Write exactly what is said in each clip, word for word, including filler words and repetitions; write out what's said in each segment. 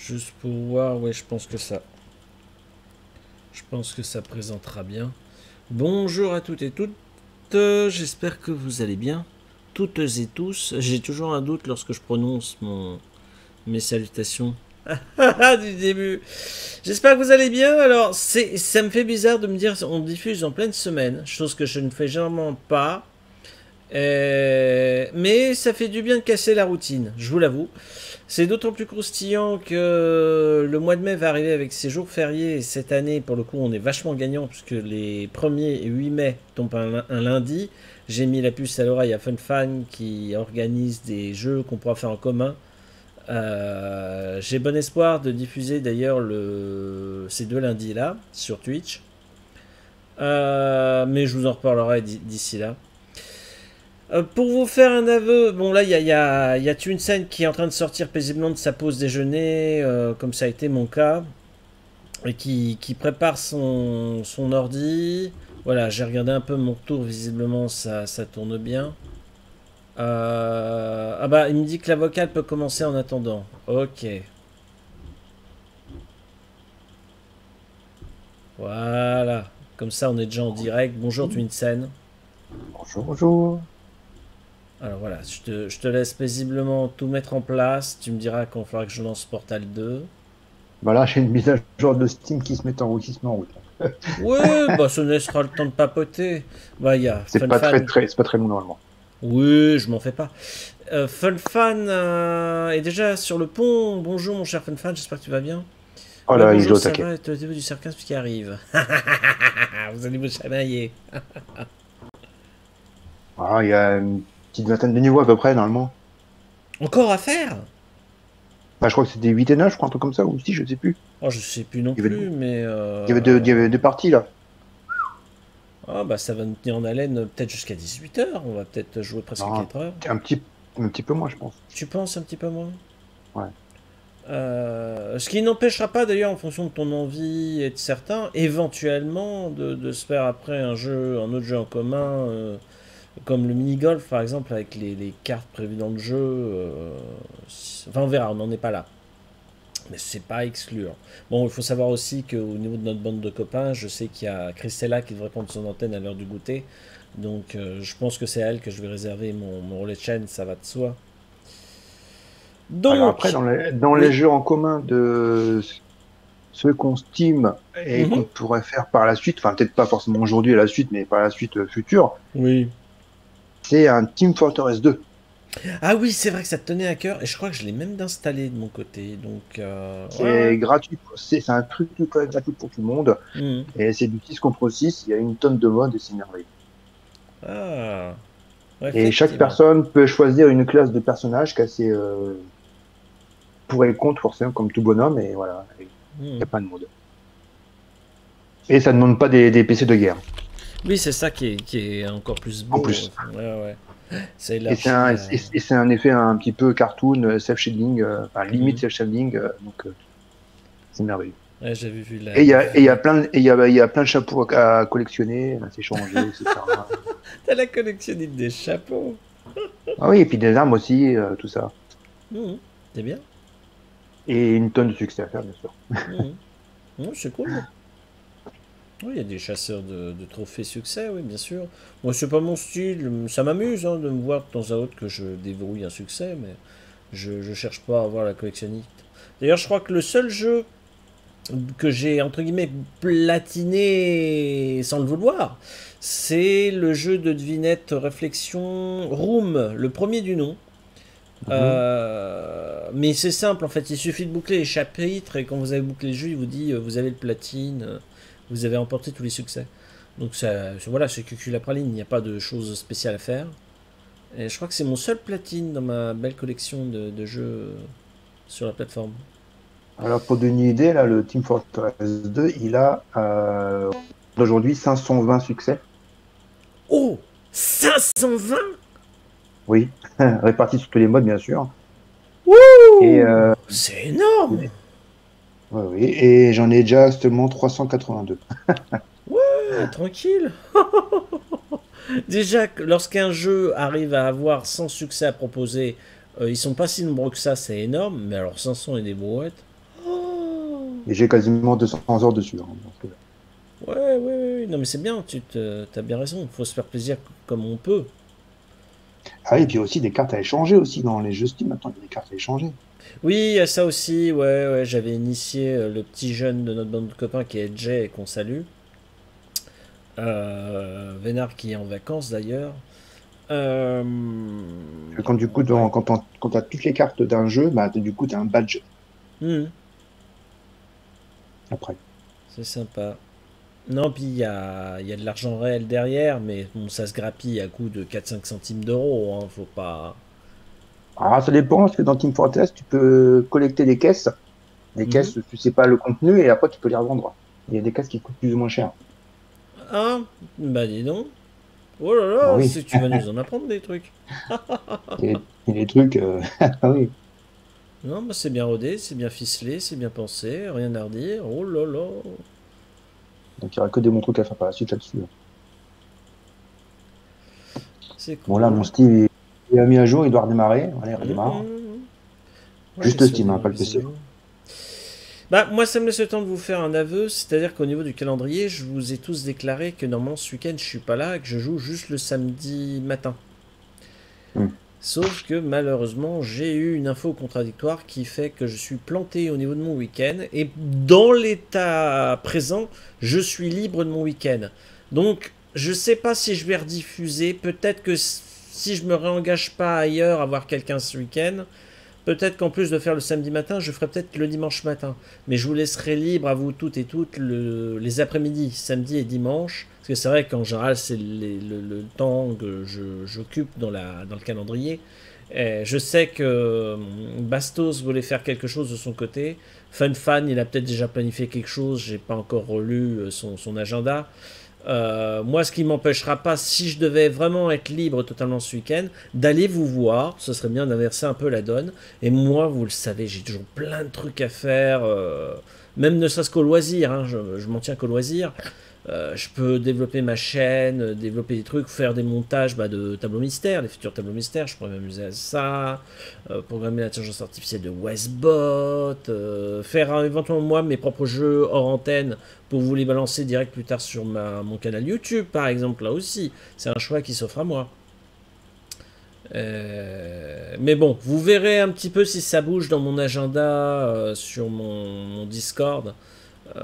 Juste pour voir, ouais, je pense que ça. Je pense que ça présentera bien. Bonjour à toutes et toutes. Euh, J'espère que vous allez bien. Toutes et tous. J'ai toujours un doute lorsque je prononce mon mes salutations. Du début. J'espère que vous allez bien. Alors, c'est, ça me fait bizarre de me dire on diffuse en pleine semaine, chose que je ne fais généralement pas. Euh, mais ça fait du bien de casser la routine, je vous l'avoue. C'est d'autant plus croustillant que le mois de mai va arriver avec ses jours fériés. Et cette année, pour le coup, on est vachement gagnant puisque les premier et huit mai tombent un, un lundi. J'ai mis la puce à l'oreille à FunFan qui organise des jeux qu'on pourra faire en commun. Euh, J'ai bon espoir de diffuser d'ailleurs le... ces deux lundis-là sur Twitch. Euh, mais je vous en reparlerai d'ici là. Euh, pour vous faire un aveu, bon là il y a, y a, y a Tunsen qui est en train de sortir paisiblement de sa pause déjeuner, euh, comme ça a été mon cas, et qui, qui prépare son, son ordi. Voilà, j'ai regardé un peu mon tour, visiblement ça, ça tourne bien. Euh, ah bah il me dit que la vocale peut commencer en attendant. Ok. Voilà. Comme ça on est déjà en direct. Bonjour Twinsen. Bonjour, bonjour. Alors voilà, je te, je te laisse paisiblement tout mettre en place. Tu me diras qu'il va falloir que je lance Portal deux. Bah là, j'ai une mise à jour de Steam qui se met en route, qui se met en route. Ouais, bah ça nous laissera le temps de papoter. Bah il y a C'est pas très, FunFan. très, c'est pas très long normalement. Oui, je m'en fais pas. Euh, FunFan euh, est déjà sur le pont. Bonjour mon cher FunFan, j'espère que tu vas bien. Oh Ouais, là, il bonjour, est au ça taquet. va, et au début du sarcasme qui arrive. Vous allez vous chamailler. Ah, il y a une petite vingtaine de niveaux à peu près normalement. Encore à faire? Bah, je crois que c'était huit et neuf, je crois, un truc comme ça, ou si, je sais plus. Oh, je sais plus non Il y avait, plus, mais... il y avait deux, il y Euh... avait deux parties là. Ah bah ça va nous tenir en haleine euh, peut-être jusqu'à dix-huit heures. On va peut-être jouer presque Non, quatre heures. un petit, un petit peu moins, je pense. Tu penses un petit peu moins? Ouais. Euh, ce qui n'empêchera pas d'ailleurs, en fonction de ton envie et de certains, éventuellement de, de se faire après un jeu, un autre jeu en commun, euh, comme le mini-golf par exemple, avec les, les cartes prévues dans le jeu. euh, si- enfin, on verra, on n'en est pas là. Mais c'est pas à exclure. Bon, il faut savoir aussi qu'au niveau de notre bande de copains, je sais qu'il y a Christella qui devrait prendre son antenne à l'heure du goûter. Donc, euh, je pense que c'est à elle que je vais réserver mon, mon relais de chaîne, ça va de soi. Alors après, Donc, dans les, dans les oui. jeux en commun de ceux qu'on Steam et qu'on Mhm. pourrait faire par la suite, enfin peut-être pas forcément aujourd'hui à la suite, mais par la suite euh, future, Oui. c'est un Team Fortress deux. Ah oui, c'est vrai que ça te tenait à cœur, et je crois que je l'ai même installé de mon côté. Donc, euh, ouais, ouais. C'est gratuit, c'est c'est un truc tout à fait gratuit pour tout le monde. Mhm. Et c'est du six contre six, il y a une tonne de modes et c'est merveilleux. Ah, ouais, Et chaque effectivement. personne peut choisir une classe de personnage qui a ses euh, pour et contre, forcément, comme tout bonhomme, et voilà, il n'y Mhm. a pas de mode. Et ça ne demande pas des, des P C de guerre, Oui, c'est ça qui est, qui est encore plus en beau. plus. Ouais, ouais. Ça Et c'est élargit un, la. et et c'est un effet un petit peu cartoon, euh, self-shading, euh, enfin limite Mhm. self-shading, euh, donc euh, c'est merveilleux. Ouais, j'avais vu Et la, il y la a, et il y a vidéo. plein, de- et il y a, il y a plein de chapeaux à, à collectionner, à s'échanger, et cetera. T'as la collectionné des chapeaux. Ah oui, et puis des armes aussi, euh, tout ça. Mhm. C'est bien. Et une tonne de succès à faire, bien sûr. Mhm. Mhm, c'est cool. Oui, il y a des chasseurs de, de trophées succès, oui, bien sûr. Moi, c'est pas mon style. Ça m'amuse hein, de me voir de temps à autre que je déverrouille un succès, mais je, je cherche pas à avoir la collectionnite. D'ailleurs, je crois que le seul jeu que j'ai, entre guillemets, platiné sans le vouloir, c'est le jeu de devinette réflexion Room, le premier du nom. Mhm. Euh, mais c'est simple en fait, il suffit de boucler les chapitres et quand vous avez bouclé le jeu, il vous dit euh, vous avez le platine, euh, vous avez emporté tous les succès. Donc ça, voilà, c'est que la praline, il n'y a pas de choses spéciales à faire. Et je crois que c'est mon seul platine dans ma belle collection de, de jeux euh, sur la plateforme. Alors, pour donner une idée, là, le Team Fortress deux, il a euh, aujourd'hui cinq cent vingt succès. Oh, cinq cent vingt. Oui, répartis sur tous les modes, bien sûr. Et, Wouh, euh, c'est énorme. ouais, oui, et j'en ai déjà seulement trois cent quatre-vingt-deux. Ouais, tranquille. Déjà, lorsqu'un jeu arrive à avoir cent succès à proposer, euh, ils sont pas si nombreux que ça, c'est énorme. Mais alors cinq cents et des brouettes. Et j'ai quasiment deux cents heures dessus. Hein, donc, euh, Ouais, ouais, ouais, ouais. Non, mais c'est bien, tu te, t'as bien raison. Faut se faire plaisir comme on peut. Ah oui, et puis aussi des cartes à échanger aussi dans les jeux Steam. Maintenant, il y a des cartes à échanger. Oui, il y a ça aussi. Ouais, ouais, j'avais initié euh, le petit jeune de notre bande de copains qui est Jay et qu'on salue. Euh, Vénard qui est en vacances d'ailleurs. Euh, Quand du coup, ouais. dans- quand on, quand t'as toutes les cartes d'un jeu, bah, du coup, tu as un badge Mhm, après. c'est sympa. Non, puis il y a, il y a de l'argent réel derrière, mais bon, ça se grappille à coût de quatre cinq centimes d'euros. Hein, faut pas. Ah, ça dépend, parce que dans Team Fortress, tu peux collecter des caisses. Des Mhm. caisses, tu sais pas le contenu, et après, tu peux les revendre. Il y a des caisses qui coûtent plus ou moins cher. Ah, bah dis donc. Oh là Bah là, oui, c'est que tu vas nous en apprendre des trucs. et, et les trucs, euh, ah oui. Non, bah c'est bien rodé, c'est bien ficelé, c'est bien pensé, rien à redire. Oh là là. Donc, il n'y aura que des bons trucs à faire par la suite là-dessus. C'est Bon, là, cool. mon Steam il est mis à jour, il doit redémarrer. Allez, Hum, redémarre. hum. Ouais, Juste le j'essaie Steam, de hein, pas le P C. visualiser. Bah, moi, ça me laisse le temps de vous faire un aveu, c'est-à-dire qu'au niveau du calendrier, je vous ai tous déclaré que normalement ce week-end je suis pas là et que je joue juste le samedi matin. Hmm. Sauf que malheureusement, j'ai eu une info contradictoire qui fait que je suis planté au niveau de mon week-end et dans l'état présent, je suis libre de mon week-end. Donc, je sais pas si je vais rediffuser. Peut-être que si je me réengage pas ailleurs à voir quelqu'un ce week-end, peut-être qu'en plus de faire le samedi matin, je ferai peut-être le dimanche matin. Mais je vous laisserai libre à vous toutes et toutes le- les après-midi, samedi et dimanche. Parce que c'est vrai qu'en général, c'est les- le, le temps que je- j'occupe dans, la- dans le calendrier. Et je sais que hum, Bastos voulait faire quelque chose de son côté. Fun Fan, il a peut-être déjà planifié quelque chose. J'ai pas encore relu euh, son, son agenda. Euh, moi, ce qui m'empêchera pas, si je devais vraiment être libre totalement ce week-end, d'aller vous voir. Ce serait bien d'inverser un peu la donne. Et moi, vous le savez, j'ai toujours plein de trucs à faire. Euh, même ne serait-ce qu'au loisir. Hein, je, je m'en tiens qu'au loisir. Euh, je peux développer ma chaîne, euh, développer des trucs, faire des montages bah, de tableaux mystères, des futurs tableaux mystères. Je pourrais m'amuser à ça. Euh, programmer l'intelligence artificielle de Westbot. Euh, faire euh, éventuellement moi mes propres jeux hors antenne pour vous les balancer direct plus tard sur ma, mon canal YouTube, par exemple, là aussi. C'est un choix qui s'offre à moi. Euh, mais bon, vous verrez un petit peu si ça bouge dans mon agenda euh, sur mon, mon Discord. Euh,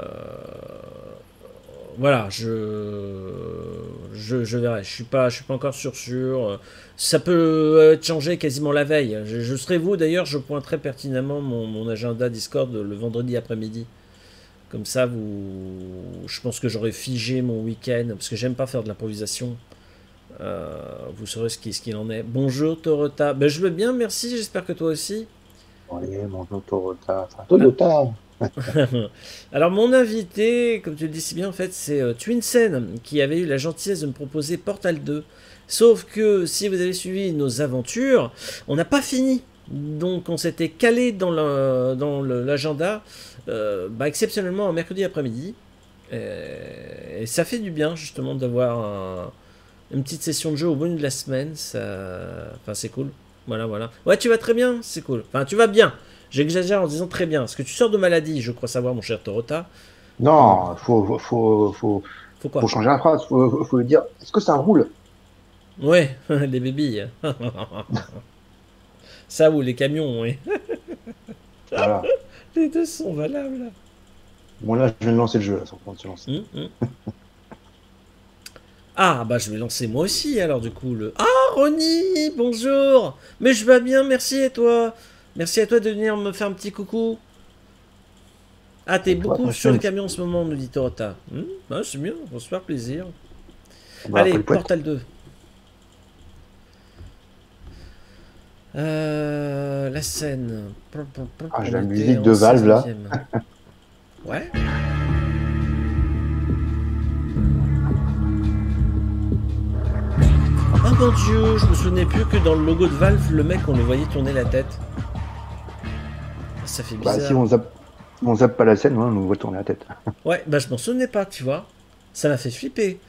voilà, je, je, je verrai. Je suis pas, je suis pas encore sûr sûr. Ça peut être changé quasiment la veille. Je, je serai vous d'ailleurs, je pointerai pertinemment mon, mon agenda Discord le vendredi après-midi. Comme ça, vous, je pense que j'aurais figé mon week-end parce que j'aime pas faire de l'improvisation. Euh, vous saurez ce qu'il ce qu'il en est. Bonjour Torota. Ben, je veux bien, merci. J'espère que toi aussi. Allez, mon Toyota. Enfin, Ah. Toyota. Alors mon invité, comme tu le dis si bien en fait, c'est euh, Twinsen qui avait eu la gentillesse de me proposer Portal deux. Sauf que si vous avez suivi nos aventures, on n'a pas fini. Donc on s'était calé dans le- dans le- l'agenda, euh, bah, exceptionnellement un mercredi après-midi. Euh, Et ça fait du bien justement d'avoir un- une petite session de jeu au bout de la semaine. Ça... Enfin c'est cool. Voilà, voilà. Ouais, tu vas très bien, c'est cool. Enfin, tu vas bien. J'exagère en disant très bien. Parce que tu sors de maladie, je crois savoir, mon cher Torota. Donc, Non, faut, faut, faut, faut faut quoi? changer la phrase. Faut, faut, faut lui dire, est-ce que ça roule? Ouais, les bébilles. Ça ou les camions, oui. Voilà. Les deux sont valables. Bon, là, je viens de lancer le jeu, là, sans prendre se lancer. Hum, hum. Ah, bah je vais lancer moi aussi alors du coup le... Ah, Ronnie, bonjour. Mais je vais bien, merci et toi? Merci à toi de venir me faire un petit coucou. Ah, t'es Et toi, beaucoup ton sur les chien, camions en ce moment, nous dit Torota. Hum, ah, c'est bien, on va se faire plaisir. on va Allez, appeler le poète. Portal deux. Euh, la scène. Ah, j'ai On la était musique de en Valve, là. seize neuvième. Ouais. Oh mon dieu, je me souvenais plus que dans le logo de Valve, le mec, on le voyait tourner la tête. Ça fait Bah, si bizarre. on zappe, on zappe pas la scène, ouais, on nous voit tourner la tête. Ouais, bah je m'en souvenais pas, tu vois. Ça m'a fait flipper.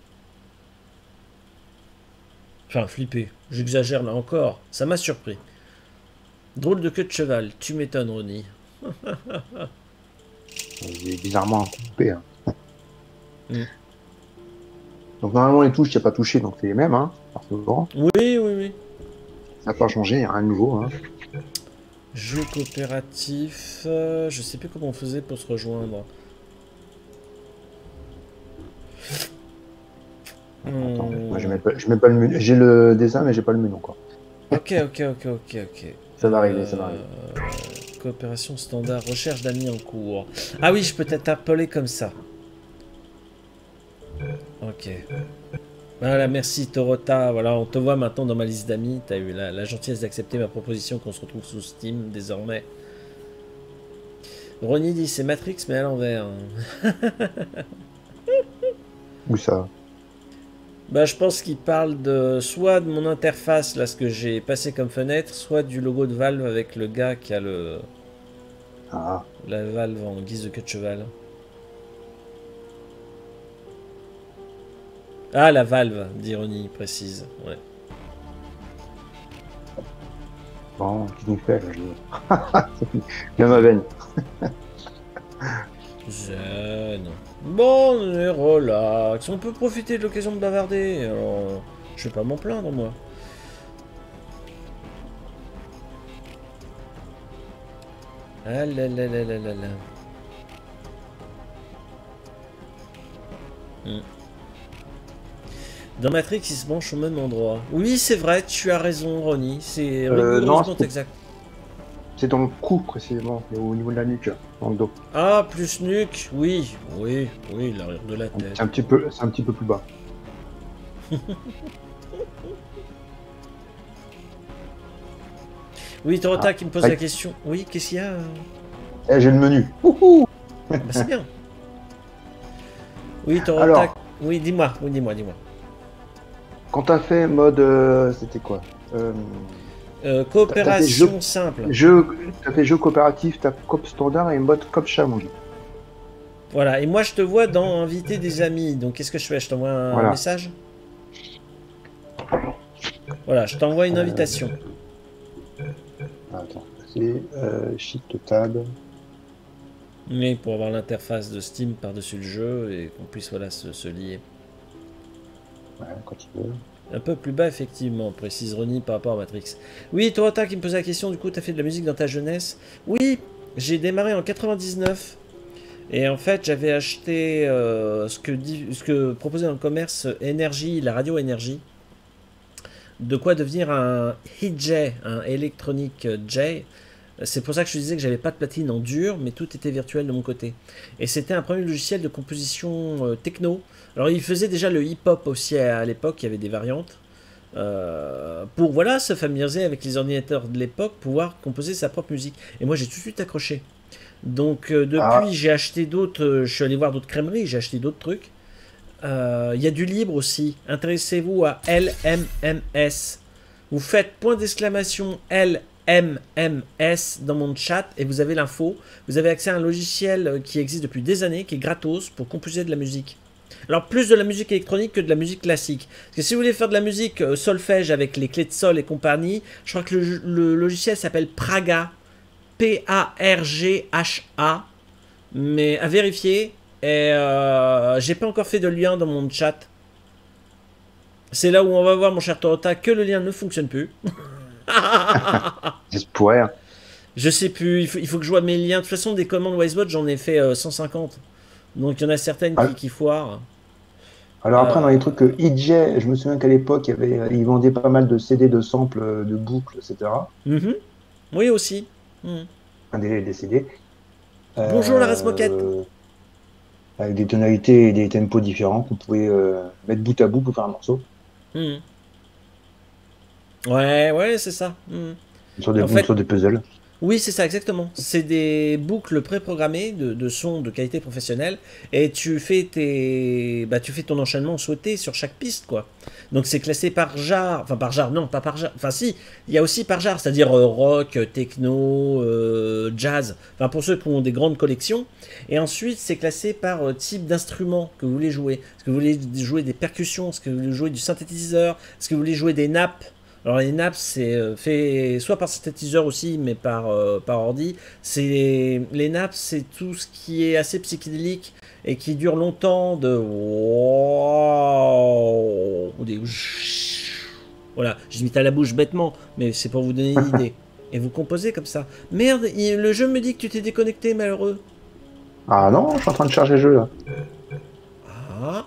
Enfin, flipper. J'exagère là encore. Ça m'a surpris. Drôle de queue de cheval. Tu m'étonnes, Ronnie. Il est bizarrement coupé. Hein. Mm. Donc normalement les touches, tu n'as pas touché, donc c'est les mêmes. Hein, oui, oui, oui. Ça n'a pas changé, il n'y a rien de nouveau. Hein. Jeu coopératif. Euh, je sais plus comment on faisait pour se rejoindre. Attends, Hmm. moi je mets pas, je mets pas le menu. J'ai le dessin, mais j'ai pas le menu encore. Ok, ok, ok, ok, ok. Ça va arriver, ça va arriver. Euh, coopération standard, recherche d'amis en cours. Ah oui, je peux t'appeler comme ça. Ok. Voilà, merci Torota. Voilà, on te voit maintenant dans ma liste d'amis. T'as eu la, la gentillesse d'accepter ma proposition qu'on se retrouve sous Steam désormais. Ronnie dit c'est Matrix mais à l'envers. Où ça? Bah, je pense qu'il parle de soit de mon interface, là, ce que j'ai passé comme fenêtre, soit du logo de Valve avec le gars qui a le. Ah. La Valve en guise de queue de cheval. Ah, la Valve, d'ironie précise. Ouais. Bon, qu'est-ce qu'il fait là, je... Bien ma veine. Jeune. Bon, on est relax. On peut profiter de l'occasion de bavarder. Alors, je vais pas m'en plaindre, moi. Ah là là là là là là. Hmm. Dans Matrix, il se branche au même endroit. Oui, c'est vrai, tu as raison, Ronnie. C'est euh, rigoureusement exact. C'est dans le cou, précisément, au niveau de la nuque, dans le dos. Ah, plus nuque, oui, oui, oui, l'arrière de la tête. C'est un petit peu, c'est un petit peu plus bas. Oui, Torota ah, qui me pose ouais. la question. Oui, qu'est-ce qu'il y a? Eh, j'ai le menu. Bah, c'est bien. Oui, Torota. Alors, oui, dis-moi, oui, dis-moi, dis-moi. Quand t'as fait mode, euh, c'était quoi euh, euh, Coopération jeu, simple. Jeu, t'as fait jeu coopératif, t'as coop standard et mode coop chamois. Voilà, et moi je te vois dans inviter des amis. Donc qu'est-ce que je fais? Je t'envoie un voilà. message. Voilà, je t'envoie une euh... invitation. Attends, c'est euh, Shift Tab. Mais pour avoir l'interface de Steam par-dessus le jeu et qu'on puisse voilà, se, se lier. Ouais, quand tu veux. Un peu plus bas, effectivement, précise Ronnie par rapport à Matrix. Oui, Torota qui me pose la question, du coup, tu as fait de la musique dans ta jeunesse? Oui, j'ai démarré en quatre-vingt-dix-neuf. Et en fait, j'avais acheté euh, ce, que dit, ce que proposait dans le commerce Énergie, la radio Énergie. De quoi devenir un H J, un Electronic J. C'est pour ça que je disais que j'avais pas de platine en dur, mais tout était virtuel de mon côté. Et c'était un premier logiciel de composition euh, techno. Alors il faisait déjà le hip-hop aussi à, à l'époque, il y avait des variantes. Euh, pour voilà, se familiariser avec les ordinateurs de l'époque, pouvoir composer sa propre musique. Et moi j'ai tout de suite accroché. Donc euh, depuis ah. j'ai acheté d'autres, euh, je suis allé voir d'autres crèmeries, j'ai acheté d'autres trucs. Il euh, y a du libre aussi. Intéressez-vous à L M M S. Vous faites point d'exclamation L M M S dans mon chat et vous avez l'info. Vous avez accès à un logiciel qui existe depuis des années, qui est gratos pour composer de la musique. Alors plus de la musique électronique que de la musique classique. Parce que si vous voulez faire de la musique solfège avec les clés de sol et compagnie, je crois que le, le logiciel s'appelle Praga. P A R G H A. Mais à vérifier. Et euh, j'ai pas encore fait de lien dans mon chat. C'est là où on va voir, mon cher Torota, que le lien ne fonctionne plus. J'espère. Je sais plus, il faut, il faut que je vois mes liens. De toute façon, des commandes Wisebot, j'en ai fait euh, cent cinquante. Donc il y en a certaines qui, qui foirent. Alors après, euh... dans les trucs que I J, je me souviens qu'à l'époque, il y avait, ils vendaient pas mal de C D, de samples, de boucles, et cetera. Mm-hmm. Oui, aussi. Mm. Des, des C D. Bonjour euh... la race moquette. Avec des tonalités et des tempos différents qu'on pouvait euh, mettre bout à bout pour faire un morceau. Mm. Ouais, ouais, c'est ça. Mm. Sur des, fait, sur des puzzles. Oui, c'est ça, exactement. C'est des boucles préprogrammées de, de sons de qualité professionnelle et tu fais, tes, bah, tu fais ton enchaînement souhaité sur chaque piste, quoi. Donc c'est classé par genre, enfin par genre, non, pas par genre, enfin si, il y a aussi par genre, c'est-à-dire euh, rock, techno, euh, jazz, enfin pour ceux qui ont des grandes collections. Et ensuite, c'est classé par euh, type d'instrument que vous voulez jouer. Est-ce que vous voulez jouer des percussions? Est-ce que vous voulez jouer du synthétiseur? Est-ce que vous voulez jouer des nappes? Alors les naps, c'est euh, fait soit par synthétiseur aussi, mais par, euh, par ordi. C'est les naps, c'est tout ce qui est assez psychédélique et qui dure longtemps de... Wow, des... Voilà, j'ai mis à la bouche bêtement, mais c'est pour vous donner une idée. Et vous composez comme ça. Merde, il- le jeu me dit que tu t'es déconnecté, malheureux. Ah non, je suis en train de charger le jeu là. Ah.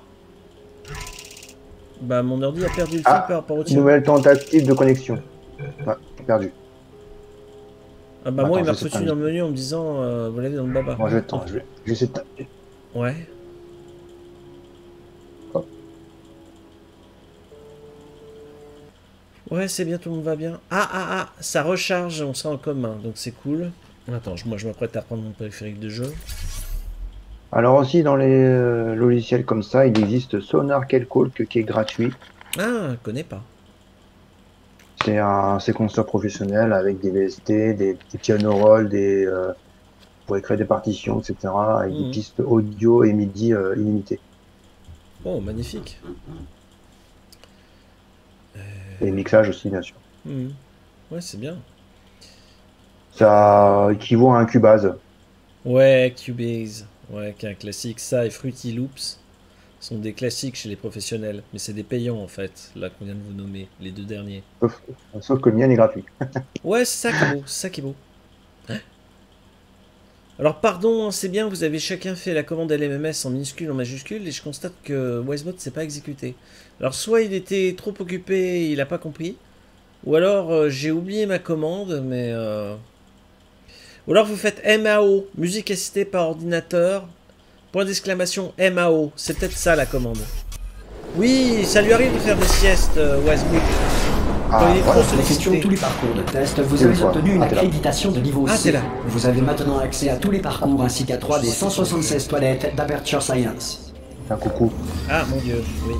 Bah mon ordi a perdu le fil Ah, par rapport au tien. nouvelle tentative de connexion. Ouais, perdu. Ah bah Attends, moi il m'a j'essaie de foutu dans le t'inviter. menu en me disant euh, vous l'avez dans le baba. Moi je vais, attends, je vais, je vais essayer de t'inviter. Ouais. Hop. Ouais, c'est bien, tout le monde va bien. Ah ah ah, ça recharge, on sera en commun, donc c'est cool. Attends, je- moi je m'apprête à prendre mon périphérique de jeu. Alors aussi dans les euh, logiciels comme ça, il existe Sonar Calc qui est gratuit. Ah, je connais pas. C'est un séquenceur professionnel avec des V S T, des, des piano rolls, des euh, pour écrire des partitions, et cetera. Avec des Mhm. pistes audio et MIDI euh, illimitées. Oh, magnifique. Et mixage aussi, bien sûr. Mhm. Ouais, c'est bien. Ça équivaut à un Cubase. Ouais, Cubase. Ouais, qui est un classique. Ça et Fruity Loops sont des classiques chez les professionnels. Mais c'est des payants en fait, là qu'on vient de vous nommer, les deux derniers. Sauf, sauf que le mien est gratuit. Ouais, c'est ça qui est beau, c'est ça qui est beau. Alors pardon, c'est bien, vous avez chacun fait la commande L M M S en minuscule, en majuscule, et je constate que Wisebot s'est pas exécuté. Alors soit il était trop occupé, il a pas compris, ou alors euh, j'ai oublié ma commande, mais... euh, Ou alors vous faites M A O, musique assistée par ordinateur, point d'exclamation M A O, c'est peut-être ça la commande. Oui, ça lui arrive de faire des siestes, euh, Wisebot. Quand Ah, il est voilà. trop En effectuant sollicité. tous les parcours de test, vous C'est avez toi. obtenu une Ah, t'es là. accréditation de niveau Ah, C. t'es là. Vous avez maintenant accès à tous les parcours ainsi qu'à trois des cent soixante-seize toilettes d'Aperture Science. Un coucou. Ah mon dieu, oui.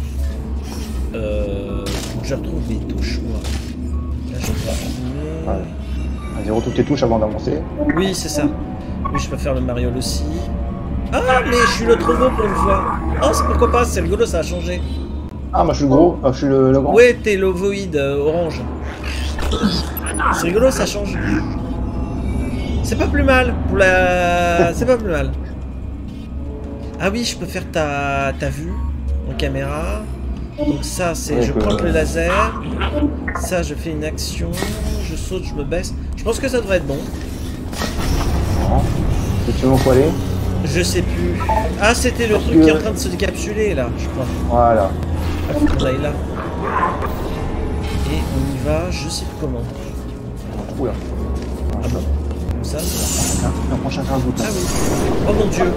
Euh... faut que je retrouve mes touches, moi. Là, je vais filmer. Ouais. Vas-y, retrouve tes touches avant d'avancer. Oui, c'est ça. Oui, je peux faire le mariole aussi. Ah, mais je suis le trop beau pour une fois. Oh, c'est pourquoi pas, c'est rigolo, ça a changé. Ah, moi je suis le gros, ah, je suis le, le grand. Ouais, t'es l'ovoïde euh, orange. C'est rigolo, ça change. C'est pas plus mal pour la... C'est pas plus mal. Ah oui, je peux faire ta, ta vue en caméra. Donc ça, c'est... Je Donc, pointe euh, le laser. Ça, je fais une action. Je saute, je me baisse. Je pense que ça devrait être bon. Et tu veux où aller? Je sais plus. Ah, c'était le Parce truc qui est en que- train de se décapsuler, là, je crois. Voilà. Ah, faut qu'on aille là. Et on y va, je sais plus comment. Oula. Ah bon? Comme ça? On prend chacun un bouton. Ah oui. Oh mon dieu.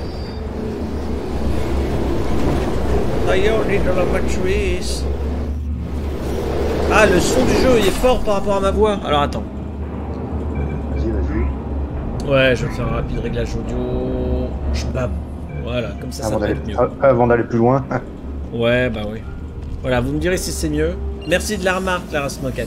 D'ailleurs, dans la matrice. Ah, le son du jeu il est fort par rapport à ma voix. Alors attends. Vas-y, vas-y. Ouais, je vais faire un rapide réglage audio. Je bave. Voilà, comme ça, ça Avant va d'aller être mieux. ah, avant d'aller plus loin. Ouais, bah oui. Voilà, vous me direz si c'est mieux. Merci de la remarque, Lara Smoket.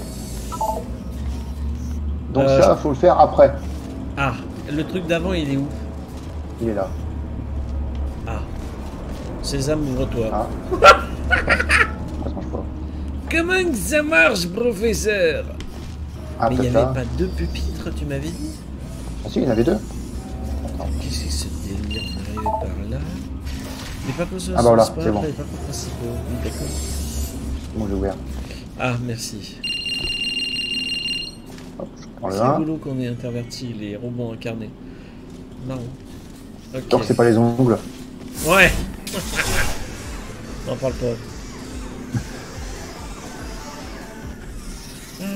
Donc Euh, ça, faut le faire après. Ah, le truc d'avant, il est où? Il est là. Ah. Sésame, ouvre-toi. Ah. Ça se mange pas. Comment que ça marche, professeur? Ah, Mais il n'y peut-être avait là. pas deux pupitres, tu m'avais dit? Ah si, il y en avait deux. Qu'est-ce que c'est ce délire? On est arrivé par là. Les parcours sur Ah bah voilà, sport, c'est bon. les parcours principaux. Oui, d'accord. Bon, j'ai ouvert. Ah, merci. Hop, je prends le C'est un. rigolo qu'on ait interverti les robots incarnés. Marrant. Ok. Donc c'est pas les ongles. Ouais. N'en parle pas. Ah.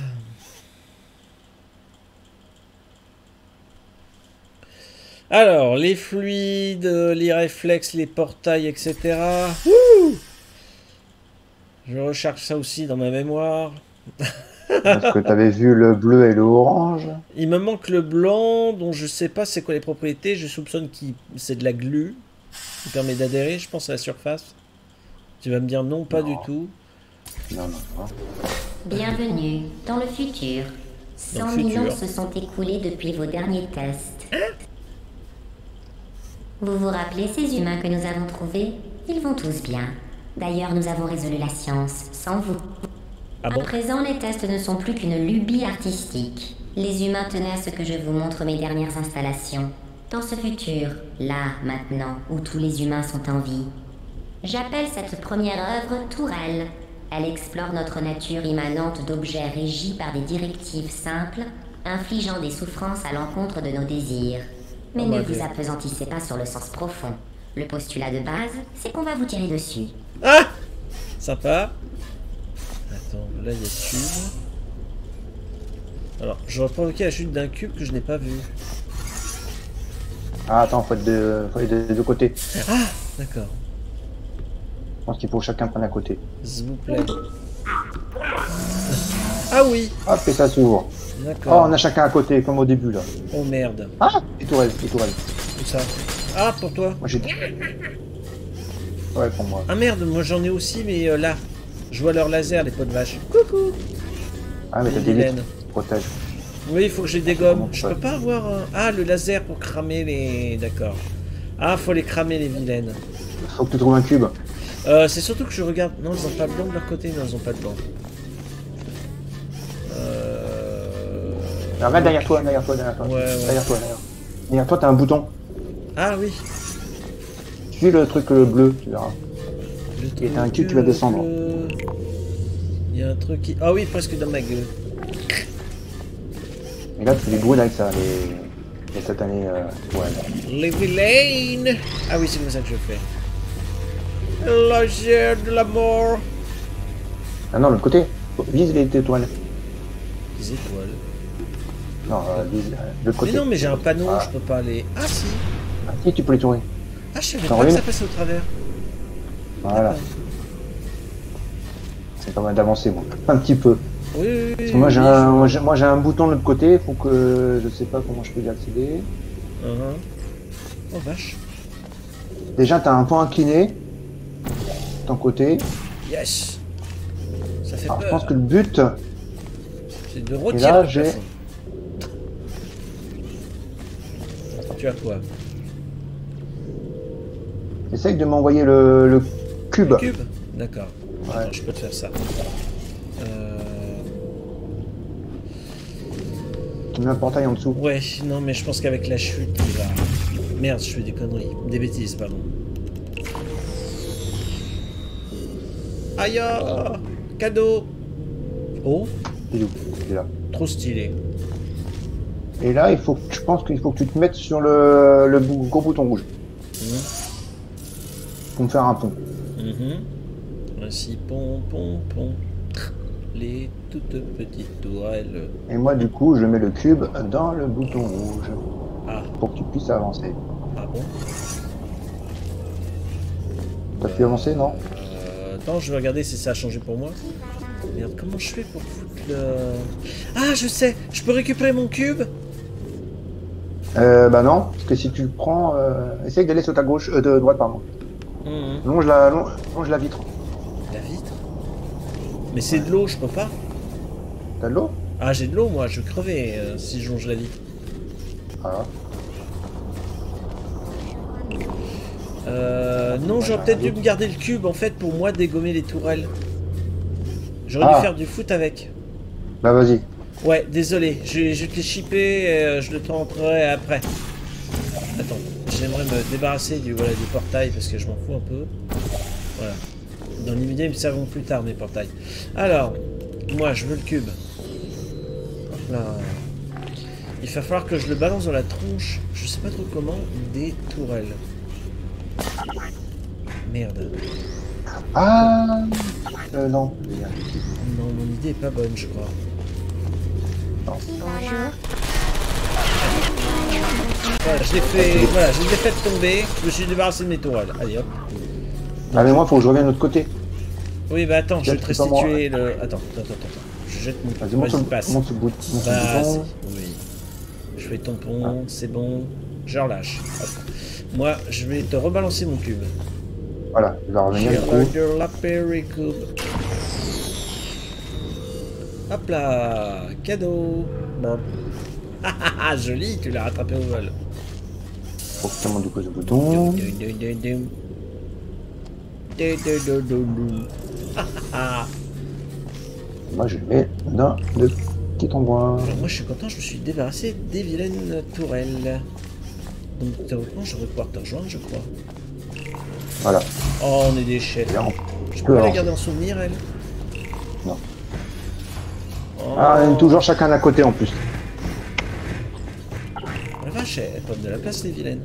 Alors, les fluides, les réflexes, les portails, et cetera. Wouh! Je recharge ça aussi dans ma mémoire. Parce que t'avais vu le bleu et le orange. Il me manque le blanc, dont je sais pas c'est quoi les propriétés. Je soupçonne que c'est de la glu, qui permet d'adhérer, je pense, à la surface. Tu vas me dire non, pas Non. du tout. Non, non, non. Bienvenue dans le futur. Dans le cent mille futur. ans se sont écoulés depuis vos derniers tests. Vous vous rappelez ces humains que nous avons trouvés? Ils vont tous bien. D'ailleurs, nous avons résolu la science sans vous. Ah À bon? présent, les tests ne sont plus qu'une lubie artistique. Les humains tenaient à ce que je vous montre mes dernières installations. Dans ce futur, là, maintenant, où tous les humains sont en vie. J'appelle cette première œuvre Tourelle. Elle explore notre nature immanente d'objets régis par des directives simples, infligeant des souffrances à l'encontre de nos désirs. Mais Oh ne my vous God. appesantissez pas sur le sens profond. Le postulat de base, c'est qu'on va vous tirer dessus. Ah! Sympa. Attends, là il y a le cube. Alors, je vais provoquer la chute d'un cube que je n'ai pas vu. Ah, attends, faut être de, faut être des deux côtés. Ah! D'accord. Je pense qu'il faut que chacun prenne à côté. S'il vous plaît. Ah oui! Hop, et ça s'ouvre. Oh, D'accord. on a chacun à côté, comme au début, là. Oh merde. Ah, et tourelle, et tourelle. Tout ça. Ah, pour toi. Moi, j'ai... Ouais, pour moi. Ah merde, moi j'en ai aussi, mais euh, là. Je vois leur laser, les pots de vache. Coucou! Ah, mais t'as Les des vitres vilaines. qui protègent. Oui, il faut que je les dégomme. Comment Je ça peux pas avoir un... Ah, le laser pour cramer les... D'accord. Ah, faut les cramer, les vilaines. Faut que tu trouves un cube. Euh, c'est surtout que je regarde... Non, ils ont pas de blanc de leur côté. Non, ils ont pas de blanc. Euh... Alors, regarde derrière toi, derrière toi, derrière toi. Ouais, ouais. Derrière toi, derrière. Derrière toi, t'as un bouton. Ah oui. Suis le truc euh, bleu, tu verras. Le Et t'as un truc, cube, tu vas euh, descendre. le- Il y a un truc qui... Ah oui, presque dans ma gueule. Et là, tu les brûles avec ça, les, les satanés euh, tourelles. Les vilaines. Ah oui, c'est comme ça que je fais. Laser de la mort. Ah non, l'autre côté. Vise les tes tourelles. Des étoiles. Non, euh, vise euh, l'autre Mais côté. non, mais j'ai un panneau, Ah. je peux pas aller... Ah si. Ah, si, tu peux les tourner. Ah, je savais Ça pas que revient. ça passait au travers. Voilà. C'est pas mal d'avancer, moi. Un petit peu. Oui, oui, oui. Parce que moi, oui, j'ai oui, un, je- moi, j'ai- moi, j'ai un bouton de l'autre côté. Faut que... Je sais pas comment je peux y accéder. Uh-huh. Oh vache. Déjà, t'as un point incliné. De ton côté. Yes. Ça fait Alors, je peur. pense que le but... C'est de retirer là, le j'ai- plafond. Tu as quoi? Essaye de m'envoyer le, le cube. Cube? D'accord. Ouais. Attends, je peux te faire ça. Euh... Tu mets un portail en dessous. Ouais, non, mais je pense qu'avec la chute, il va... Merde, je fais des conneries. Des bêtises, pardon. Aïe ah, cadeau. Oh, Il est où Il est là. trop stylé. Et là, il faut, que- je pense qu'il faut que tu te mettes sur le, le bou- gros bouton rouge Mhm. pour me faire un pont. Mhm. Ainsi, pom, pom, pom. Les toutes petites tourelles. Et moi, du coup, je mets le cube dans le bouton rouge Ah, pour que tu puisses avancer. ah bon? T'as pu avancer, non? Euh, attends, je vais regarder si ça a changé pour moi. Merde, comment je fais pour foutre le... Ah, je sais. Je peux récupérer mon cube? Euh, bah non, parce que si tu le prends, euh, essaye d'aller sur ta gauche, euh, de droite, pardon. Mhm. Longe la, longe, longe la vitre. La vitre? Mais c'est de l'eau, je peux pas. T'as de l'eau? Ah, j'ai de l'eau, moi. Je vais crever euh, si je longe la vitre. Ah. Euh, non, j'aurais peut-être dû me garder le cube, en fait, pour moi dégommer les tourelles. J'aurais Ah. dû faire du foot avec. Bah vas-y. Ouais, désolé, je, je t'ai chippé, euh, je le tenterai après. Attends, j'aimerais me débarrasser du, voilà, du portail parce que je m'en fous un peu. Voilà. Dans l'immédiat, ils me serviront plus tard mes portails. Alors, moi je veux le cube. Hop là. Il va falloir que je le balance dans la tronche, je sais pas trop comment, des tourelles. Merde. Ah. Euh, non. Non, mon idée est pas bonne, je crois. Voilà, je l'ai fait, voilà, je les ai fait tomber, je me suis débarrassé de mes tourelles. Allez hop. Ah mais moi, faut que je revienne de l'autre côté. Oui, bah attends, je vais te Peut-être que c'est pas restituer le... Attends, attends, attends, attends. Je jette mon... Vas-y, monte sur Vas-y, le passe. monte sur le bout- monte sur le Passe. bouton. Oui. Je fais ton pont, c'est bon. Je relâche. Hop. Moi, je vais te rebalancer mon cube. Voilà, il va revenir J'ai du coup. de la péricube. Hop là, cadeau. Bon. Ah ah ah, joli, tu l'as rattrapé au vol. Faut que tu montes du coup ce bouton. Dum, dum, dum, dum. Dum, dum, dum, dum, dum. Ah ah ah. Moi, je mets dans le petit endroit. Alors moi je suis content, je me suis débarrassé des vilaines tourelles. Donc théoriquement je vais pouvoir te rejoindre je crois. Voilà. Oh on est des chefs. Bien. Je peux peux la avancer. garder en souvenir elle. Non. Oh. Ah, on est toujours chacun à côté en plus. La vache, elles prennent de la place les vilaines.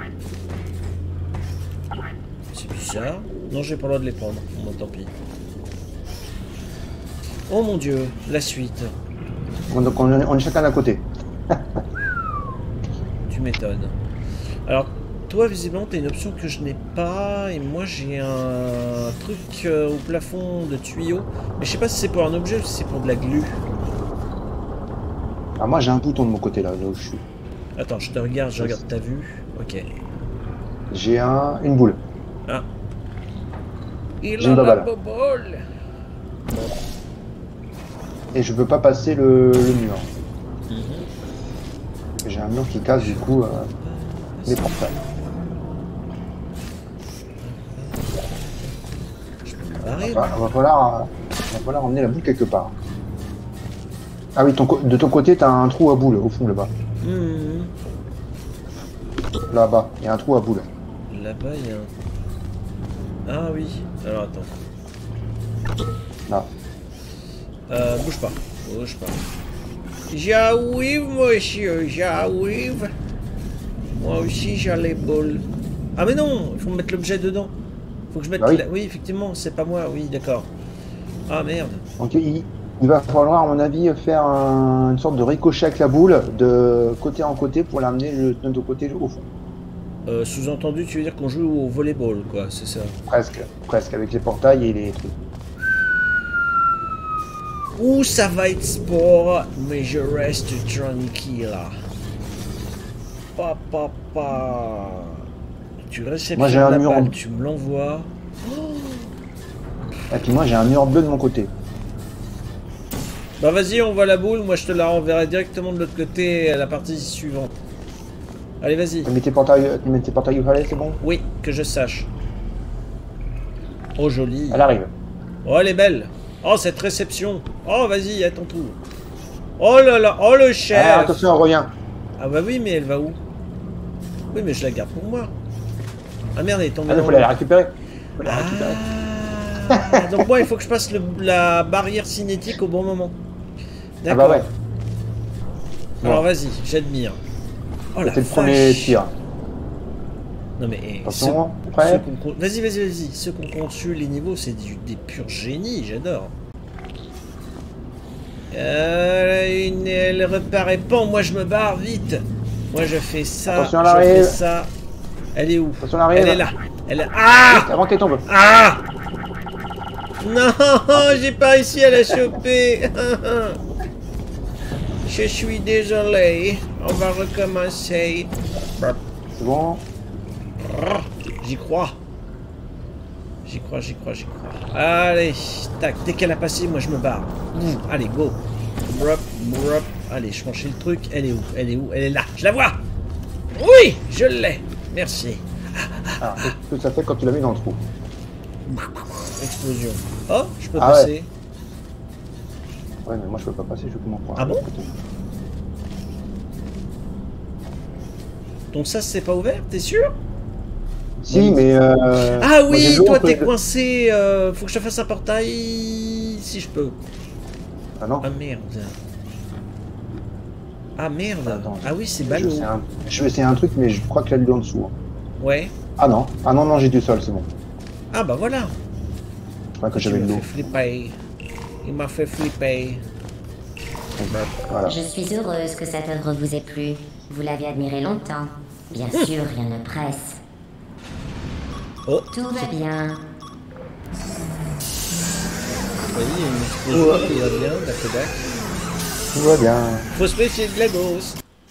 C'est bizarre. Non j'ai pas le droit de les prendre. Bon tant pis. Oh mon dieu, la suite. Donc on est, on est chacun à côté. Tu m'étonnes. Alors, toi, visiblement, tu as une option que je n'ai pas. Et moi, j'ai un truc euh, au plafond de tuyau. Mais je sais pas si c'est pour un objet ou si c'est pour de la glu. Ah, moi j'ai un bouton de mon côté là, là où je suis. Attends, je te regarde, je regarde ta vue. Ok. J'ai un, une boule. Ah. Il J'ai a une la babale. bobole. Et je veux pas passer le, le mur. Mhm. J'ai un mur qui casse du coup euh, les portails. Je peux me barrer. Va, va falloir, euh, va falloir emmener la boule quelque part. Ah oui, ton co- de ton côté t'as un trou à boule au fond là-bas. Mhm. Là-bas, il y a un trou à boule. Là-bas, il y a un... Ah oui. Alors, attends. Là. Euh, bouge pas. Bouge pas. J'arrive, monsieur, j'arrive. Moi aussi, j'ai les boules. Ah, mais non, il faut mettre l'objet dedans. Faut que je mette... Bah oui. la- oui, effectivement, c'est pas moi. Oui, d'accord. Ah, merde. Donc il, il va falloir à mon avis faire un- une sorte de ricochet avec la boule de côté en côté pour l'amener de notre côté au fond. Euh, Sous-entendu, tu veux dire qu'on joue au volleyball, quoi, c'est ça. Presque, presque, avec les portails et les trucs. Ouh, ça va être sport, mais je reste tranquille. Papa, papa. Tu réceptionnes Moi, j'ai un la mur en- balle, tu me l'envoies. Et puis moi j'ai un mur bleu de mon côté. Bah vas-y, on voit la boule, moi je te la renverrai directement de l'autre côté à la partie suivante. Allez, vas-y. Tu mets tes portails, tu mets tes portails au fallait, c'est bon? Oui, que je sache. Oh, jolie. Elle arrive. Oh, elle est belle. Oh, cette réception. Oh, vas-y, à ton tour. Oh là là, oh le chef. Ah, attention, elle revient. Ah bah oui, mais elle va où? Oui, mais je la garde pour moi. Ah merde, elle est tombée Ah, il dans faut l'eau. la récupérer. Faut la récupérer. Ah, donc moi, il faut que je passe le- la barrière cinétique au bon moment. Ah D'accord. bah ouais. Alors Bon. vas-y, j'admire. Oh la C'est le premier vache. tir. Non mais eh, Attention, ceux- prêt ceux qu'on con- Vas-y, vas-y, vas-y. Ceux qu'on conçu les niveaux, c'est du- des purs génies, j'adore. Euh, une, elle reparaît pas, moi je me barre vite. Moi je fais ça, Attention, elle je fais arrive. ça. Elle est où? Attention, elle arrive. Elle est là. Elle est... Ah Avant qu'elle tombe. Ah non, j'ai pas réussi à la choper. Je suis désolé. On va recommencer. C'est bon. J'y crois. J'y crois, j'y crois, j'y crois. Allez, tac, dès qu'elle a passé, moi je me barre. Ouh, allez, go. Brop, brop. Allez, je franchis le truc. Elle est où? Elle est où? Elle est là. Je la vois. Oui, je l'ai. Merci. Ah, qu'est-ce que ça fait quand tu la mets dans le trou? Explosion. Oh, je peux Ah passer. Ouais, mais moi je peux pas passer, je peux m'en prendre. Ah bon? Donc ça, c'est pas ouvert, t'es sûr? Si, mais. Euh, Ah moi, j'ai oui, de l'eau toi entre t'es les deux. coincé. euh, faut que je te fasse un portail. Si je peux. Ah non. Ah merde. Ah merde. Attends, Ah oui, c'est Je ballot. sais un, je vais essayer un truc, mais je crois qu'il y a de l'eau en dessous. hein. Ouais. Ah non, ah non, non, j'ai du sol, c'est bon. Ah bah voilà. Je crois que Tu j'avais de m'as l'eau. fait flipper. Il m'a fait flipper. Voilà. Je suis heureuse que cette œuvre vous ait plu. Vous l'avez admirée longtemps. Bien sûr, rien ne presse. Oh, Tout va bien. oui, il y a une explosion qui va bien, d'accord, d'accord. Tout va bien. Faut se méfier de GLaDOS.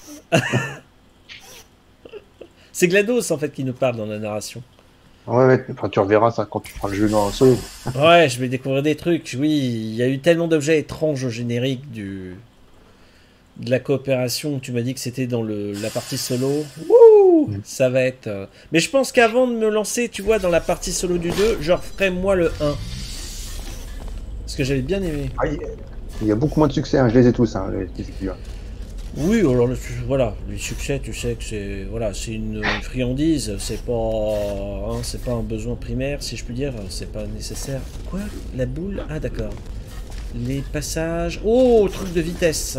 C'est GLaDOS en fait qui nous parle dans la narration. Ouais, ouais, enfin, tu reverras ça quand tu feras le jeu dans le solo. Ouais, je vais découvrir des trucs. Oui, il y a eu tellement d'objets étranges au générique du de la coopération. Tu m'as dit que c'était dans le la partie solo. Wouh, ça va être. euh, Mais je pense qu'avant de me lancer, tu vois, dans la partie solo du deux, je referai moi le un. Parce que j'avais bien aimé. Ah, il- Il y a beaucoup moins de succès, hein. Je les ai tous, hein, les petits figures. Oui, alors le, voilà, le succès, tu sais que c'est voilà, c'est une, une friandise, c'est pas, hein, c'est pas un besoin primaire, si je puis dire, c'est pas nécessaire. Quoi? La boule? Ah d'accord. Les passages. Oh, truc de vitesse.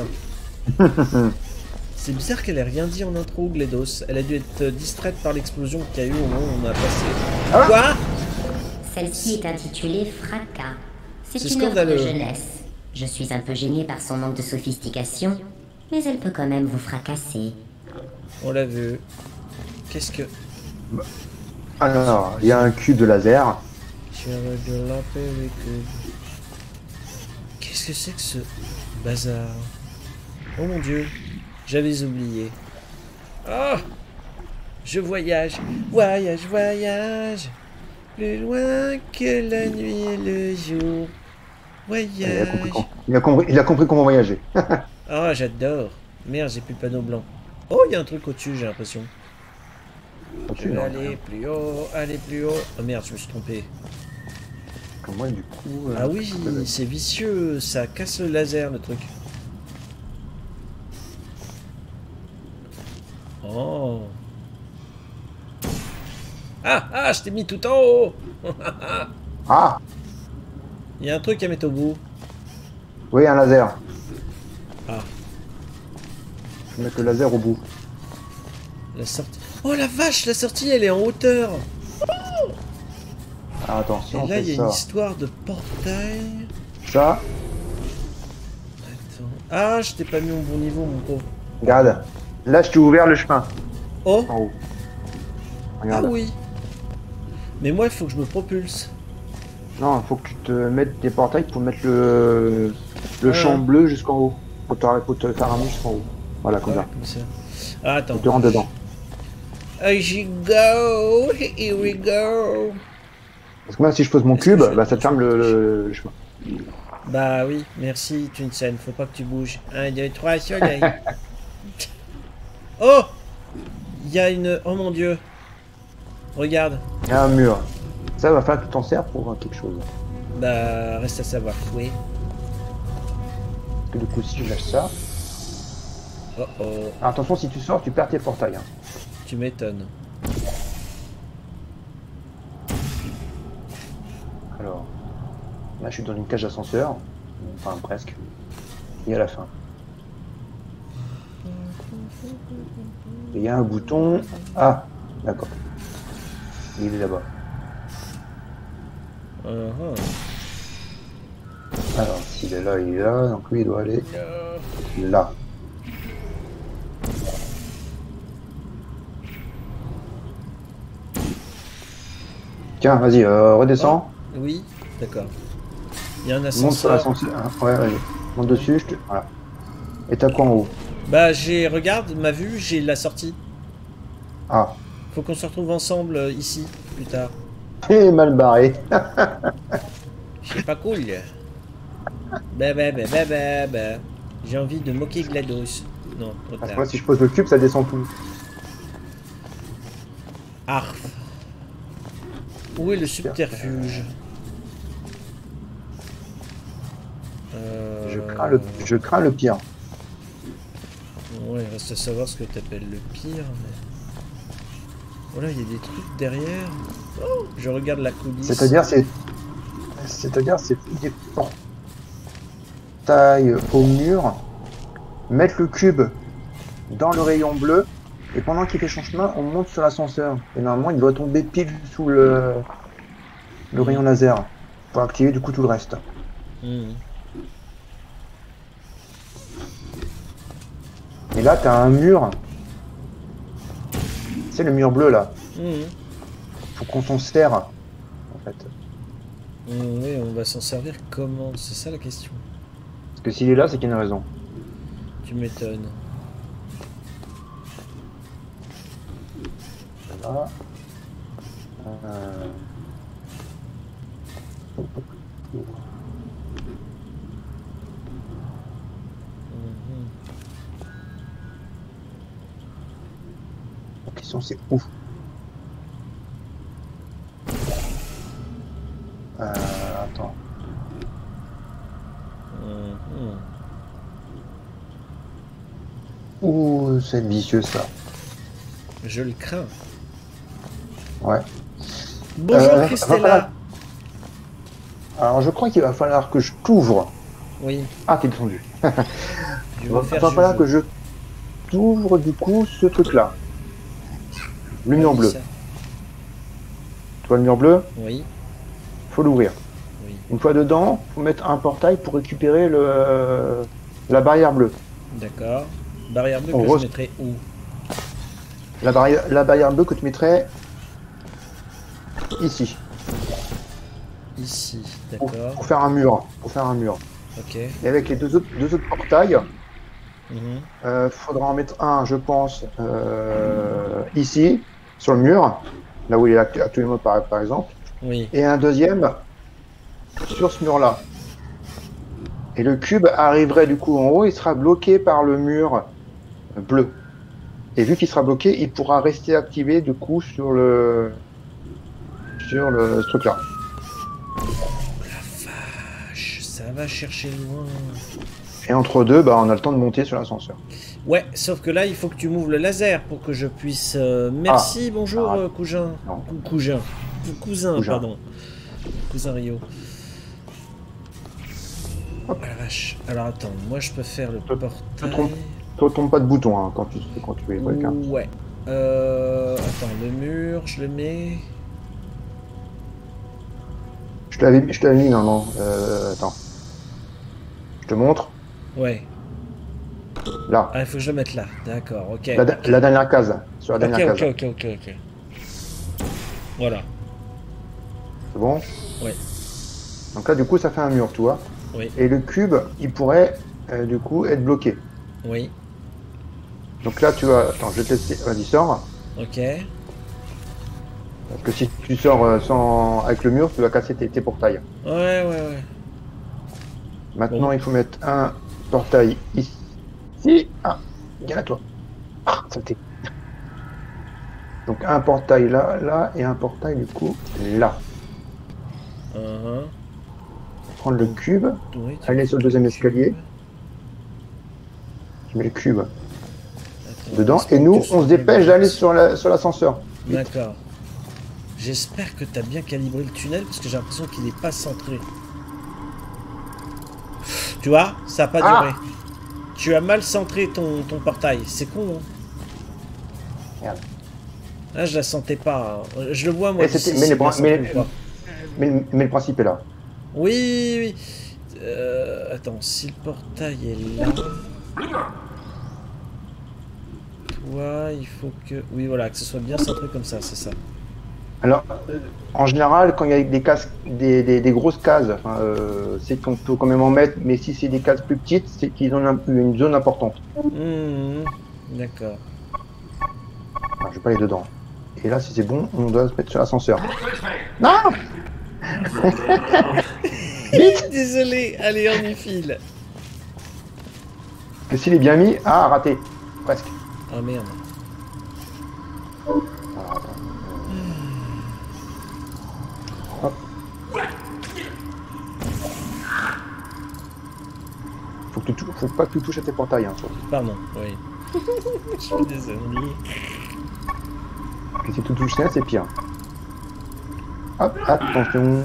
C'est bizarre qu'elle ait rien dit en intro, GLaDOS. Elle a dû être distraite par l'explosion qu'il y a eu au moment où on a passé. Ah Quoi? Celle-ci est intitulée Fracas. C'est C'est une œuvre de scandaleux. jeunesse. Je suis un peu gêné par son manque de sophistication, mais elle peut quand même vous fracasser. On l'a vu. Qu'est-ce que... Alors, il y a un cube de laser. Sur de la pellicule. Qu'est-ce que c'est que ce bazar? Oh mon dieu, j'avais oublié. Oh, je voyage, voyage, voyage, plus loin que la nuit et le jour. Il a compris, Voyage. com- il a compris, il a compris comment voyager. Oh, j'adore. Merde, j'ai plus le panneau blanc. Oh, il y a un truc au-dessus, j'ai l'impression. Je vais aller plus haut, aller plus haut. Oh merde, je me suis trompé. Moi, du coup. euh, Ah oui, c'est vicieux, ça casse le laser, le truc. Oh. Ah, ah, je t'ai mis tout en haut. Ah, Il y a un truc à mettre au bout. oui, un laser. Ah, Je vais mettre le laser au bout. la sortie. Oh la vache, la sortie, elle est en hauteur. Ah, attention, Et on là, il y fait a une ça. histoire de portail. Ça, Attends. Ah, je t'ai pas mis au bon niveau, mon pauvre. regarde. Là, je t'ai ouvert le chemin. Oh, En haut. ah Regarde. oui. Mais moi, il faut que je me propulse. Non, il faut que tu te mettes des portails pour mettre le, le Ouais. champ bleu jusqu'en haut. Faut te, faut te faire ramener jusqu'en haut. Voilà, comme Ouais, ça. comme ça. Ah, attends. Tu te rentres dedans. As you go, here we go. Parce que moi, si je pose mon Est-ce que cube, je- bah, ça te ferme le, le- le chemin. Bah oui, merci Tunsen, faut pas que tu bouges. un, deux, trois, soleil. Oh, il y a une... Oh mon dieu. Regarde. Il y a un mur. Ça va falloir que tu t'en sers pour euh, quelque chose. Bah, reste à savoir. Oui. Parce que du coup, si je lâche ça. Oh oh, Alors, attention, si tu sors, tu perds tes portails. Hein. tu m'étonnes. Alors, là, je suis dans une cage d'ascenseur. Enfin, presque. Et à la fin. Et il y a un bouton. Ah, d'accord. Il est là-bas. Uh -huh. Alors, s'il est là, il est là. Donc lui, il doit aller là. Tiens, vas-y, euh, redescends. Oui, d'accord. Il y a un Monte sur ascenseur. l'ascenseur. Hein, ouais, vas-y. Monte dessus. Je te... Voilà. Et t'as quoi en haut? Bah, j'ai... Regarde, ma vue, j'ai la sortie. Ah. Faut qu'on se retrouve ensemble euh, ici, plus tard. Et mal barré. C'est pas cool. Bah, bah, bah, bah, bah, bah. J'ai envie de moquer GLaDOS. Non, trop Parce que tard. moi, si je pose le cube, ça descend tout. Arf. Où est le subterfuge? Euh... Je crains le, je crains le pire. Ouais, il reste à savoir ce que t'appelles le pire. Mais... Voilà, il y a des trucs derrière. Oh, je regarde la coulisse. C'est-à-dire, c'est, c'est-à-dire, c'est des portails au mur, mettre le cube dans le rayon bleu, et pendant qu'il fait son chemin, on monte sur l'ascenseur. Et normalement, il doit tomber pile sous le, le rayon laser pour activer du coup tout le reste. Mmh. Et là, t'as un mur. C'est le mur bleu là. Mmh. Faut qu'on s'en sert, en fait. Mmh, oui, on va s'en servir comment? C'est ça la question. Parce que s'il est là, c'est qu'il y a une raison. Tu m'étonnes. Voilà. Euh... Mmh. La question c'est où? Euh, attends. Mmh. Ouh, c'est vicieux ça. Je le crains. Ouais. Bonjour Euh, Christella. voilà. Alors je crois qu'il va falloir que je t'ouvre. Oui, Ah, t'es descendu. je Il vais va faire falloir Juju. que je t'ouvre du coup ce truc-là. Le mur Ah, bleu. ça. Tu vois le mur bleu? Oui, Faut l'ouvrir. oui. Une fois dedans, faut mettre un portail pour récupérer le la barrière bleue. D'accord. Barrière bleue On que re- je mettrai où? La barrière, la barrière bleue que tu mettrais ici. Ici, Pour, d'accord. pour faire un mur. Pour faire un mur. Ok. Et avec les deux autres, deux autres portails, Mhm. euh, faudra en mettre un, je pense, euh, ici, sur le mur, là où il est actu- actuellement par, par exemple, Oui, et un deuxième sur ce mur-là. Et le cube arriverait du coup en haut, il sera bloqué par le mur bleu. Et vu qu'il sera bloqué, il pourra rester activé du coup sur le sur le ce truc-là. vache, ça va chercher loin. Et entre deux, bah, on a le temps de monter sur l'ascenseur. Ouais, sauf que là, il faut que tu m'ouvres le laser pour que je puisse... euh, Merci, bonjour, Ah. euh, cousin. Non. Cou- Cousin. Cou- Cousin, Cousin. pardon. Cousin Rio. Oh la vache. Alors attends, moi je peux faire le te portail... trompe. Toi, tombe pas de bouton hein, quand tu quand tu fais les trucs. Hein. Ouais. Euh... Attends, le mur, je le mets... Je te l'avais je te l'avais mis, non, non. Euh, attends. Je te montre. Ouais. Là. Ah, il faut que je le mette là. D'accord, ok. La, ok. la dernière case. Sur la Ok, dernière ok, case. ok, ok, ok. Voilà. C'est bon? Ouais. Donc là, du coup, ça fait un mur, tu vois. Oui, Et le cube, il pourrait, euh, du coup, être bloqué. oui. Donc là, tu vas... Attends, je vais te laisser... Vas-y, sors. Ok. Parce que si tu sors euh, sans... avec le mur, tu vas casser tes, tes portails. Ouais, ouais, ouais. Maintenant, Bon. il faut mettre un portail ici. Ah, viens à toi. Ah, saleté. Donc un portail là, là, et un portail, du coup, là. Uh-huh. Prendre le cube. Oui, tu Aller mets sur le deuxième escalier. cube. Tu mets le cube Attends, dedans. laisse-moi Et nous, que tu on se sois dépêche bien. d'aller sur la- sur l'ascenseur. D'accord. J'espère que tu as bien calibré le tunnel parce que j'ai l'impression qu'il n'est pas centré. Tu vois, ça n'a pas Ah duré. Tu as mal centré ton, ton portail. C'est con, hein. Merde. Là, je la sentais pas. hein. Je le vois, moi. Et c'était- d'ici, mais c'est les bien bras- centré mais- ou pas. Mais, mais le principe est là. Oui, oui. Euh, attends, si le portail est là... Toi, il faut que... Oui, voilà, que ce soit bien centré comme ça, c'est ça. Alors, euh, en général, quand il y a des cases, des, des, des grosses cases, enfin, euh, c'est qu'on peut quand même en mettre, mais si c'est des cases plus petites, c'est qu'ils ont un- une zone importante. Mmh, d'accord. Alors, je vais pas aller dedans. Et là, si c'est bon, on doit se mettre sur l'ascenseur. Non! Désolé, allez, on y file. Que s'il est bien mis, ah, raté. Presque. Ah merde. Alors, attends. Hop. Faut, que tu tou- faut pas que tu touches à tes portails. Hein, surtout. Pardon, oui. Je suis désolé. Et si tu touches là, c'est pire. Hop, attention.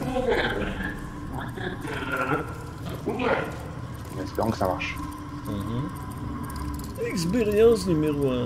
En espérant que ça marche. Mhm. Expérience numéro un.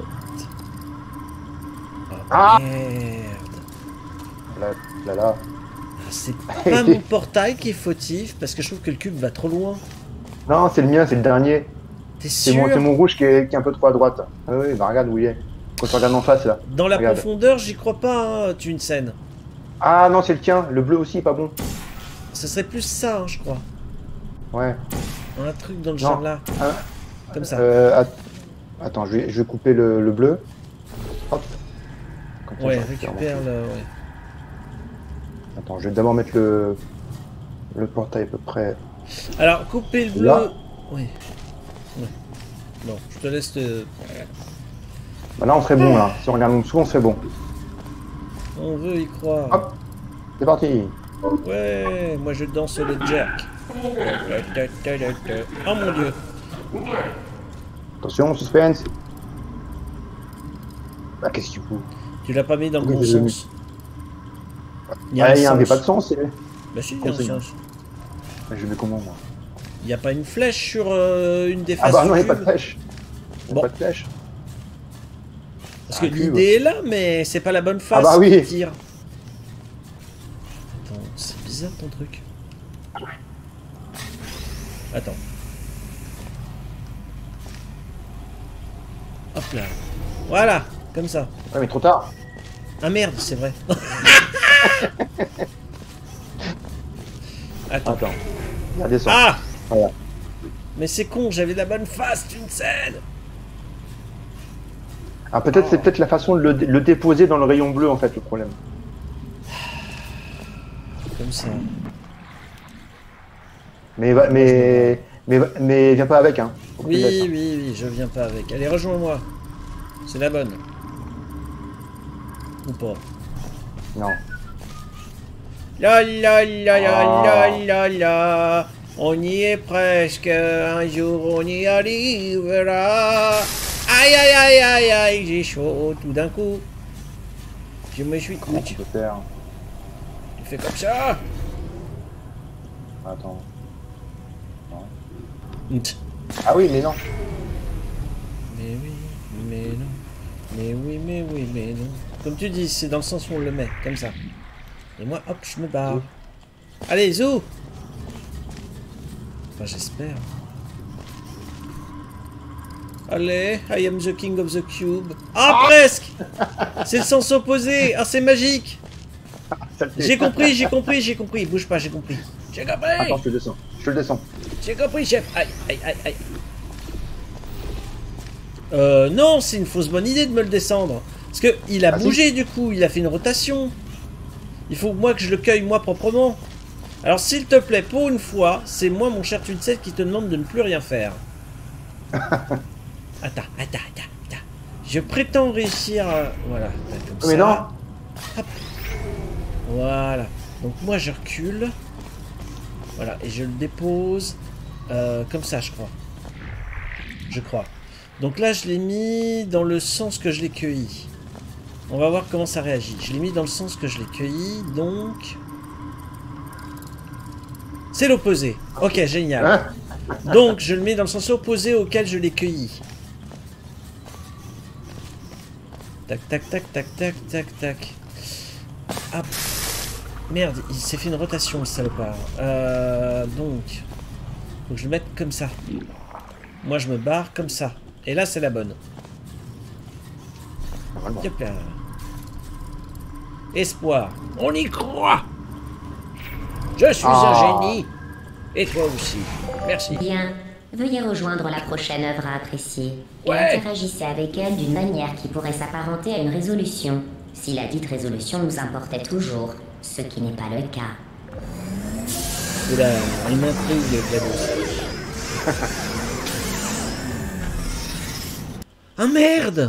Ah Merde. Là, là, là. Ah, c'est pas mon portail qui est fautif parce que je trouve que le cube va trop loin. Non, c'est le mien, c'est le dernier. T'es C'est sûr? mon, c'est mon rouge qui est, qui est un peu trop à droite. Ah oui, bah regarde où il est. Quand tu regardes en face là. Dans la Regarde. profondeur, j'y crois pas, hein, tu une scène. Ah non, c'est le tien. Le bleu aussi est pas bon. Ce serait plus ça, hein, je crois. Ouais. Un truc dans le Non. genre là. Ah, Comme ça. euh, att- Attends, je vais, je vais couper le, le bleu. Hop. Comme ça, ouais, ça récupère mon- récupère le. Ouais. Attends, je vais d'abord mettre le, le portail à peu près. Alors, couper le bleu. Là. Oui. Ouais. Bon, je te laisse te. Bah là, on serait bon là. Si on regarde en dessous, on serait bon. On veut y croire. Hop. C'est parti. Ouais, moi je danse le jack. Oh mon dieu. Attention, suspense. Ah, qu'est-ce que tu fous? Tu l'as pas mis dans le bon Oui, j'ai mis. sens. Il y a, un il y a un sens. pas de sens, c'est... Bah si, il y a un Conseil. sens. Je mets comment, moi? Il n'y a pas une flèche sur euh, une des Ah faces bah du non, il n'y a cube. pas de flèche. Il n'y a Bon. pas de flèche. Parce Ah, que cube. l'idée est là, mais c'est pas la bonne face bah oui. qui tire. Attends, c'est bizarre ton truc. Attends. Hop là. Voilà, comme ça. Ouais, mais trop tard. Ah merde, c'est vrai. Attends. Attends. Il redescend. Ah Voilà. Mais c'est con, j'avais la bonne face d'une scène. Ah, peut-être, c'est peut-être la façon de le, le déposer dans le rayon bleu, en fait, le problème. Comme ça. Mais, va- mais, mais, mais, viens pas avec, hein. Faut que tu Oui, le laisses, hein. oui, oui, je viens pas avec. Allez, rejoins-moi. C'est la bonne. Ou pas. Non. La la la la Ah. la la la. On y est presque. Un jour on y arrivera. Aïe aïe aïe aïe aïe, j'ai chaud tout d'un coup. Je me suis Comment tu couché. peux faire? Tu fais comme ça. Attends. Nt. Ah oui, mais non. Mais oui, mais non. Mais oui, mais oui, mais non. Comme tu dis, c'est dans le sens où on le met, comme ça. Et moi, hop, je me barre. Allez, zou. Enfin, j'espère. Allez, I am the king of the cube. Ah, presque. C'est le sens opposé. Ah, c'est magique. Saleté. J'ai compris, j'ai compris, j'ai compris. Bouge pas, j'ai compris. J'ai compris. Attends, je te descends. Je te le descends. J'ai compris, chef. Aïe, aïe, aïe, aïe. Euh, non, c'est une fausse bonne idée de me le descendre. Parce que il a Ah, si. bougé du coup, il a fait une rotation. Il faut moi que je le cueille moi proprement. Alors s'il te plaît, pour une fois, c'est moi mon cher Tunsel qui te demande de ne plus rien faire. Attends, attends, attends, attends. Je prétends réussir à... Voilà, comme Mais ça. non. Hop. Voilà. Donc moi je recule. Voilà, et je le dépose euh, comme ça, je crois. Je crois. Donc là, je l'ai mis dans le sens que je l'ai cueilli. On va voir comment ça réagit. Je l'ai mis dans le sens que je l'ai cueilli, donc... C'est l'opposé. Ok, génial. Hein? Donc, je le mets dans le sens opposé auquel je l'ai cueilli. Tac, tac, tac, tac, tac, tac, tac. Ah, merde, il s'est fait une rotation, le salopard. Euh, donc, faut que je le mette comme ça. Moi, je me barre comme ça. Et là, c'est la bonne. Normalement. Hop là. Espoir. On y croit. Je suis Ah. un génie. Et toi aussi. Merci. Bien. Veuillez rejoindre la prochaine œuvre à apprécier. Et Ouais. interagissez avec elle d'une manière qui pourrait s'apparenter à une résolution, si la dite résolution nous importait toujours, ce qui n'est pas le cas. Oula, il m'intrigue, Gladys. Ah merde!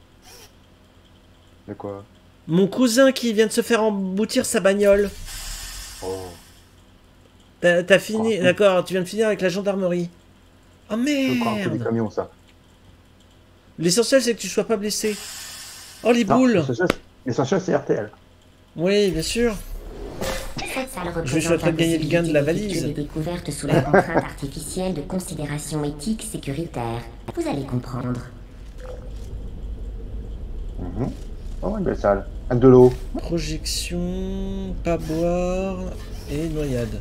De quoi? Mon cousin qui vient de se faire emboutir sa bagnole. Oh. T'as t'as fini, Oh. d'accord, tu viens de finir avec la gendarmerie. Ah Je prends un coup du merde! camion, ça. L'essentiel c'est que tu sois pas blessé. Oh les Non, boules! l'essentiel, l'essentiel, c'est R T L. Oui, bien sûr. Cette salle Je lui représente souhaiterais la gagner le gain de la possibilité valise. d'effectuer des découvertes sous la contrainte artificielle de considérations éthiques sécuritaires. Vous allez comprendre. Mhm. Oh, une belle salle. Avec de l'eau. Projection, pas boire et noyade.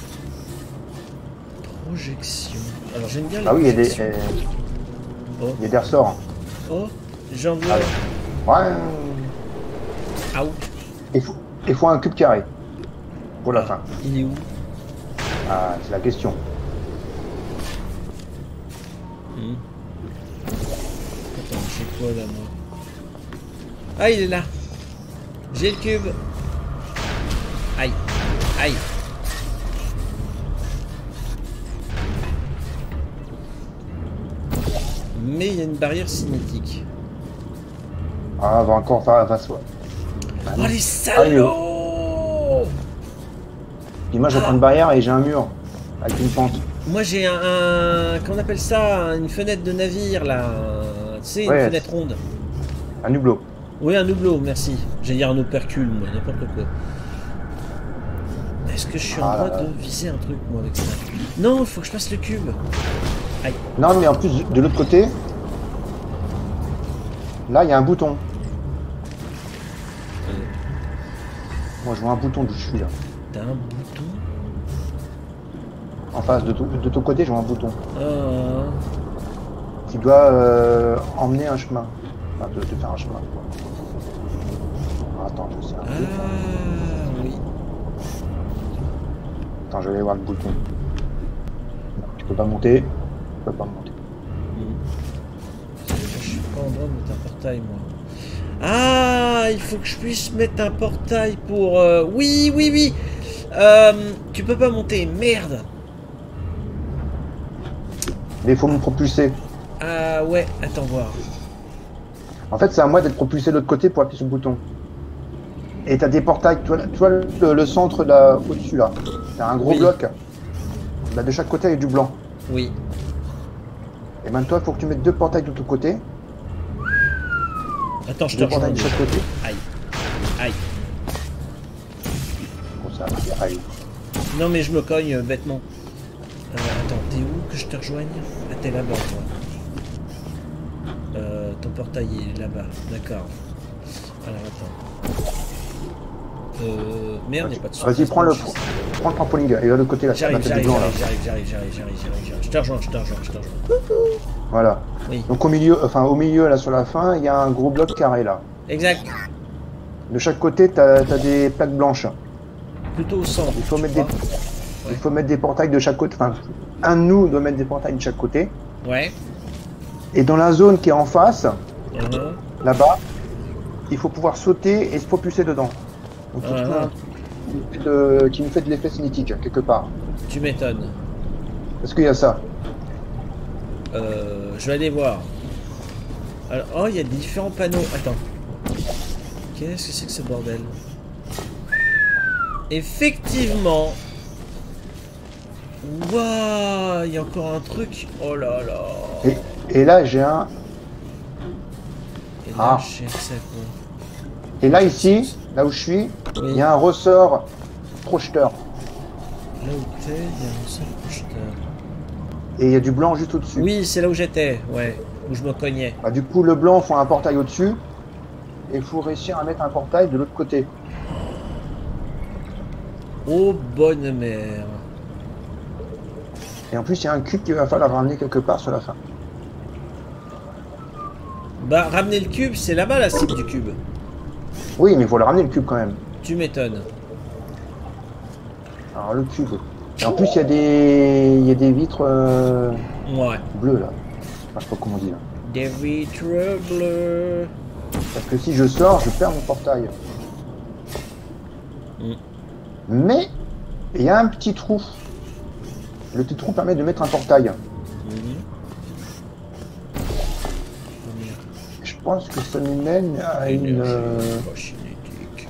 Projection. Alors j'aime bien les Ah oui, il y a des, projections. euh, Oh, il y a des ressorts. oh, j'en veux. Ah ouais. Ah, où Il faut, il faut un cube carré. Pour la fin. il est où? Ah, c'est la question. Hmm. Attends, j'ai quoi là moi? Ah, il est là. J'ai le cube. Aïe, aïe. Mais il y a une barrière cinétique. Ah, va encore, va, va soi. Oh les salauds! Puis moi, j'ai Ah. une barrière et j'ai un mur. Avec une pente. Moi j'ai un, un... Qu'on appelle ça? Une fenêtre de navire là. Tu sais, une Ouais. fenêtre ronde. Un hublot. Oui, un hublot, merci. J'allais dire un opercule, moi, n'importe quoi. Est-ce que je suis en Ah, droit de viser un truc, moi, avec ça? Non, il faut que je passe le cube. Aïe. Non, mais en plus, de l'autre côté, là, il y a un bouton. Euh, Moi, je vois un bouton d'où je suis là. T'as un bouton? En face, de, tout- de ton côté, je vois un bouton. Ah. Qui doit euh, emmener un chemin. Enfin, te, te faire un chemin. Ah, attends, je sais un Ah, truc. oui. Attends, je vais aller voir le bouton. Non, tu peux pas monter. Tu peux pas monter. Je suis pas en droit de mettre un portail, moi. Ah, il faut que je puisse mettre un portail pour... euh, Oui, oui, oui. Euh, tu peux pas monter, merde. Mais il faut me propulser. Ah ouais, attends voir. En fait, c'est à moi d'être propulsé de l'autre côté pour appuyer sur le bouton. Et t'as des portails, tu vois, tu vois le, le centre là, au-dessus là. T'as un gros Oui. bloc. Là, de chaque côté, il y a du blanc. Oui. Et maintenant, il faut que tu mettes deux portails de ton côté. Attends, je te Deux rejoins. portails de chaque côté. Aïe. Aïe. Bon, ça va, aïe. Non mais je me cogne euh, bêtement. Euh, attends, t'es où que je te rejoigne? Ah, t'es là-bas, toi. Euh, ton portail est là-bas, d'accord. Alors attends. Euh, merde, il n'y a pas de Vas-y, prends le, prends le trampoline et de l'autre côté là. J'arrive, la tête j'arrive, du blanc, là. j'arrive, j'arrive, j'arrive, j'arrive, j'arrive, j'arrive. Je te rejoins, je te rejoins, je te rejoins, je te rejoins. Voilà. Oui, Donc au milieu, enfin au milieu là sur la fin, il y a un gros bloc carré là. exact. De chaque côté, t'as as des plaques blanches. Plutôt au centre. Il faut tu mettre des, crois il faut mettre des portails de chaque côté. Enfin, un de nous doit mettre des portails de chaque côté. Ouais. Et dans la zone qui est en face, Uh-huh. là-bas, il faut pouvoir sauter et se propulser dedans. Donc faut Ah, trouver ah. un truc qui nous fait de- qui nous fait de l'effet cinétique quelque part. Tu m'étonnes. Est-ce qu'il y a ça? Euh, je vais aller voir. Alors, oh, il y a des différents panneaux. Attends. Qu'est-ce que c'est que ce bordel? Effectivement. Waouh, il y a encore un truc. Oh là là. Et, et là j'ai un. Et là, Ah. je sais que c'est quoi. Et là ici, là où je suis, Oui. il y a un ressort projeteur. Là où t'es, il y a un seul projeteur. Et il y a du blanc juste au-dessus. Oui, c'est là où j'étais, ouais. Où je me cognais. Bah, du coup, le blanc font un portail au-dessus. Et il faut réussir à mettre un portail de l'autre côté. Oh, bonne mère. Et en plus, il y a un cube qu'il va falloir ramener quelque part sur la fin. Bah, ramener le cube, c'est là-bas la cible du cube. Oui, mais il faut le ramener le cube quand même. Tu m'étonnes. Alors, le cube. Et en plus, il y a des, il y a des vitres euh, Ouais. bleues là. Enfin, je sais pas comment on dit là. Des vitres bleues. Parce que si je sors, je perds mon portail. Mm. Mais il y a un petit trou. Le petit trou permet de mettre un portail. Mhm. Oh, merde. Je pense que ça nous mène à une, Énergie, euh, pas cinétique.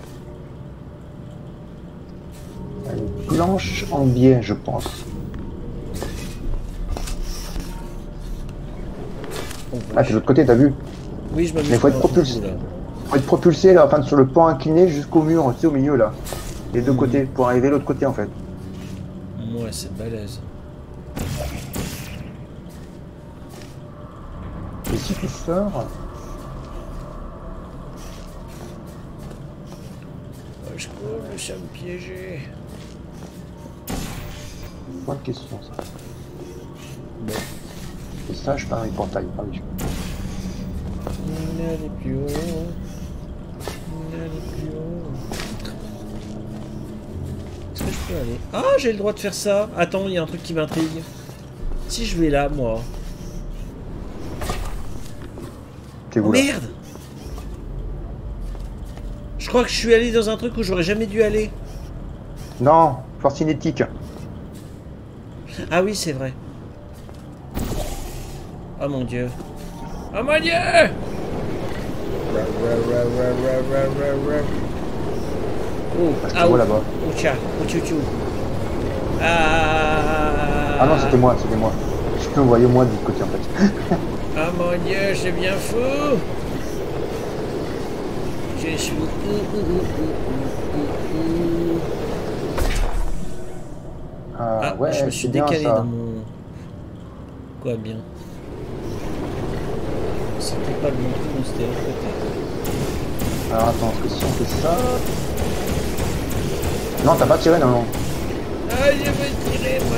à une planche en biais, je pense. Oh, Ah, t'es de l'autre côté, t'as vu? oui, je me mets Mais faut être dans un propulsé. trou, là. Faut être propulsé là, enfin sur le pan incliné jusqu'au mur, tu sais, au milieu là. Les deux Mhm. côtés, pour arriver de l'autre côté en fait. Ouais, c'est balèze. Et si tu sors, Oh, je cours, je suis à me piéger. bonne question ça. Bon. Et ça, je parle avec portail. Ah oui. N'allez plus haut. N'allez plus haut. Est-ce que je peux aller? Ah, j'ai le droit de faire ça. Attends, il y a un truc qui m'intrigue. Si je vais là, moi. T'es Oh, où là? merde! Je crois que je suis allé dans un truc où j'aurais jamais dû aller. Non, force cinétique. Ah oui, c'est vrai. Oh mon dieu. Oh mon dieu! Oh, Parce que ah, moi oh, là-bas. oh, tcha, oh, tchou, tchou. Ah, Ah non, c'était moi, c'était moi. Je peux envoyer moi de l'autre côté en fait. Ah mon dieu, c'est bien fou! Je suis... Ouh, ouh, ouh, ouh, ouh, ouh. Ah, Ah, ouais, je me suis c'est bien décalé ça. dans mon... Quoi, bien? C'était pas le bon coup, c'était l'autre côté. Alors attends, parce que si on fait ça... Non, t'as pas tiré, non, non. Ah, je veux tirer, moi.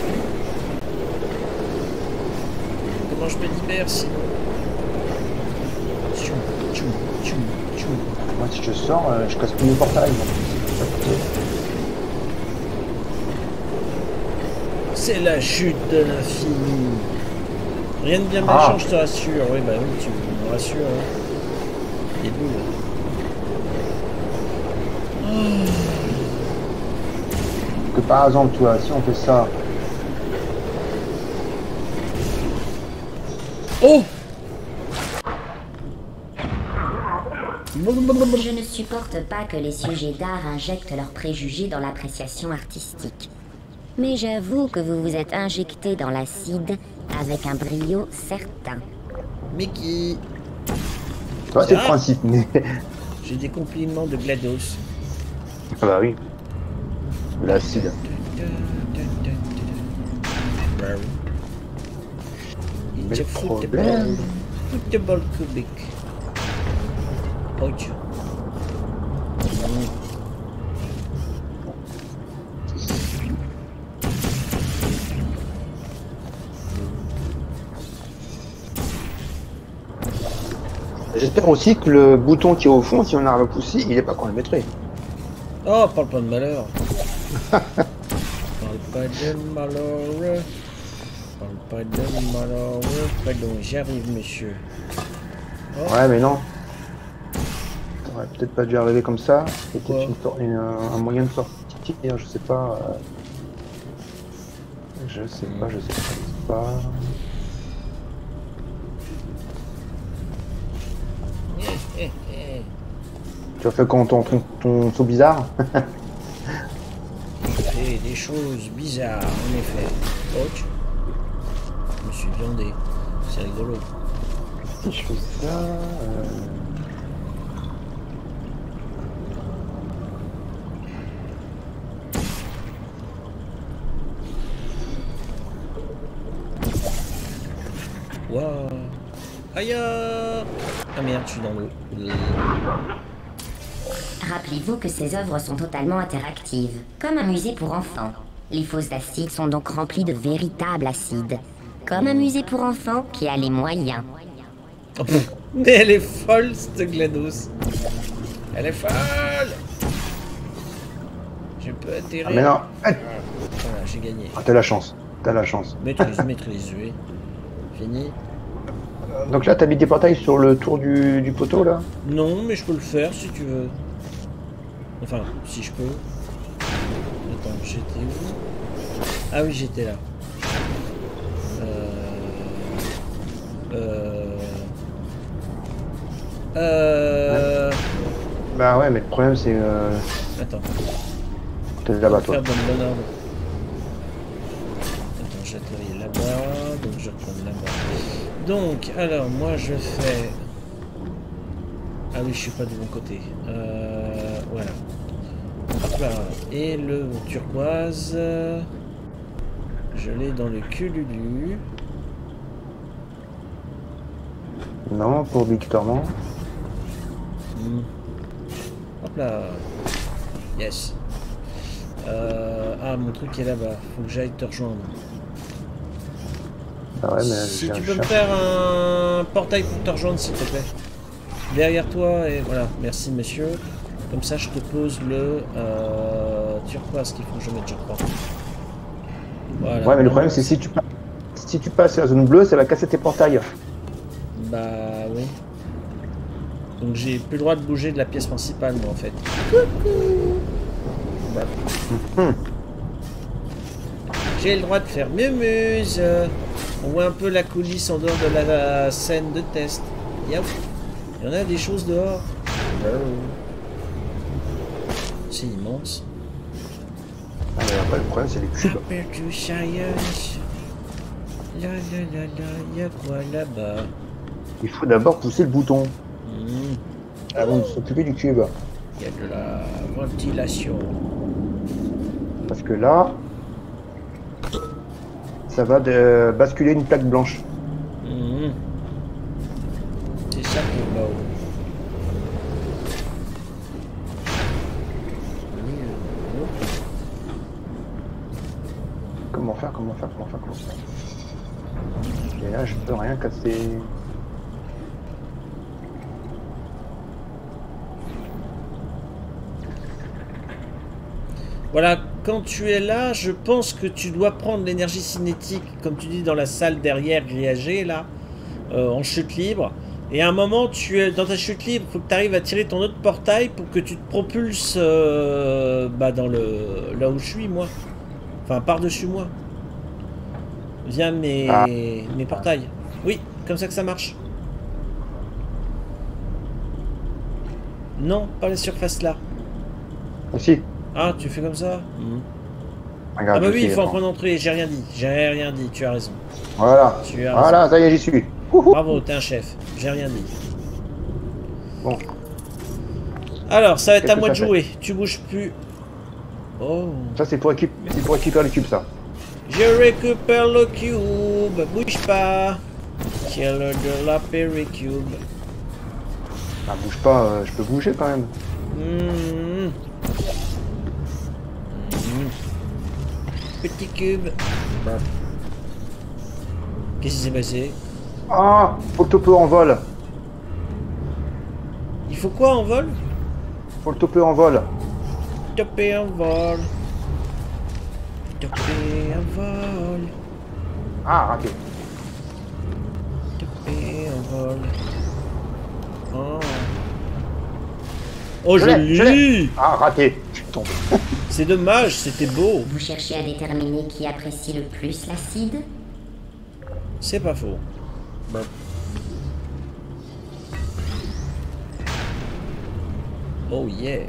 Comment je me libère, sinon? Tchoum, tchoum, tchoum, tchoum. Moi, si je sors, euh, je casse tous mes portails. Donc, ça peut être- C'est la chute de l'infini. Rien de bien Ah. méchant, je te rassure. Oui, bah oui, tu me rassures. Hein. Des boules. Que par exemple, tu vois, si on fait ça... Oh! Je ne supporte pas que les sujets d'art injectent leurs préjugés dans l'appréciation artistique. Mais j'avoue que vous vous êtes injecté dans l'acide avec un brio certain. Mickey, Tu vois, c'est le Ah. principe, mais... j'ai des compliments de GLaDOS. Ah bah oui. L'acide. In Mais the le football, problème- football cubic. Ouch. J'espère aussi que le bouton qui est au fond, si on arrive à pousser, il est pas chronométré. Oh, parle pas de malheur. Parle pas de malheur. Parle pas de malheur. Pardon, j'arrive, monsieur. Oh. Ouais, mais non. T'aurais peut-être pas dû arriver comme ça. C'était Quoi une sor- une- un moyen de sortir, je sais pas. euh, Je sais pas, je sais pas, je sais pas. Eh, eh, eh. Tu as fait quand ton, ton, ton saut bizarre? Et des choses bizarres, en effet. Ouch. Je me suis viandé. C'est rigolo. Si je fais ça... euh, Waouh. Aïe. Ah merde, je suis dans l'eau. Euh, Rappelez-vous que ces œuvres sont totalement interactives, comme un musée pour enfants. Les fosses d'acide sont donc remplies de véritables acides, comme un musée pour enfants qui a les moyens. Oh, pff. Mais elle est folle, cette GLaDOS. Elle est folle. Je peux atterrir. Ah mais non, ah, Voilà, j'ai gagné. ah, t'as la chance, t'as la chance. Maîtrise, maîtrise, oui. Fini. Donc là, t'as mis des portails sur le tour du, du poteau, là? Non, mais je peux le faire si tu veux. Enfin, si je peux. Attends, j'étais où? Ah oui, j'étais là. Euh... Euh... Euh... Bah ouais, mais le problème, c'est... Euh, Attends. t'es On va là-bas, le toi. faire dans le bon ordre. Attends, j'atterris là-bas, donc je retourne là-bas. Donc, alors, moi je fais... Ah oui, je suis pas du bon côté. Euh, voilà. Hop là. Et le turquoise, je l'ai dans le cululu. Non, pour Victorman. Hmm. Hop là. Yes. Euh, ah, mon truc est là-bas. Faut que j'aille te rejoindre. Bah ouais, mais Si j'ai tu un peux me chat. faire un portail pour te rejoindre, s'il te plaît. Derrière toi, et voilà. Merci, monsieur. Comme ça, je te pose le euh, turquoise qu'il faut que je mette, je crois. Voilà. Ouais, mais le problème, c'est que si tu, pa- si tu passes à la zone bleue, ça va casser tes portails. Bah oui. Donc j'ai plus le droit de bouger de la pièce principale, moi, en fait. Bah. Hmm. J'ai le droit de faire mumuse. On voit un peu la coulisse en dehors de la scène de test. Yep. Il y en a des choses dehors. C'est immense. Ah, mais après, le problème, c'est les cubes. Aperture Science. La la la la, y'a quoi là-bas? Il faut d'abord pousser le bouton. Hmm. Avant de s'occuper du cube. Il y a de la ventilation. Parce que là, ça va de basculer une plaque blanche. Mmh. C'est ça qui est beau. Comment faire, comment faire, comment faire, comment faire. Et là, je peux rien casser. Voilà, quand tu es là, je pense que tu dois prendre l'énergie cinétique, comme tu dis, dans la salle derrière grillagée, là, euh, en chute libre. Et à un moment, tu es dans ta chute libre, il faut que tu arrives à tirer ton autre portail pour que tu te propulses euh, bah, dans le là où je suis, moi. Enfin, par-dessus moi. Via mes, Ah. mes portails. Oui, comme ça que ça marche. Non, pas la surface là. Aussi. Ah, tu fais comme ça mmh. Regarde, Ah bah je oui, sais, il faut en attends. prendre entrée, j'ai rien dit. J'ai rien dit, tu as raison. Voilà. Tu as Voilà, ça y est, j'y suis. Wouhou. Bravo, t'es un chef. J'ai rien dit. Bon. Alors, ça va être Qu'est-ce à que moi de ça fait jouer. Tu bouges plus. Oh. Ça, c'est pour, équipe... c'est pour récupérer le cube, ça. Je récupère le cube. Bouge pas. Killer de la péricube. Ah, bouge pas, euh, je peux bouger quand même. Mmh. Mmh. Petit cube. Qu'est-ce qui s'est passé? Ah, faut le topo en vol. Il faut quoi en vol? Faut le topo en vol. Topper en vol. Topper en vol. Ah, raté. Topper en vol. Oh, oh Je l'ai, je joli! Ah, raté. Je tombe. C'est dommage, c'était beau. Vous cherchez à déterminer qui apprécie le plus l'acide? C'est pas faux. Oh yeah.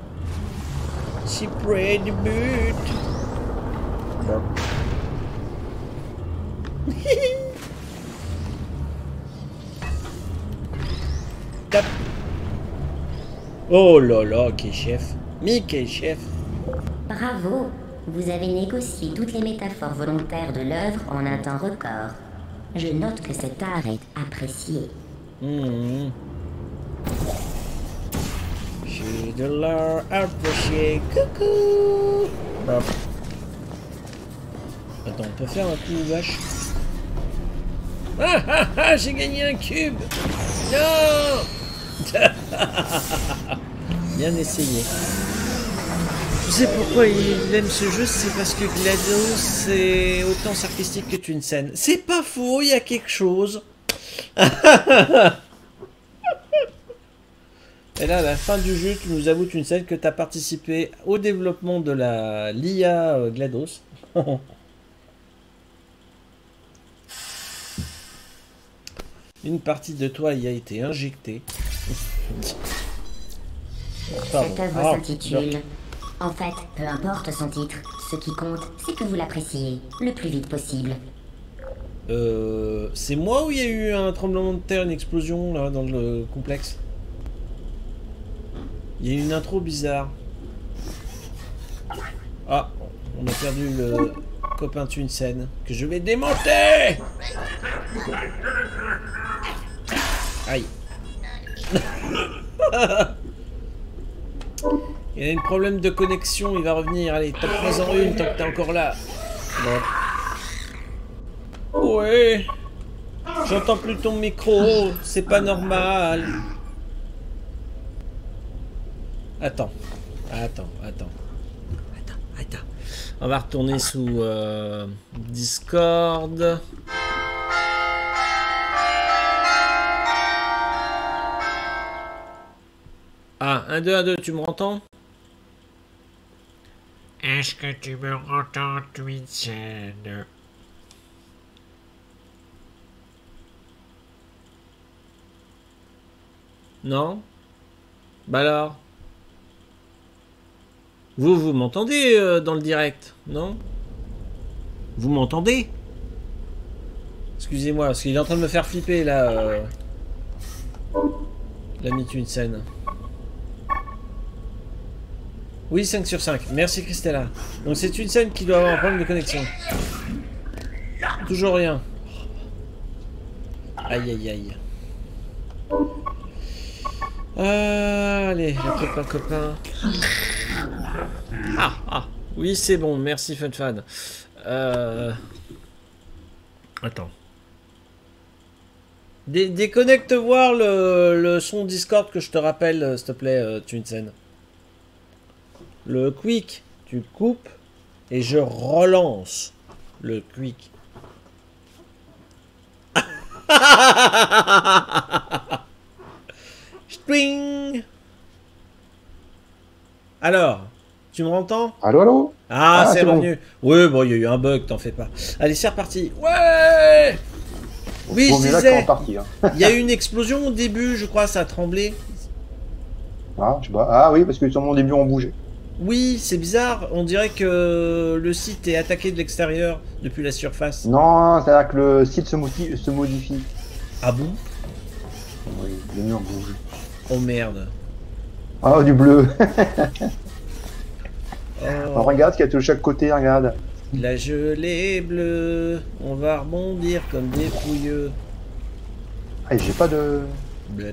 Si près du but. Tap. Oh là là, qui est chef. Mickey est chef. Bravo! Vous avez négocié toutes les métaphores volontaires de l'œuvre en un temps record. Je note que cet art est apprécié. Mmh. J'ai de l'art apprécié. Coucou. Hop. Attends, on peut faire un coup vache. Ah ah ah, j'ai gagné un cube. Non. Bien essayé. Tu sais pourquoi il aime ce jeu? C'est parce que GLaDOS est autant sarcastique que Twinsen. C'est pas faux, il y a quelque chose. Et là, à la fin du jeu, tu nous avoues, Twinsen, que tu as participé au développement de la l'I A euh, GLaDOS. Une partie de toi y a été injectée. Pardon. Cette œuvre Ah, s'intitule... En fait, peu importe son titre, ce qui compte, c'est que vous l'appréciez le plus vite possible. Euh, c'est moi ou il y a eu un tremblement de terre, une explosion là dans le complexe? Il y a eu une intro bizarre. Ah, on a perdu le copain Twinsen que je vais démonter. Aïe. Il y a un problème de connexion, il va revenir. Allez, tape-moi en une tant que t'es encore là. Bon. Ouais. J'entends plus ton micro, c'est pas normal. Attends. Attends, attends. Attends, attends. On va retourner sous euh, Discord. Ah, un, deux, un, deux, tu m'entends? Est-ce que tu me entends, Twinsen? Non? Bah alors? Vous, vous m'entendez euh, dans le direct, non? Vous m'entendez? Excusez-moi, parce qu'il est en train de me faire flipper, là. Euh... L'ami Twinsen. Oui, cinq sur cinq. Merci Christella. Donc c'est Twinsen qui doit avoir un problème de connexion. Toujours rien. Aïe aïe aïe. Euh, allez, le copain copain. Ah ah. Oui, c'est bon. Merci FunFan. Euh... Attends. Dé déconnecte voir le, le son Discord que je te rappelle, s'il te plaît, euh, Twinsen. Le quick, tu coupes et je relance le quick. String. Alors, tu me entends? Allô, allô? Ah, Ah, c'est c'est bon. revenu. Oui, bon, il y a eu un bug, t'en fais pas. Allez, c'est reparti. Ouais. Oui, Bon, je mais là, c'est disais, reparti. Hein. il y a eu une explosion au début, je crois, ça a tremblé. Ah, je sais pas. Ah oui, parce que sur mon début, on bougeait. Oui, c'est bizarre, on dirait que le site est attaqué de l'extérieur depuis la surface. Non, c'est-à-dire que le site se, moti- se modifie. Ah bon? Oui, les murs bougent. Oh merde. Ah, du bleu. Oh, Alors, regarde ce qu'il y a de chaque côté, regarde. la gelée bleue, on va rebondir comme des fouilleux. Ah, et j'ai pas de... Bleu.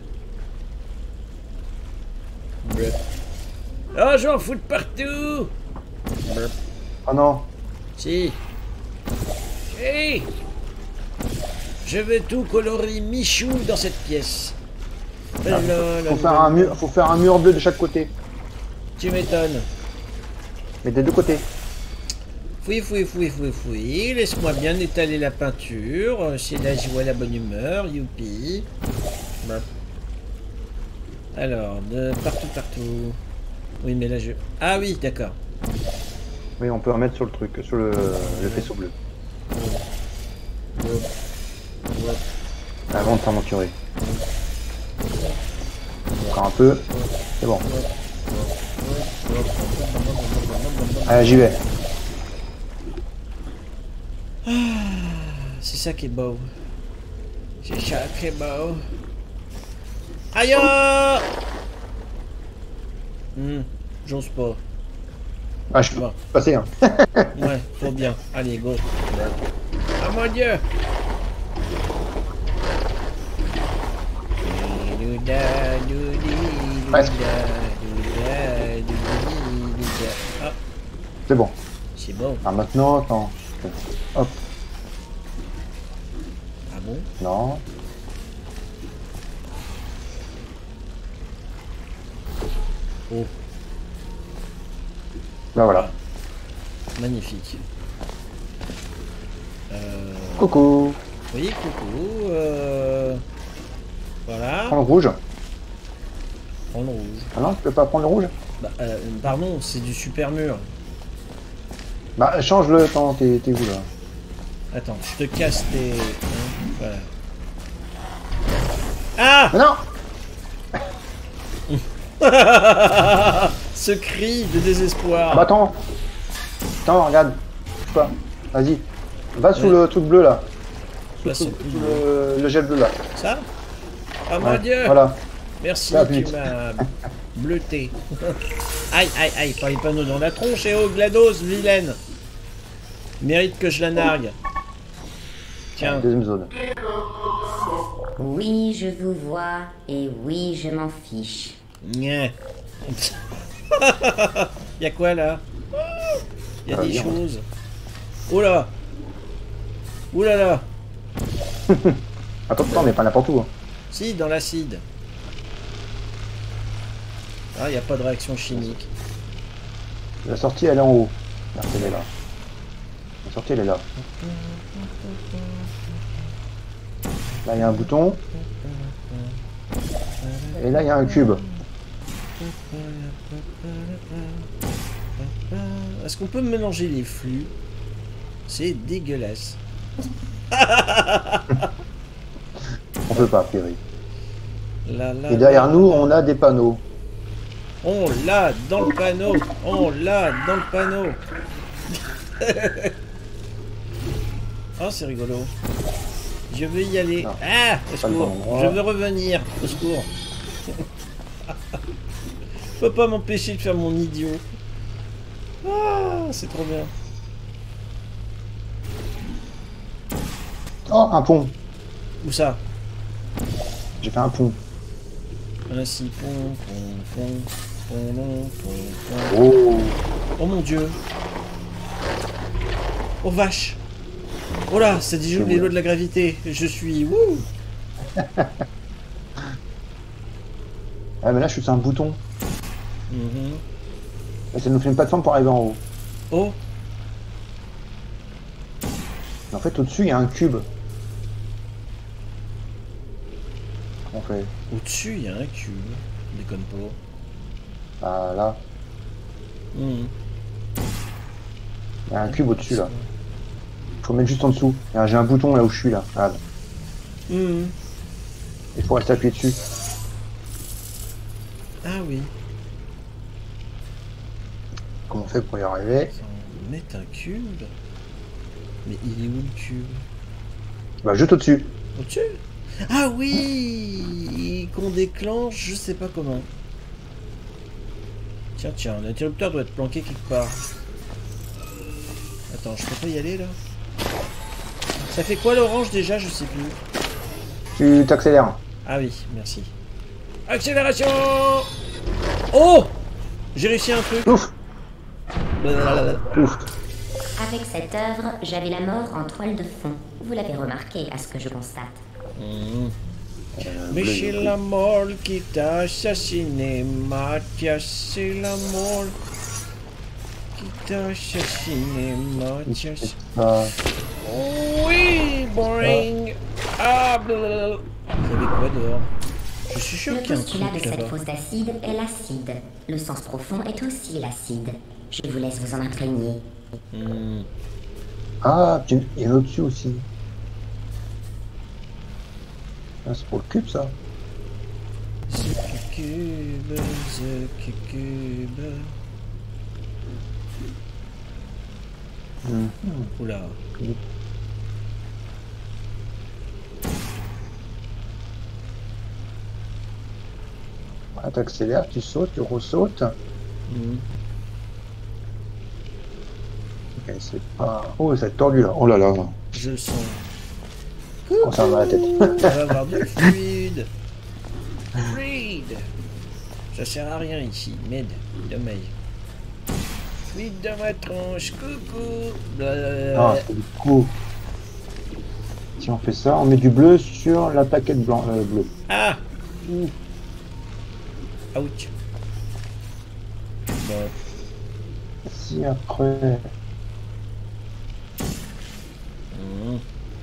Bleu. Oh, j'en fous de partout. Bleu. Ah non. Si. Si. Je veux tout colorer Michou dans cette pièce. Ah, Là, faut, là, faut là, faire là. un mur, faut faire un mur bleu de chaque côté. Tu m'étonnes. Mais des deux côtés. Fouille, fouille, fouille, fouille, fouille. Laisse-moi bien étaler la peinture. C'est là, je vois la bonne humeur. Youpi. Bah. Alors, de partout, partout. Oui, mais là, je... Ah oui, d'accord. Oui, on peut en mettre sur le truc, sur le, le faisceau bleu. Avant de s'aventurer. Encore un peu. C'est bon. Allez, j'y vais. C'est ça qui est beau. C'est ça qui est beau. Aïe! Ah hmm, j'ose pas. Ah, je peux Bon. passer, hein. Ouais, faut bien. Allez, go. Ah mon dieu! Presque. Ah, C'est bon. c'est bon. Ah, maintenant, attends. Hop. Ah bon? Non. Oh, Bah voilà. magnifique. Euh... Coucou. Oui, coucou. Euh... Voilà. Prends le rouge. Prends le rouge. Ah non, tu peux pas prendre le rouge? Bah, euh, pardon, c'est du super mur. Bah, change-le, attends, t'es t'es où là? Attends, je te casse tes... hein, voilà. Ah! Mais non! Ce cri de Ah désespoir. bah attends. Attends, regarde. Bouge pas. Vas-y. Va sous Ouais. le truc bleu là. Sous, Bah, sous- c'est- sous le, le gel bleu là. Ça? Ah mon Ouais, dieu! Voilà. Merci, Ah, tu vite. m'as bleuté. Aïe, aïe, aïe, pas les panneaux dans la tronche, et oh, GLaDOS, vilaine! Mérite que je la nargue. Tiens, Deuxième zone. Oui, je vous vois, et oui, je m'en fiche. Nya. Y'a quoi là? Y'a Ah, des bien. choses. Oh là! Ouh là là! Attends, attends, mais pas n'importe où. Hein. Si, dans l'acide. Ah, y a pas de réaction chimique. La sortie elle est en haut. Là, elle est là. La sortie elle est là. Là il y a un bouton. Et là il y a un cube. Est-ce qu'on peut mélanger les flux? C'est dégueulasse. On peut pas, a priori. Là, là, Et derrière là, nous là. on a des panneaux. On l'a dans le panneau. On l'a dans le panneau. Oh, c'est rigolo. Je veux y aller. Non, Ah, au pas le secours. bon endroit. Je veux revenir. Au secours. Faut pas m'empêcher de faire mon idiot. Ah, c'est trop bien. Oh, un pont. Où ça? J'ai fait un pont. Ainsi, pont, pont, pont, pont, pont, pont, pont. Oh. Oh mon dieu. Oh vache. Oh là, ça déjoue les lois de la gravité. Je suis... Wouh. Ah, mais là, je suis sur un bouton. Mhm. Et ça nous fait une plateforme pour arriver en haut. Oh. En fait, au-dessus, il y a un cube. Comment on fait? Au-dessus, il y a un cube. Déconne pas. Ah, là. Mhm. Il y a un cube au-dessus, là. Faut mettre juste en dessous. Ah, j'ai un bouton là où je suis, là. Ah, Mhm. il faut rester appuyé dessus. Ah oui. Comment on fait pour y arriver? On met un cube. Mais il est où le cube? Bah, juste au-dessus. Au-dessus? Ah oui. Qu'on déclenche, je sais pas comment. Tiens, tiens, l'interrupteur doit être planqué quelque part. Attends, je peux pas y aller là? Ça fait quoi l'orange déjà? Je sais plus. Tu t'accélères. Ah oui, merci. Accélération! Oh! J'ai réussi un truc. Ouf! Blablabla. Ouf! Avec cette œuvre, j'avais la mort en toile de fond. Vous l'avez remarqué, à ce que je constate. Mmh. Mais c'est la mort qui t'a assassiné, Mathias. C'est la mort qui t'a assassiné, Mathias. Ah, Oui, boring. Ah, blablabla. Il y avait quoi dehors? Je suis sûr Le qu'il y a un postulat de truc cette là-bas. fosse d'acide est l'acide. Le sens profond est aussi l'acide. Je vous laisse vous en imprégner. Hmm. ah puis il y en a au-dessus aussi. Ah, c'est pour le cube, ça. The cube, the cube. Hmm. Oula. Ah, t'accélères, tu sautes, tu ressautes. Hmm. Ok, c'est pas... Oh, ça a tordu, là. Oh là là. Je le sens. Oh, ça va la tête. On va avoir du fluide. Fluide. Ça sert à rien ici. Merde. Dommage. Fluide dans ma tronche. Coucou. Blablabla. Ah, c'est du coup. Si on fait ça, on met du bleu sur la plaquette blanc, euh, bleue. Ah. Ouh. Ouch. Bon. Si après... Hmm.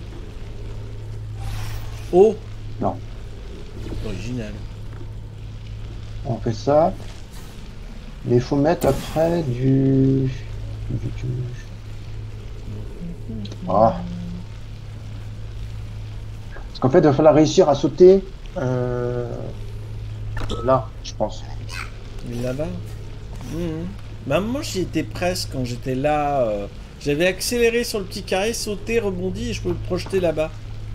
Oh. Non. Original. On fait ça. Mais il faut mettre après du... du... du- Ah. Parce qu'en fait, il va falloir réussir à sauter... Euh... Là, je pense. Là-bas. Mhm. Bah, moi j'y étais presque quand j'étais là. euh, J'avais accéléré sur le petit carré, sauté, rebondi et je peux me projeter là-bas.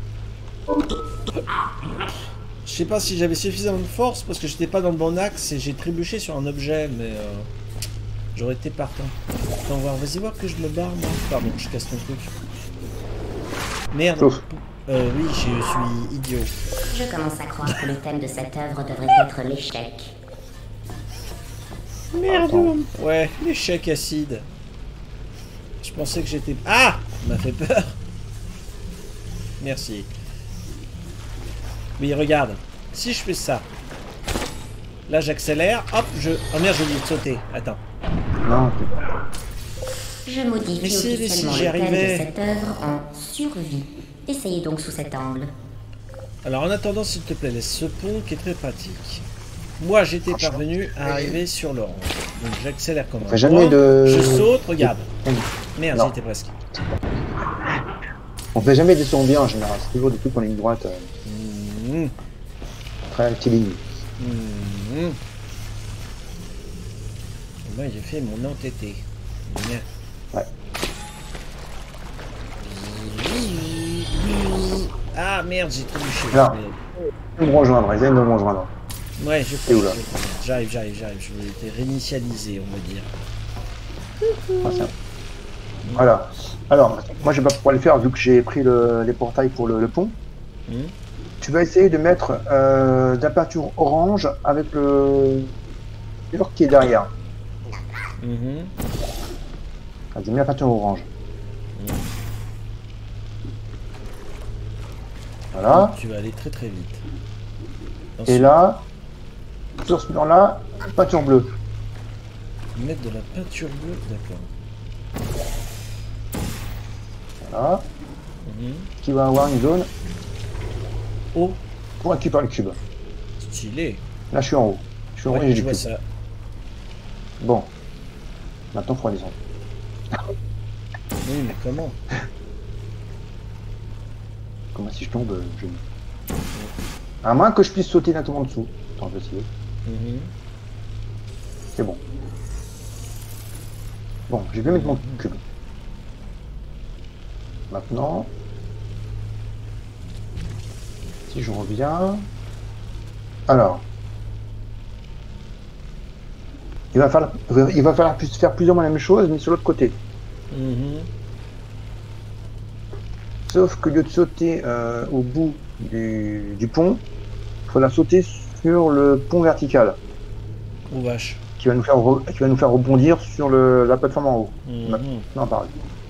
Je sais pas si j'avais suffisamment de force parce que j'étais pas dans le bon axe et j'ai trébuché sur un objet, mais euh, j'aurais été partant. Attends, voir, vas-y voir que je me barre, moi. Pardon, je casse ton truc. Merde. Sauf. Euh, oui, je suis idiot. Je commence à croire que le thème de cette œuvre devrait être l'échec. Merde. Ouais, l'échec acide. Je pensais que j'étais... Ah! Ça m'a fait peur. Merci. Oui, regarde. Si je fais ça. Là, j'accélère. Hop, je... Oh merde, j'ai oublié de sauter. Attends. Non, Je modifie Mais si, mais si, officiellement j'y le thème arrivais. de cette œuvre en survie. Essayez donc sous cet angle. Alors, en attendant, s'il te plaît, laisse ce pont qui est très pratique. Moi, j'étais parvenu à arriver sur l'orange. Donc, j'accélère comme un fait jamais roi. de- Je saute, regarde. Merde, Non. j'y étais presque. on fait jamais des sons bien en général. C'est toujours des trucs en ligne droite. euh, Mmh. très rectiligne. Mmh. Moi, j'ai fait mon entêté. Bien. Ouais. Ah merde, j'ai trébuché. Là. De me rejoindre, essaye de me rejoindre. Ouais, je T'es où, crois. là? J'arrive, j'arrive, j'arrive. Je vais été réinitialisé, on va dire. Ah, tiens. Voilà. Alors, moi je vais pas pouvoir le faire vu que j'ai pris le, les portails pour le, le pont. Hmm. Tu vas essayer de mettre euh, de la peinture orange avec le mur qui est derrière. Mhm. Vas-y, mets la peinture orange. Hmm. Voilà. Tu vas aller très très vite. Et Ensuite, là, sur ce mur-là, peinture bleue. mettre de la peinture bleue, d'accord. Voilà. Mhm. Qui va avoir une zone Oh, pour récupérer le cube. stylé. Là, je suis en haut. Je suis en haut et Ouais, j'ai je du vois cube. ça. Bon. Maintenant, il faut descendre. Oui, mais comment? Comment si je tombe, euh, je... À moins que je puisse sauter directement en dessous. Attends, je vais essayer. Mhm. C'est bon. Bon, j'ai vais mettre mon cube. Maintenant, si je reviens... Alors... Il va falloir, il va falloir plus faire plus ou moins la même chose, mais sur l'autre côté. Mhm. Sauf que au lieu de sauter euh, au bout du, du pont, il faudra sauter sur le pont vertical, Oh vache. qui va nous faire, re- qui va nous faire rebondir sur le, la plateforme en haut. Mhm. Non, pareil.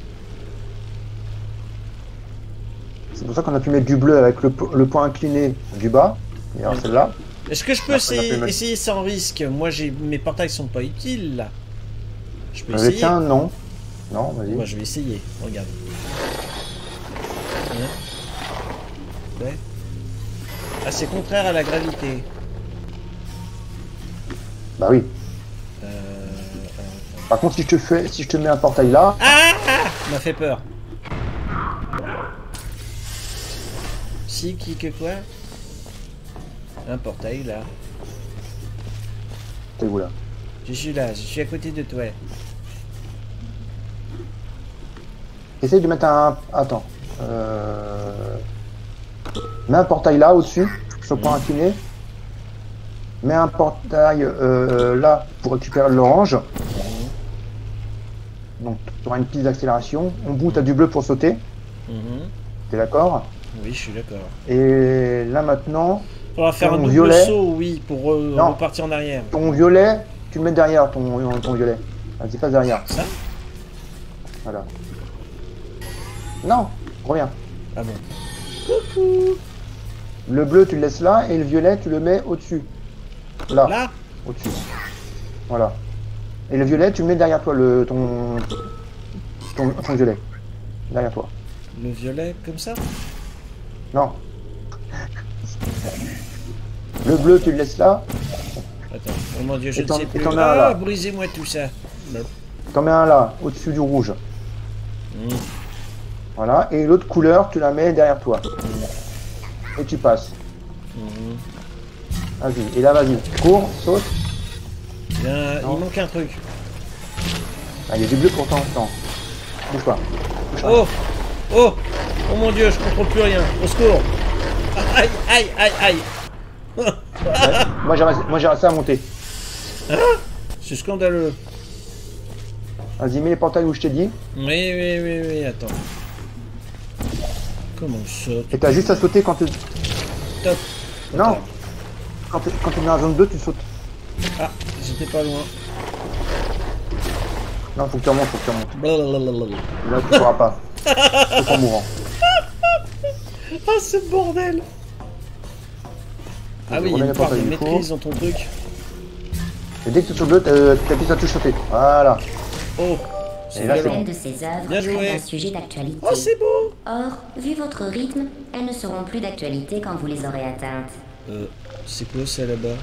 C'est pour ça qu'on a pu mettre du bleu avec le, po- le point incliné du bas, et alors Oui. celle-là. Est-ce que je peux Après, on a essayer, fait le- essayer sans risque? Moi, j'ai mes portails sont pas utiles là. Je peux Euh, essayer. tiens, non. Non, vas-y. Moi, je vais essayer. Regarde. Hein? Ouais. Ah, c'est contraire à la gravité. Bah oui. Euh... euh, Par contre, si je te fais, si je te mets un portail là, Ah, ah m'a fait peur. Si, qui, que quoi? Un portail là. t'es où là? Je suis là, je suis à côté de toi. Essaye de mettre un. Attends. Euh... Mets un portail là au-dessus, sur le point incliné. Mets un portail euh, là pour récupérer l'orange. Donc tu auras une piste d'accélération. En bout, tu as du bleu pour sauter. Mhm. T'es d'accord? Oui, je suis d'accord. Et là maintenant, On va faire un Ton double violet. saut, oui, pour euh, Non. repartir en arrière. ton violet, tu le mets derrière ton, ton violet. Vas-y, passe derrière. Ça? Voilà. Non, reviens. Ah bon. Le bleu, tu le laisses là. Et le violet, tu le mets au-dessus. Là. Là? Au-dessus. Voilà. Et le violet, tu le mets derrière toi, le, ton, ton, ton violet. Derrière toi. Le violet, comme ça? Non. Le bleu, tu le laisses là. Attends, oh mon dieu, je Et ne t'en- sais et plus. t'en as un Ah, là. brisez-moi tout ça. T'en mets un là, au-dessus du rouge. Mmh. Voilà. Et l'autre couleur, tu la mets derrière toi. Et tu passes. Mmh. Vas-y. Et là, vas-y. Cours, saute. Il, y a un- Non. il manque un truc. Ah, il y a du bleu pourtant. Non. Bouge pas. Bouge pas. Oh! Oh! Oh mon dieu, je contrôle plus rien. Au secours! Aïe, aïe, aïe, aïe! Ouais. Moi, j'ai resté- moi, j'ai resté à monter. C'est scandaleux. Vas-y, mets les portails où je t'ai dit. Oui, oui, oui, oui, attends. Comment ça? Et t'as juste à sauter quand tu... Top! Non. Quand t'es quand t'es dans la zone deux, tu sautes. Ah, j'étais pas loin. Non, faut que tu remontes, faut que tu remontes. Blablabla. Là, tu pourras pas. Sauf en mourant. Ah, ce bordel! Ah oui, il y a remets une les part de portails du maîtrise dans ton truc. Et dès que tu es sur le bleu, euh, tu appuies sur la touche sauter. Voilà. Oh! C'est Et là, c'est violent. Certaines de ces œuvres Bien joué. traitent un sujet d'actualité. Oh, c'est beau! Or, vu votre rythme, elles ne seront plus d'actualité quand vous les aurez atteintes. Euh, c'est quoi ça là-bas?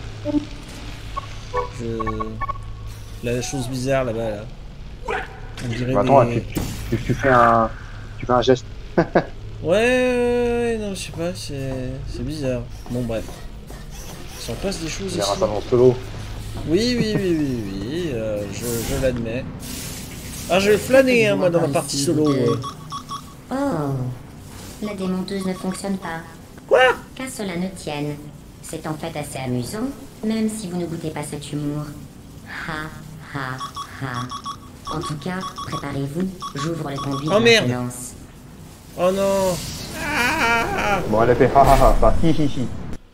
Je... La chose bizarre là-bas, là. On dirait Bah, attends, des... tu, tu, tu fais un, tu fais un geste. Ouais, ouais, ouais, non, je sais pas, c'est c'est bizarre. Bon, bref. Il s'en passe des choses Tu ici. verras ça dans le solo. Oui, oui, oui, oui, oui, euh, je, je l'admets. Ah, je vais flâner, hein, moi, dans ma partie solo. euh. Oh, la démonteuse ne fonctionne pas. Quoi? Qu'à cela ne tienne. C'est en fait assez amusant, même si vous ne goûtez pas cet humour. Ha, ha, ha. En tout cas, préparez-vous, j'ouvre le conduit Oh, de merde. maintenance. Oh non. Ah, Bon, elle a fait ha ha ha, pas hi hi hi.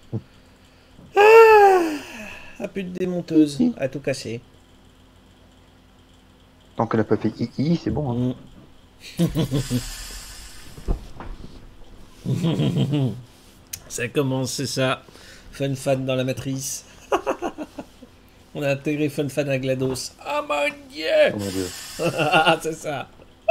ah, plus de démonteuse, à tout casser. Tant qu'elle a pas fait hi hi, c'est bon. Hein. Mm. Ça commence, c'est ça. Fun Fan dans la matrice. On a intégré Fun Fan à GLaDOS. Oh mon dieu. Oh mon dieu. C'est ça.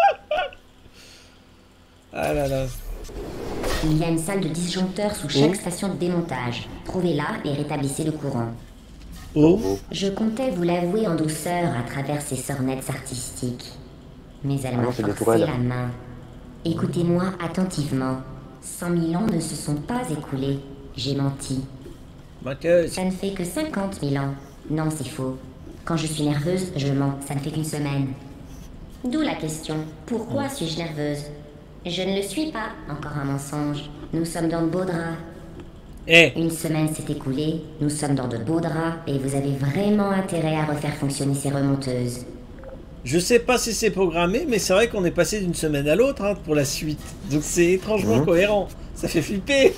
Ah là là. Il y a une salle de disjoncteur sous chaque station de démontage. Trouvez-la et rétablissez le courant. Oh. Je comptais vous l'avouer en douceur à travers ces sornettes artistiques. Mais elle Ah m'a non, c'est des forcé tourelles. la main. Écoutez-moi attentivement. Cent mille ans ne se sont pas écoulés. J'ai menti. Menteuse. Ça ne fait que cinquante mille ans. Non, c'est faux. Quand je suis nerveuse, je mens. Ça ne fait qu'une semaine. D'où la question. Pourquoi suis-je nerveuse? Je ne le suis pas. Encore un mensonge. Nous sommes dans de beaux draps. Eh. Une semaine s'est écoulée, nous sommes dans de beaux draps et vous avez vraiment intérêt à refaire fonctionner ces remonteuses. Je sais pas si c'est programmé, mais c'est vrai qu'on est passé d'une semaine à l'autre hein, pour la suite. Donc c'est étrangement Mhm. cohérent. Ça fait flipper.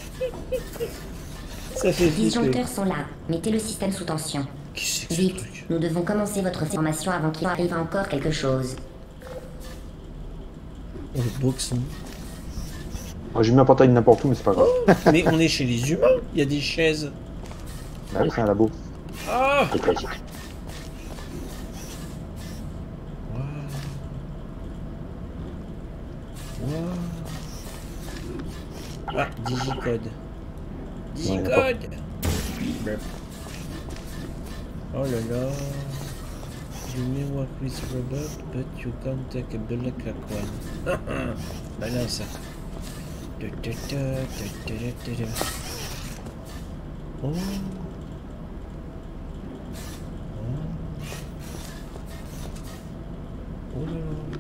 Ça fait Les flipper. disjoncteurs sont là. Mettez le système sous tension. Qu'est-ce que c'est que ce Vite, truc? nous devons commencer votre formation avant qu'il arrive encore quelque chose. Oh, le boxon. Moi, j'ai mis un portail n'importe où, mais c'est pas grave. Mais on est chez les humains. Il y a des chaises. Bah oui, c'est un labo. Ah. C'est classique. Ah, digicode. Ouais, y a pas- Digicode. Bref. Oh là là. You may work with robot, but you can't take a bullet like one. Malin ça. Da, da, da, da, da, da, da. Oh. Oh là là.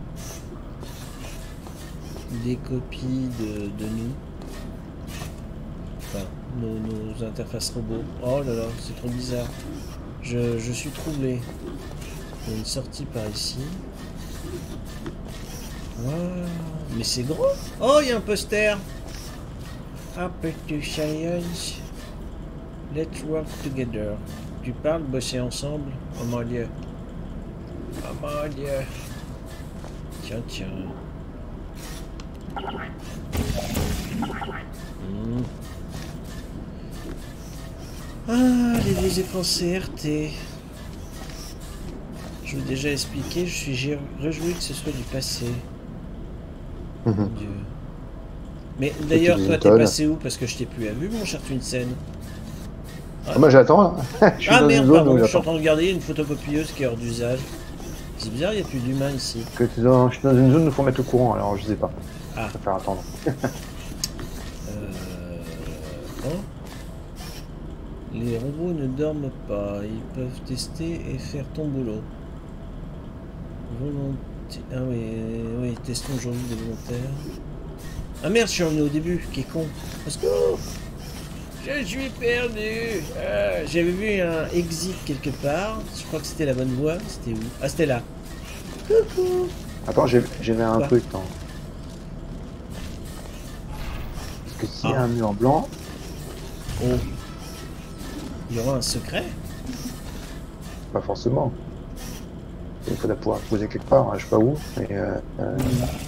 Des copies de, de nous. Enfin, nos, nos interfaces robots. Oh là là, c'est trop bizarre. Je, je suis troublé. Il y a une sortie par ici. Waouh, mais c'est gros. Oh, il y a un poster. Un petit science. Let's work together. Tu parles, bosser ensemble. Oh mon dieu. Oh mon dieu. Tiens, tiens. Hmm. Ah, les vieux écrans C R T. Je vous ai déjà expliqué, je suis gé- réjoui que ce soit du passé. Mon Mhm. Dieu. Mais d'ailleurs, Petit toi, t'es Newton. passé où? Parce que je t'ai plus à vue, mon cher Twinsen. Ah, moi, j'attends. Hein. Je suis Ah dans merde, une zone pardon, où je suis en j'attends. train de regarder une photocopieuse qui est hors d'usage. C'est bizarre, il n'y a plus d'humains ici. Que tu es dans- Je suis dans une zone où il faut mettre le courant, alors je sais pas. Ah. Je vais faire attendre. Euh... Hein? Les robots ne dorment pas, ils peuvent tester et faire ton boulot. Volonté... Ah oui, oui, testons aujourd'hui des volontaires. Ah merde, je suis revenu au début, qui est con. Au secours! Je suis perdu! Euh, J'avais vu un exit quelque part, je crois que c'était la bonne voie, c'était où? Ah, c'était là. Coucou! Attends, j'ai j'ai vu un Quoi? truc. Attends. Parce que s'il y a Ah. un mur blanc, Oh! Il y aura un secret? pas forcément. Il faudra pouvoir poser quelque part, hein, je sais pas où. Mais euh, euh,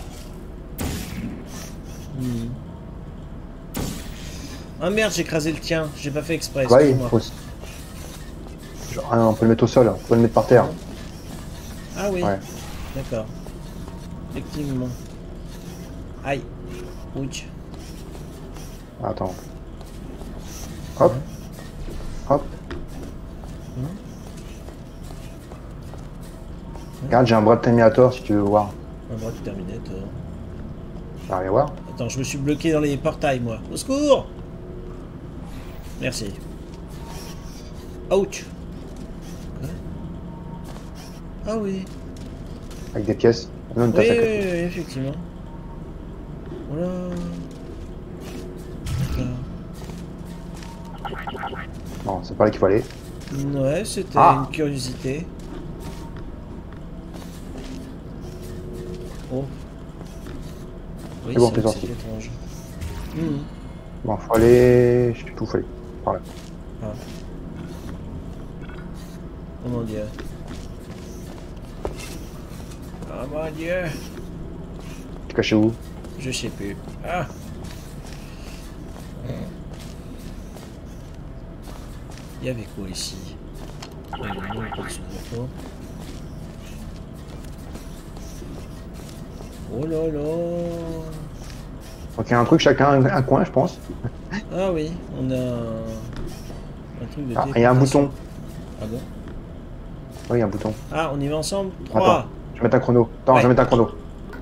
Hmm. Ah merde, j'ai écrasé le tien, j'ai pas fait exprès, ouais, excuse-moi. faut... Genre, ah, on peut le mettre au sol, on peut le mettre par terre. Ah oui, Ouais. d'accord. Effectivement. Aïe. Ouch. Attends. Hop. Hop. Mhm. Regarde, j'ai un bras de Terminator si tu veux voir. Un bras de Terminator. Tu vas rien voir. Attends, je me suis bloqué dans les portails, moi. Au secours! Merci. Ouch. Quoi? Ah oui. Avec des pièces. Non, une Oui, tasse à oui, côté. oui, effectivement. Voilà. D'accord. Non, c'est pas là qu'il faut aller. Ouais, c'était Ah. une curiosité. Oh. Oui, C'est bon, c'est t'es vrai que sorti. c'est étrange. Mhm. Bon, faut aller... Je sais tout, faut aller. Par là. Ah. Oh mon dieu. Oh mon dieu. Tu es caché où? Je sais plus. Ah. Il y avait quoi ici? Ouais, il y a un peu de sous-vêtements. Oh là là. Donc il y a un truc, chacun un, un coin, je pense. Ah oui, on a un, un truc de Ah, il y a un téléportation. bouton. Ah bon? Oui, il y a un bouton. Ah, on y va ensemble? Attends, trois. je vais mettre un chrono. Attends, Ouais. je vais mettre un chrono.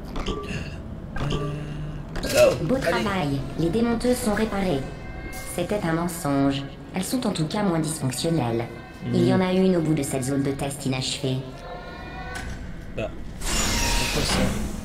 Beau Allez. travail, les démonteuses sont réparées. C'était un mensonge. Elles sont en tout cas moins dysfonctionnelles. Il y en a une au bout de cette zone de test inachevée. Bah. C'est quoi ça?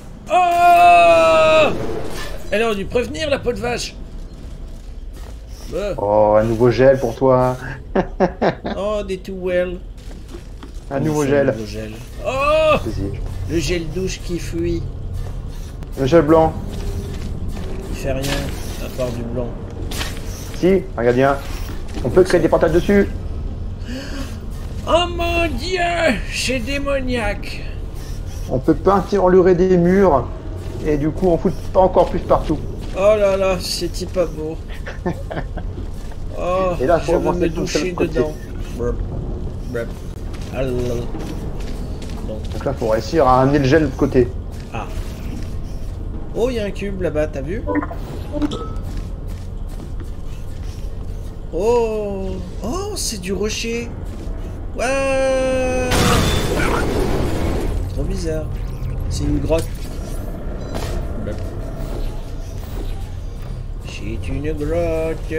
Oh! Elle aurait dû prévenir la peau de vache! Bah. Oh, un nouveau gel pour toi. Oh, des too well. Un nouveau gel. nouveau gel. Oh! Vas-y. Le gel douche qui fuit. Le gel blanc. Il fait rien à part du blanc. Si, regarde bien. On peut créer des portails dessus. Oh mon dieu! C'est démoniaque! On peut peinturer des murs. Et du coup, on fout pas encore plus partout. Oh là là, c'était pas beau. Oh, Et là, faut je veux avancer me tout de doucher l'autre côté. dedans. Brr. Brr. Ah là là. Bon. Donc là, faut réussir à amener le gel de l'autre côté. Ah. Oh, il y a un cube là-bas, t'as vu? Oh. Oh, c'est du rocher. Ouais. Trop bizarre. C'est une grotte. Brr. C'est une grotte.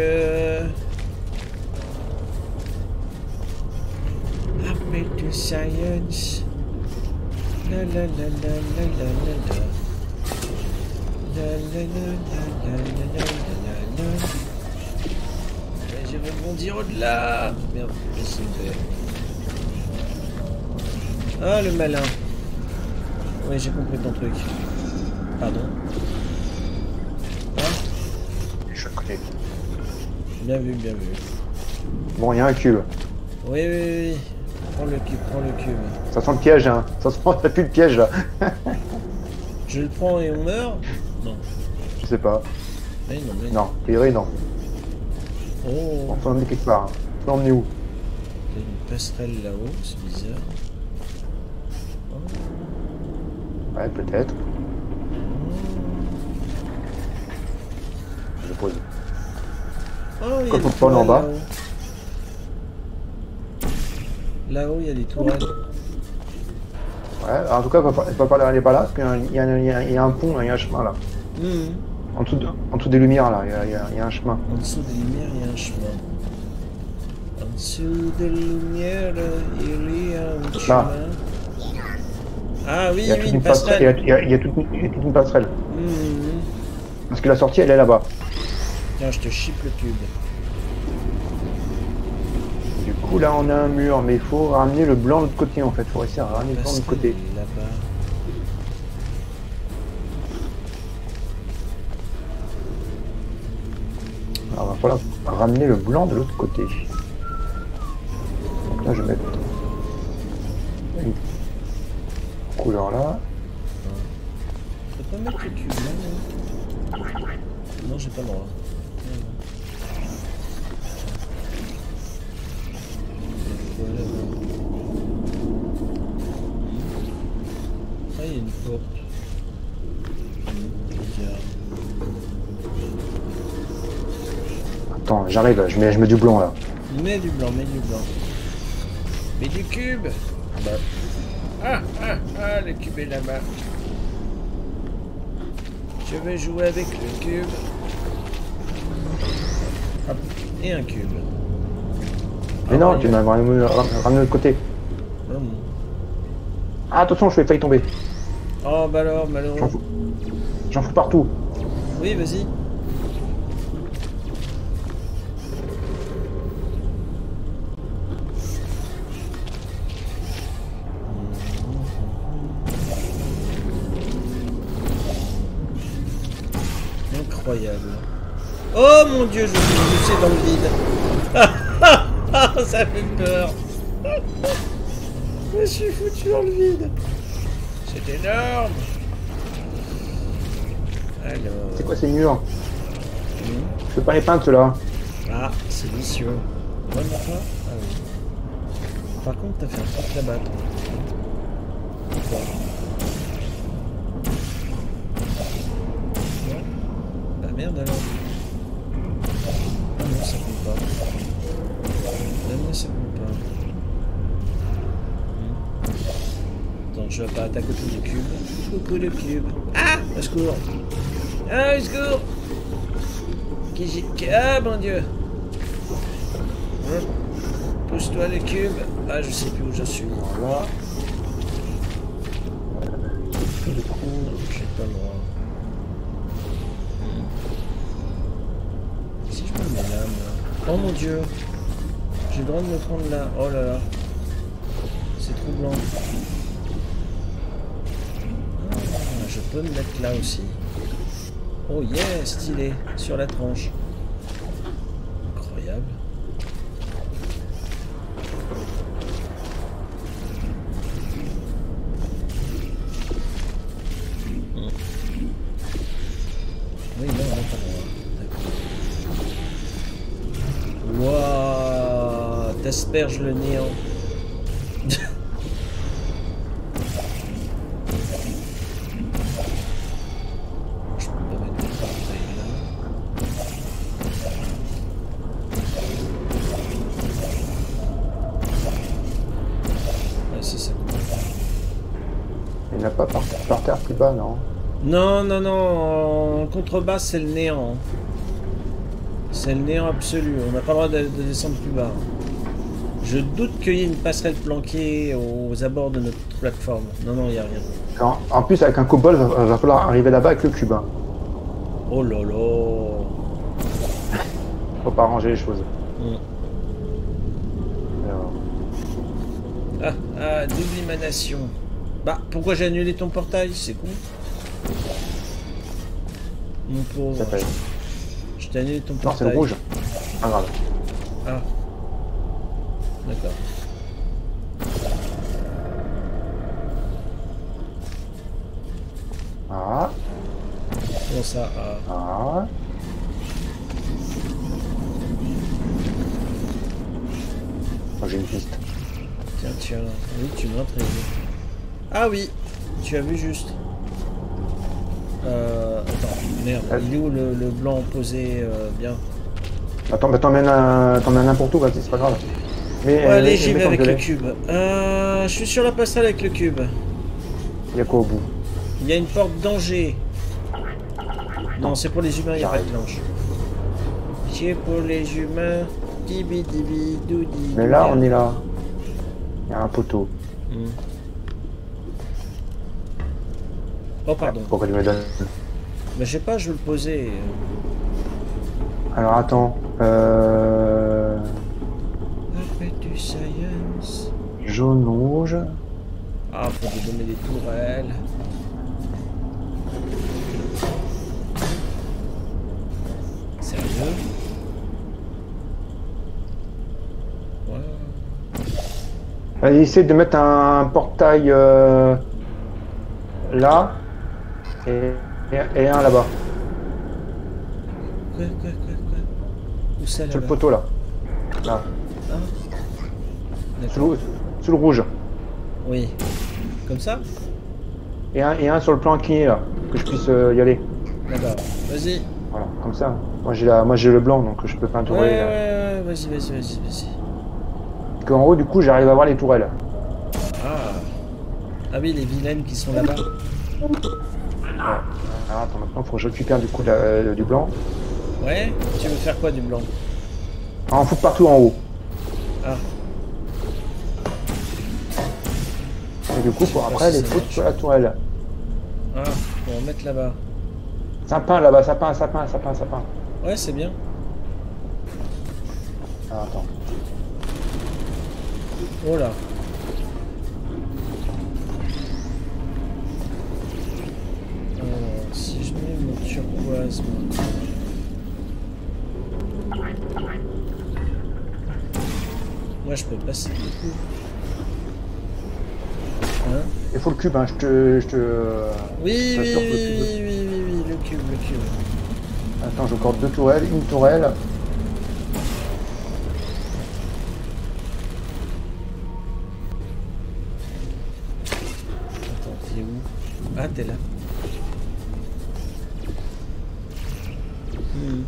Appel to science. La la la la la la la la. La la la la la la la la la. Mais je vais bondir au-delà. Merde, qu'est-ce qu'il fait? Ah, le malin. Oui, j'ai compris ton truc. Pardon. Ah, Je suis à côté. bien vu, bien vu. Bon, il y a un cube. Oui, oui, oui. Prends le cube, prends le cube. Ça sent le piège, hein. Ça sent, t'as plus de piège là. Je le prends et on meurt? Non. Je sais pas. Mais non, mais Non, théorie, non. Oh, On peut l'emmener quelque part. Hein. On peut l'emmener où? il y a une passerelle là-haut, c'est bizarre. Oh. Ouais, peut-être. Je pose. Oh, il y a Quand des on tourne en tourelles bas. là-haut. Là-haut, il y a des tourelles. Ouais, en tout cas, il va pas, pas aller pas là, parce qu'il y, a un- il y a un- il y a- il y a un pont, il y a un chemin là. Mhm. En dessous, de- en dessous des lumières là, il y a, il y a- il y a un chemin. En dessous des lumières, il y a un chemin. En dessous des lumières, il y a un chemin. Là. Ah oui, Il y a oui, toute une une passerelle. Il y a, passerelle. il y a- il y a toute, une- il y a toute une passerelle. Mhm. Parce que la sortie, elle est là-bas. Tiens, je te chipe le cube. Du coup, là, on a un mur, mais il faut ramener le blanc de l'autre côté en fait. Il faut réussir à ramener le blanc de l'autre côté. Passerelle là-bas. Alors, il va falloir ramener le blanc de l'autre côté. Donc là, je vais mettre une couleur là. Je peux pas mettre le cube là, non? Non, j'ai pas le droit. Non, non. Voilà, là. Ah, il y a une porte. Bizarre. Attends, j'arrive, je mets, je mets du blanc là. Mets du blanc, mets du blanc. Mets du cube. Bah. Ah, ah, ah, le cube est là-bas. Je vais jouer avec le cube. Hop, et un cube. Mais Ah, non, ouais, tu il y a- m'as ramené ramené de l'autre côté. Hum. Ah, attention, je vais failli tomber. Oh, bah alors, J'en malheureux. fous. J'en fous partout. Oui, vas-y. incroyable. Oh mon dieu, je suis poussé dans le vide. Ça fait peur. Je suis foutu dans le vide. C'est énorme. Alors... C'est quoi ces murs? Mmh. Je peux pas les peindre ceux-là. Ah, c'est vicieux. Ouais, mais toi? Ah oui. Par contre, t'as fait un truc là-bas, toi. Quoi? Ouais. Bah merde alors. Ah non, ça compte pas. Ah non, ça compte pas. Hmm. Attends, je vais pas attaquer au du cube. Coucou le cube. Ah! Au secours! Ah, au secours! Qui j'ai... Ah, mon dieu! Hum. Pousse-toi le cube. Ah, je sais plus où je suis. Voilà. Du coup, j'ai pas le droit. Hmm. Si je me mets là, moi... Oh mon dieu! J'ai le droit de me prendre là. Oh là là. C'est troublant. Ah, je peux me mettre là aussi. Oh yeah, stylé. Sur la tranche. Incroyable. Hmm. Oui, non, on n'a pas le droit. D'accord. Wouah, t'asperges le néant. Il n'y en a pas par, par terre plus bas, non? Non, non, non, en contrebasse c'est le néant. C'est le néant absolu, on n'a pas le droit de, de descendre plus bas. Je doute qu'il y ait une passerelle planquée aux abords de notre plateforme. Non, non, il n'y a rien. En, en plus, avec un cobalt, il va, va falloir arriver là-bas avec le cube. Hein. Oh là là. Faut pas arranger les choses. Mm. Alors... Ah, ah, double émanation. Bah, pourquoi j'ai annulé ton portail? C'est con. Mon pauvre. Ça fait... Je t'ai annulé ton Non, portail. c'est le rouge. Ah, grave. Ah. D'accord. Ah. Comment ça? Ah. Ah. Oh, j'ai une piste. Tiens, tiens. Oui, tu m'as très bien. Ah oui, tu as vu juste. Euh, attends, merde. Il est où le, le blanc posé euh, bien? Attends, bah t'emmènes un... n'importe où, vas-y, c'est pas grave. Mais, Ouais, allez, mais- j'y mais vais avec comme le je l'ai. cube. Euh, je suis sur la passerelle avec le cube. Il y a quoi au bout? Il y a une porte danger. Non, c'est pour les humains, il n'y a pas de planche. C'est pour les humains. Dibi dibi doudi. Mais là, on est là. Il y a un poteau. Hmm. Oh, pardon. Pourquoi tu me donnes? Mais je sais pas, je veux le poser. Alors attends. Euh... Arrête du science. Jaune, rouge. Ah, faut lui donner des tourelles. Sérieux? Ouais. Allez, essaie de mettre un portail euh, là et, et, et un là-bas. Quoi, quoi, quoi, quoi? Où ça Sur le là-bas? poteau là. Là. Ah. Sous D'accord. le, sous le rouge. Oui. Comme ça? Et un, et un sur le plan incliné là. Que je puisse euh, y aller. D'accord. Vas-y. Voilà, comme ça. Moi j'ai la, moi j'ai le blanc donc je peux Ouais, peintourer. ouais, là. ouais, vas-y, vas-y, vas-y, vas-y. Parce qu'en haut du coup j'arrive à voir les tourelles. Ah. Ah oui, les vilaines qui sont là-bas. Alors attends, maintenant faut que je récupère du coup la- euh, du blanc. Ouais? Tu veux faire quoi du blanc? Ah, on fout partout en haut. Ah. Et du coup pour après si les ça foutre marche. sur la tourelle. Ah. Bon, on va mettre là-bas. Sapin là-bas, sapin, sapin, sapin, sapin. Ouais, c'est bien. Ah, attends. Oh là. Alors, si je mets mon turquoise maintenant. Moi, je peux passer du coup. Hein? Il faut le cube, hein. Je te... Je te... Oui, je oui, t'assure oui, que le cube- oui, oui, oui, oui, le cube, le cube. Attends, j'ai encore deux tourelles, une tourelle. Attends, t'es où? Ah, t'es là. Hmm.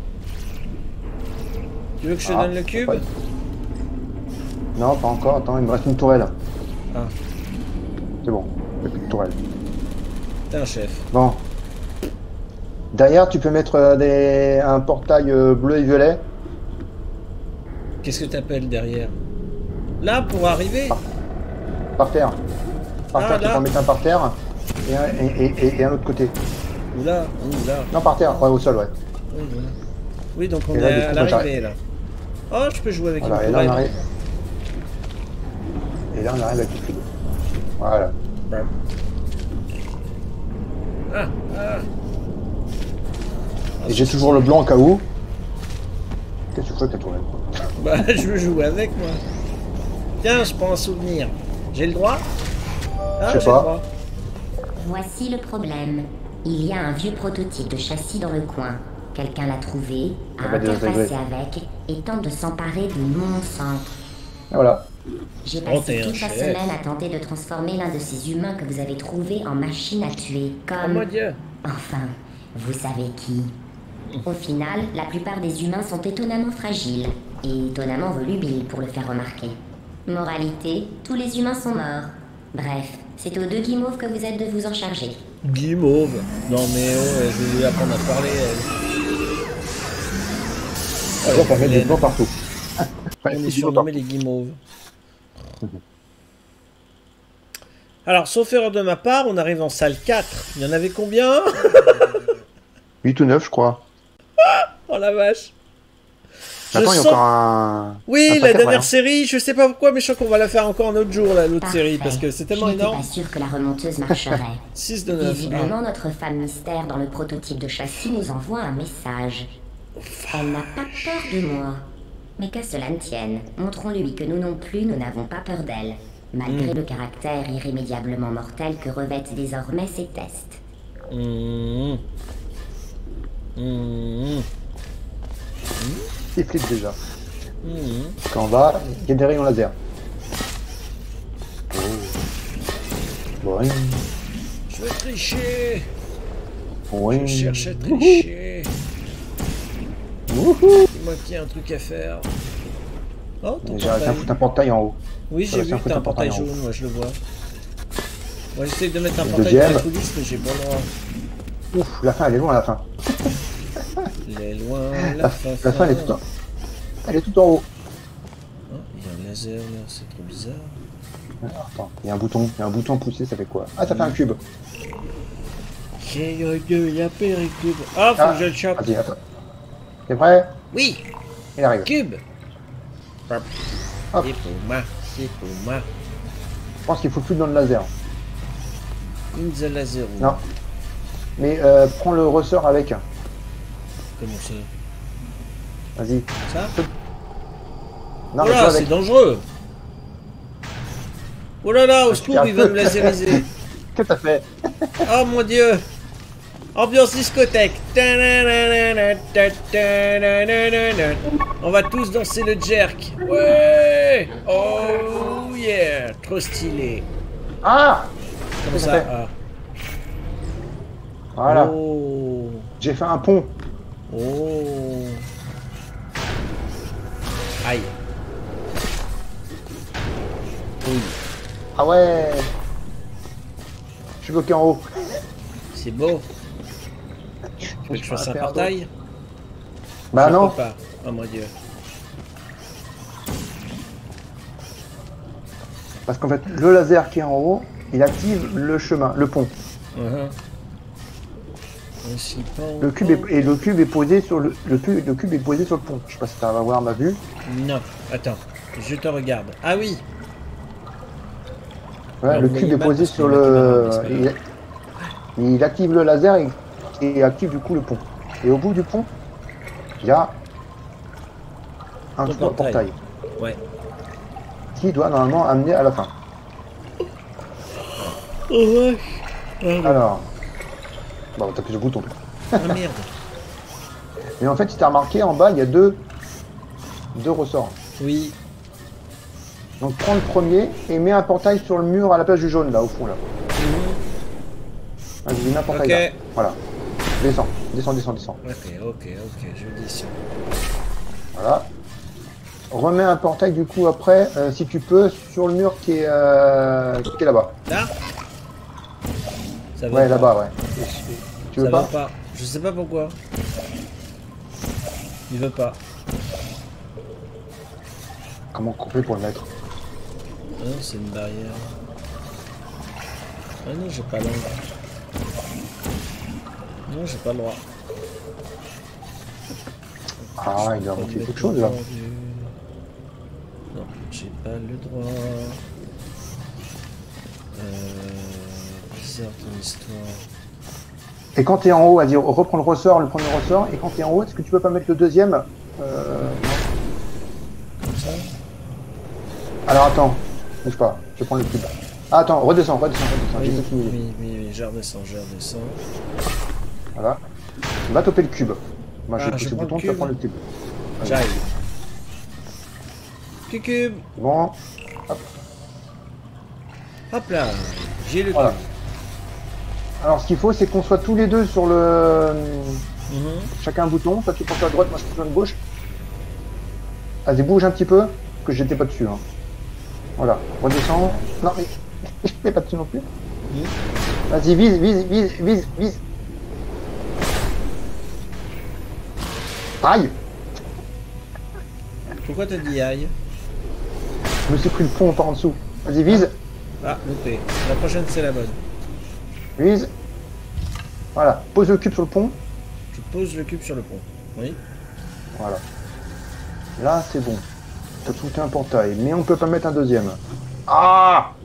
Tu veux que je te Ah, donne le cube? pas- Non, pas encore. Attends, il me reste une tourelle. Ah, C'est bon, il n'y a plus de tourelle. t'es un chef. Bon. Derrière, tu peux mettre euh, des... un portail euh, bleu et violet. Qu'est-ce que t'appelles derrière? Là, pour arriver? Par terre. Par Ah, terre, tu là. peux en mettre un par terre et un, et, et, et, et un autre côté. Ou là? Ou là? Non, par terre, ouais, au sol, ouais. Oui, voilà. Oui, donc on Et est là, du à coup, moi, l'arrivée, là. Oh, je peux jouer avec Voilà, une et là, on tourelle. arrive. Et là, on arrive avec le cube. Voilà. Bam. Ah, ah. Et j'ai toujours le blanc au cas où. Qu'est-ce que tu fais avec ta tourelle? Bah, je veux jouer avec, moi. Tiens, je prends un souvenir. J'ai le droit? Ah, Je sais j'ai pas. le droit. Voici le problème. Il y a un vieux prototype de châssis dans le coin. Quelqu'un l'a trouvé, a Ah bah, interfacé désagréable. avec et tente de s'emparer de mon centre. Et voilà. J'ai Oh, passé t'es un toute la chef. semaine à tenter de transformer l'un de ces humains que vous avez trouvé en machine à tuer, Oh comme... mon dieu. Enfin, vous savez qui. Au final, la plupart des humains sont étonnamment fragiles et étonnamment volubiles pour le faire remarquer. Moralité, tous les humains sont morts. Bref, c'est aux deux guimauves que vous êtes de vous en charger. Guimauve. Non mais oh, je vais lui apprendre à parler, elle. On va mettre des blancs partout. On est surnommé les guimauves. Alors, sauf erreur de ma part, on arrive en salle quatre. Il y en avait combien? huit ou neuf, je crois. Oh la vache. Je Attends, il y a sens- encore un... Oui, un la paquet, dernière ouais. série, je sais pas pourquoi, mais je sens qu'on va la faire encore un autre jour, là, l'autre Parfait. série, parce que c'est tellement Je n'étais énorme. pas sûr que la remonteuse marcherait. six de neuf. Visiblement, notre femme mystère dans le prototype de châssis nous envoie un message. Elle n'a pas peur de moi. Mais qu'à cela ne tienne, montrons-lui que nous non plus, nous n'avons pas peur d'elle, malgré le caractère irrémédiablement mortel que revêtent désormais ces tests. Mmh. Mmh. Il flippe déjà. Mmh. Quand on va, il y a des rayons laser. Oh. Oui. Je veux tricher. Oui. Je cherche à tricher. Wouhou. Dis-moi qu'il y a un truc à faire. Oh, ton J'ai réussi à portail. foutre un portail en haut. Oui, Ça j'ai va, vu c'est un que peu t'as un un portail portail en jaune, moi je le vois. Moi j'essaie de mettre un Le portail dans la deuxième. coulisse, mais j'ai pas le droit. Ouf, la fin, elle est loin, la fin. Il est loin, la La, fin. la fin, elle est tout en... Elle est tout en haut. Oh, il y a un laser là, c'est trop bizarre. Alors, attends, il y a un bouton. Il y a un bouton poussé, ça fait quoi? Ah, ça fait un cube. J'ai eu deux, il y a Péricube. Ah, faut Ah, que je le chope. vas-y, attends. T'es prêt? Oui, Il arrive. cube. Hop. Hop. C'est pour moi, c'est pour moi. Je pense qu'il faut plus dans le laser. In the laser. Non. Mais euh, prends le ressort avec. Comment ça? Vas-y. Ça? Non, Oh mais là, toi c'est avec. dangereux. Oh là là, au secours, un il va peu. nous laseriser. Qu'est-ce que t'as fait? Oh mon dieu. Ambiance discothèque. On va tous danser le jerk. Ouais. Oh yeah. Trop stylé. Ah! Comme Qu'est-ce que ça. ça fait? Ah. Voilà. Oh. J'ai fait un pont. Oh. Aïe. Oui. Ah ouais! Je suis bloqué en haut. C'est beau. Tu veux que je fasse un portail? Bah Je non. peux pas. Oh mon dieu. Parce qu'en fait, le laser qui est en haut, il active le chemin, le pont. Uh-huh. Aussi pas Le cube est, et le cube est posé sur le, le, pu- le cube est posé sur le pont. Je sais pas si tu vas voir ma vue. Non, attends, je te regarde. Ah oui. Ouais, Alors, le vous cube voyez est pas posé parce sur qu'il y a le. une caméra, mais Il, il active le laser et, et active du coup le pont. Et au bout du pont, il y a un Ton petit portail. portail. Ouais. Qui doit normalement amener à la fin. Oh ouais. Oh, Alors. Bon, t'as plus de bouton. ah merde. Mais en fait, si t'as remarqué, en bas, il y a deux, deux ressorts. Oui. Donc prends le premier et mets un portail sur le mur à la place du jaune, là, au fond, là. Mmh. Vas-y, mets un portail Ok. là. Voilà. Descends, descends, descends, descends. Ok, ok, ok, je descends. Voilà. Remets un portail, du coup, après, euh, si tu peux, sur le mur qui est, euh, qui est là-bas. Là Ça va Ouais, pas. là-bas, ouais. Tu veux Ça pas, va pas. Je sais pas pourquoi. Il veut pas. Comment couper pour le mettre? Ah non, c'est une barrière. Ah non, j'ai pas l'angle. Non, j'ai pas le droit. Ah, il a remonté quelque chose, là. Non, j'ai pas le droit. Euh... Bizarre ton histoire. Et quand t'es en haut, vas-y, reprends le ressort, le premier ressort, et quand t'es en haut, est-ce que tu peux pas mettre le deuxième euh... Comme ça. Alors attends, bouge pas, je vais prendre le cube. Ah, attends, redescends, redescends, redescends, Oui, j'ai tout fini. oui, oui, oui, je redescends, je redescends. Voilà. Va toper le cube. Moi, Ah, j'ai je poussé le prends bouton, le tu vas cube. prendre le cube. Vas-y. J'arrive. Cube. Bon, Hop là, j'ai le voilà. cube. Alors, ce qu'il faut, c'est qu'on soit tous les deux sur le... Mhm. Chacun un bouton. Toi, tu prends à droite, moi, je prends à gauche. Vas-y, bouge un petit peu, parce que j'étais pas dessus. Hein. Voilà, redescends. Non, mais je n'étais pas dessus non plus. Mhm. Vas-y, vise, vise, vise, vise, vise. Aïe! Pourquoi t'as dit aïe? Je me suis pris le pont par en dessous. Vas-y, vise, Ah, loupé. La prochaine, c'est la bonne. vise. Voilà, pose le cube sur le pont. Je pose le cube sur le pont. Oui. Voilà. Là, c'est bon. T'as tout un portail, mais on peut pas mettre un deuxième. Ah!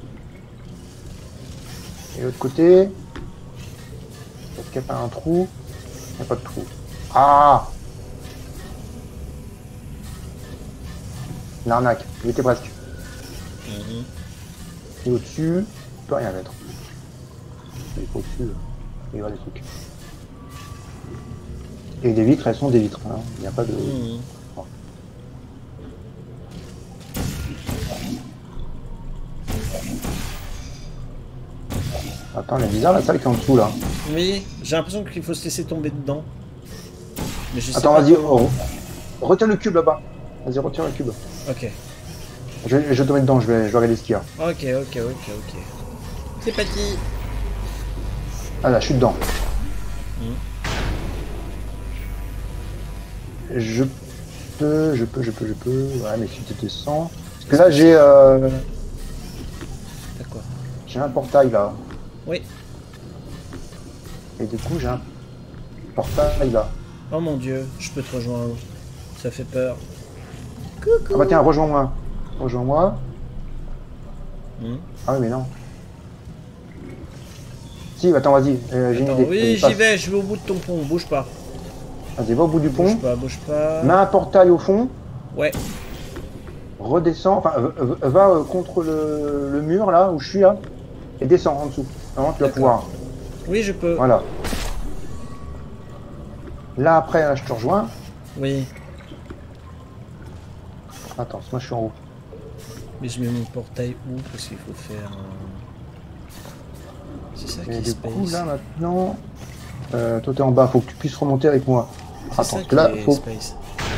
Et l'autre côté. Est-ce qu'il n'y a pas un trou? Il n'y a pas de trou. Ah! L'arnaque, il était presque. Mhm. Et au-dessus, tu peux rien mettre. Il faut au-dessus, il y a des trucs. Et des vitres, elles sont des vitres. Hein. Il n'y a pas de... Mhm. Bon. Attends, elle est bizarre la salle qui est en dessous là. Oui, j'ai l'impression qu'il faut se laisser tomber dedans. Mais je sais Attends, pas vas-y, comment. oh. Retiens le cube là-bas. Vas-y, retiens le cube. Ok. Je, je vais te mettre dedans, je vais, je vais regarder ce qu'il y a. Ok, ok, ok, ok. C'est parti. Ah là, je suis dedans. Mhm. Je peux, je peux, je peux, je peux. Ouais, mais si tu descends. Parce que là, j'ai euh, T'as quoi? j'ai un portail là. Oui. Et du coup, j'ai un portail là. Oh mon dieu, je peux te rejoindre. Ça fait peur. Ah bah tiens, rejoins-moi. Rejoins-moi. Mhm. Ah oui, mais non. Si, attends, vas-y, euh, j'ai une Attends, idée. oui, Vas-y, j'y passe. vais, je vais au bout de ton pont, bouge pas. Vas-y, va au bout du pont. Bouge pas, bouge pas. Mets un portail au fond. Ouais. Redescends. Enfin, euh, euh, va euh, contre le, le mur là où je suis là. Et descends en dessous. Normalement, tu vas D'accord. pouvoir. Oui, je peux. Voilà. Là, après, là, je te rejoins. Oui. Attends, moi, je suis en haut. Mais je mets mon portail où? Parce qu'il faut faire... un- C'est ça qui Et est du space. coup, là, maintenant... Euh, toi, t'es en bas. Faut que tu puisses remonter avec moi. C'est Attends, ça parce qui que là, est faut... space.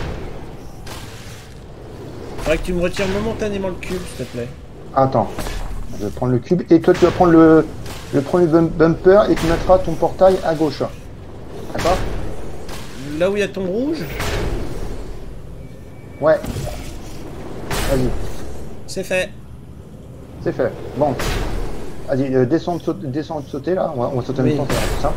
Faudrait que tu me retires momentanément le cube, s'il te plaît. Attends. Je vais prendre le cube. Et toi, tu vas prendre le, le premier bum- bumper et tu mettras ton portail à gauche. D'accord? Là où il y a ton rouge, Ouais. Vas-y. c'est fait. C'est fait. Bon. Vas-y, euh, descends, de sauter, descends de sauter là. On va, on va sauter en Oui. même temps, ça va faire ça.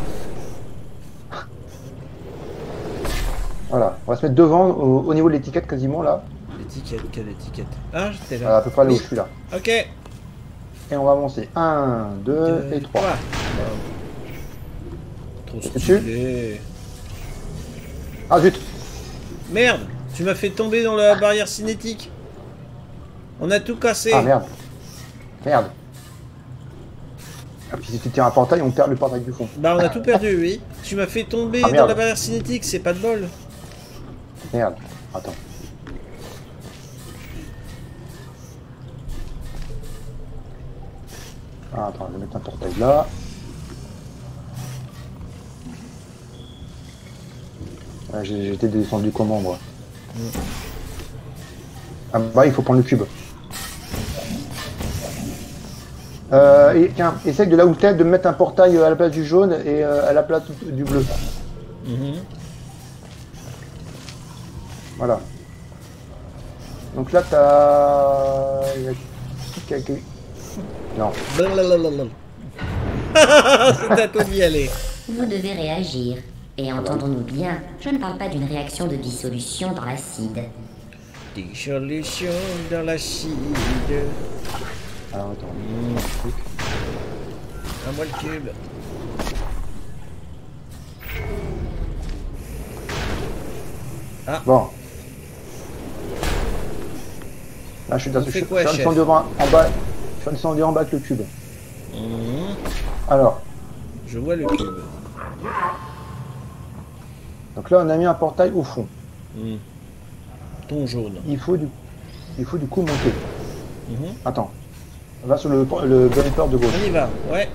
Voilà. On va se mettre devant, au, au niveau de l'étiquette quasiment là. L'étiquette, quelle étiquette? Ah, j'étais Voilà, à là. peu près là où Oui. je suis là. Ok. Et on va avancer. un, deux Deux, et trois. Trop dessus. stylé. Ah zut! Merde, tu m'as fait tomber dans la barrière cinétique. On a tout cassé. Ah merde. Merde. Ah, puis si tu tires un portail, on perd le portail du fond. Bah, on a tout perdu, oui. Tu m'as fait tomber Ah, dans merde. la barrière cinétique, c'est pas de bol. Merde. Attends. Ah, attends, je vais mettre un portail là. Ouais, j'ai- J'étais descendu comment, moi? Ah bah, il faut prendre le cube. Euh, et, tiens, essaye de là où t'es de mettre un portail à la place du jaune et euh, à la place du bleu. Mhm. Voilà. Donc là, t'as... il y a quelques... Non. Blablabla. C'est à toi d'y aller. Vous devez réagir. Et entendons-nous bien, je ne parle pas d'une réaction de dissolution dans l'acide. Dissolution dans l'acide. Alors, attends. À moi le cube. Bon. Là, je suis, dans, On je, fait je quoi, suis chef descendu en, en bas. Je suis descendu en bas avec le cube. Mhm. Alors, Je vois le cube. donc là, on a mis un portail au fond. Mhm. Ton jaune. Il faut du, il faut du coup monter. Mhm. Attends. Va sur le, le bumper de gauche. On y va, ouais.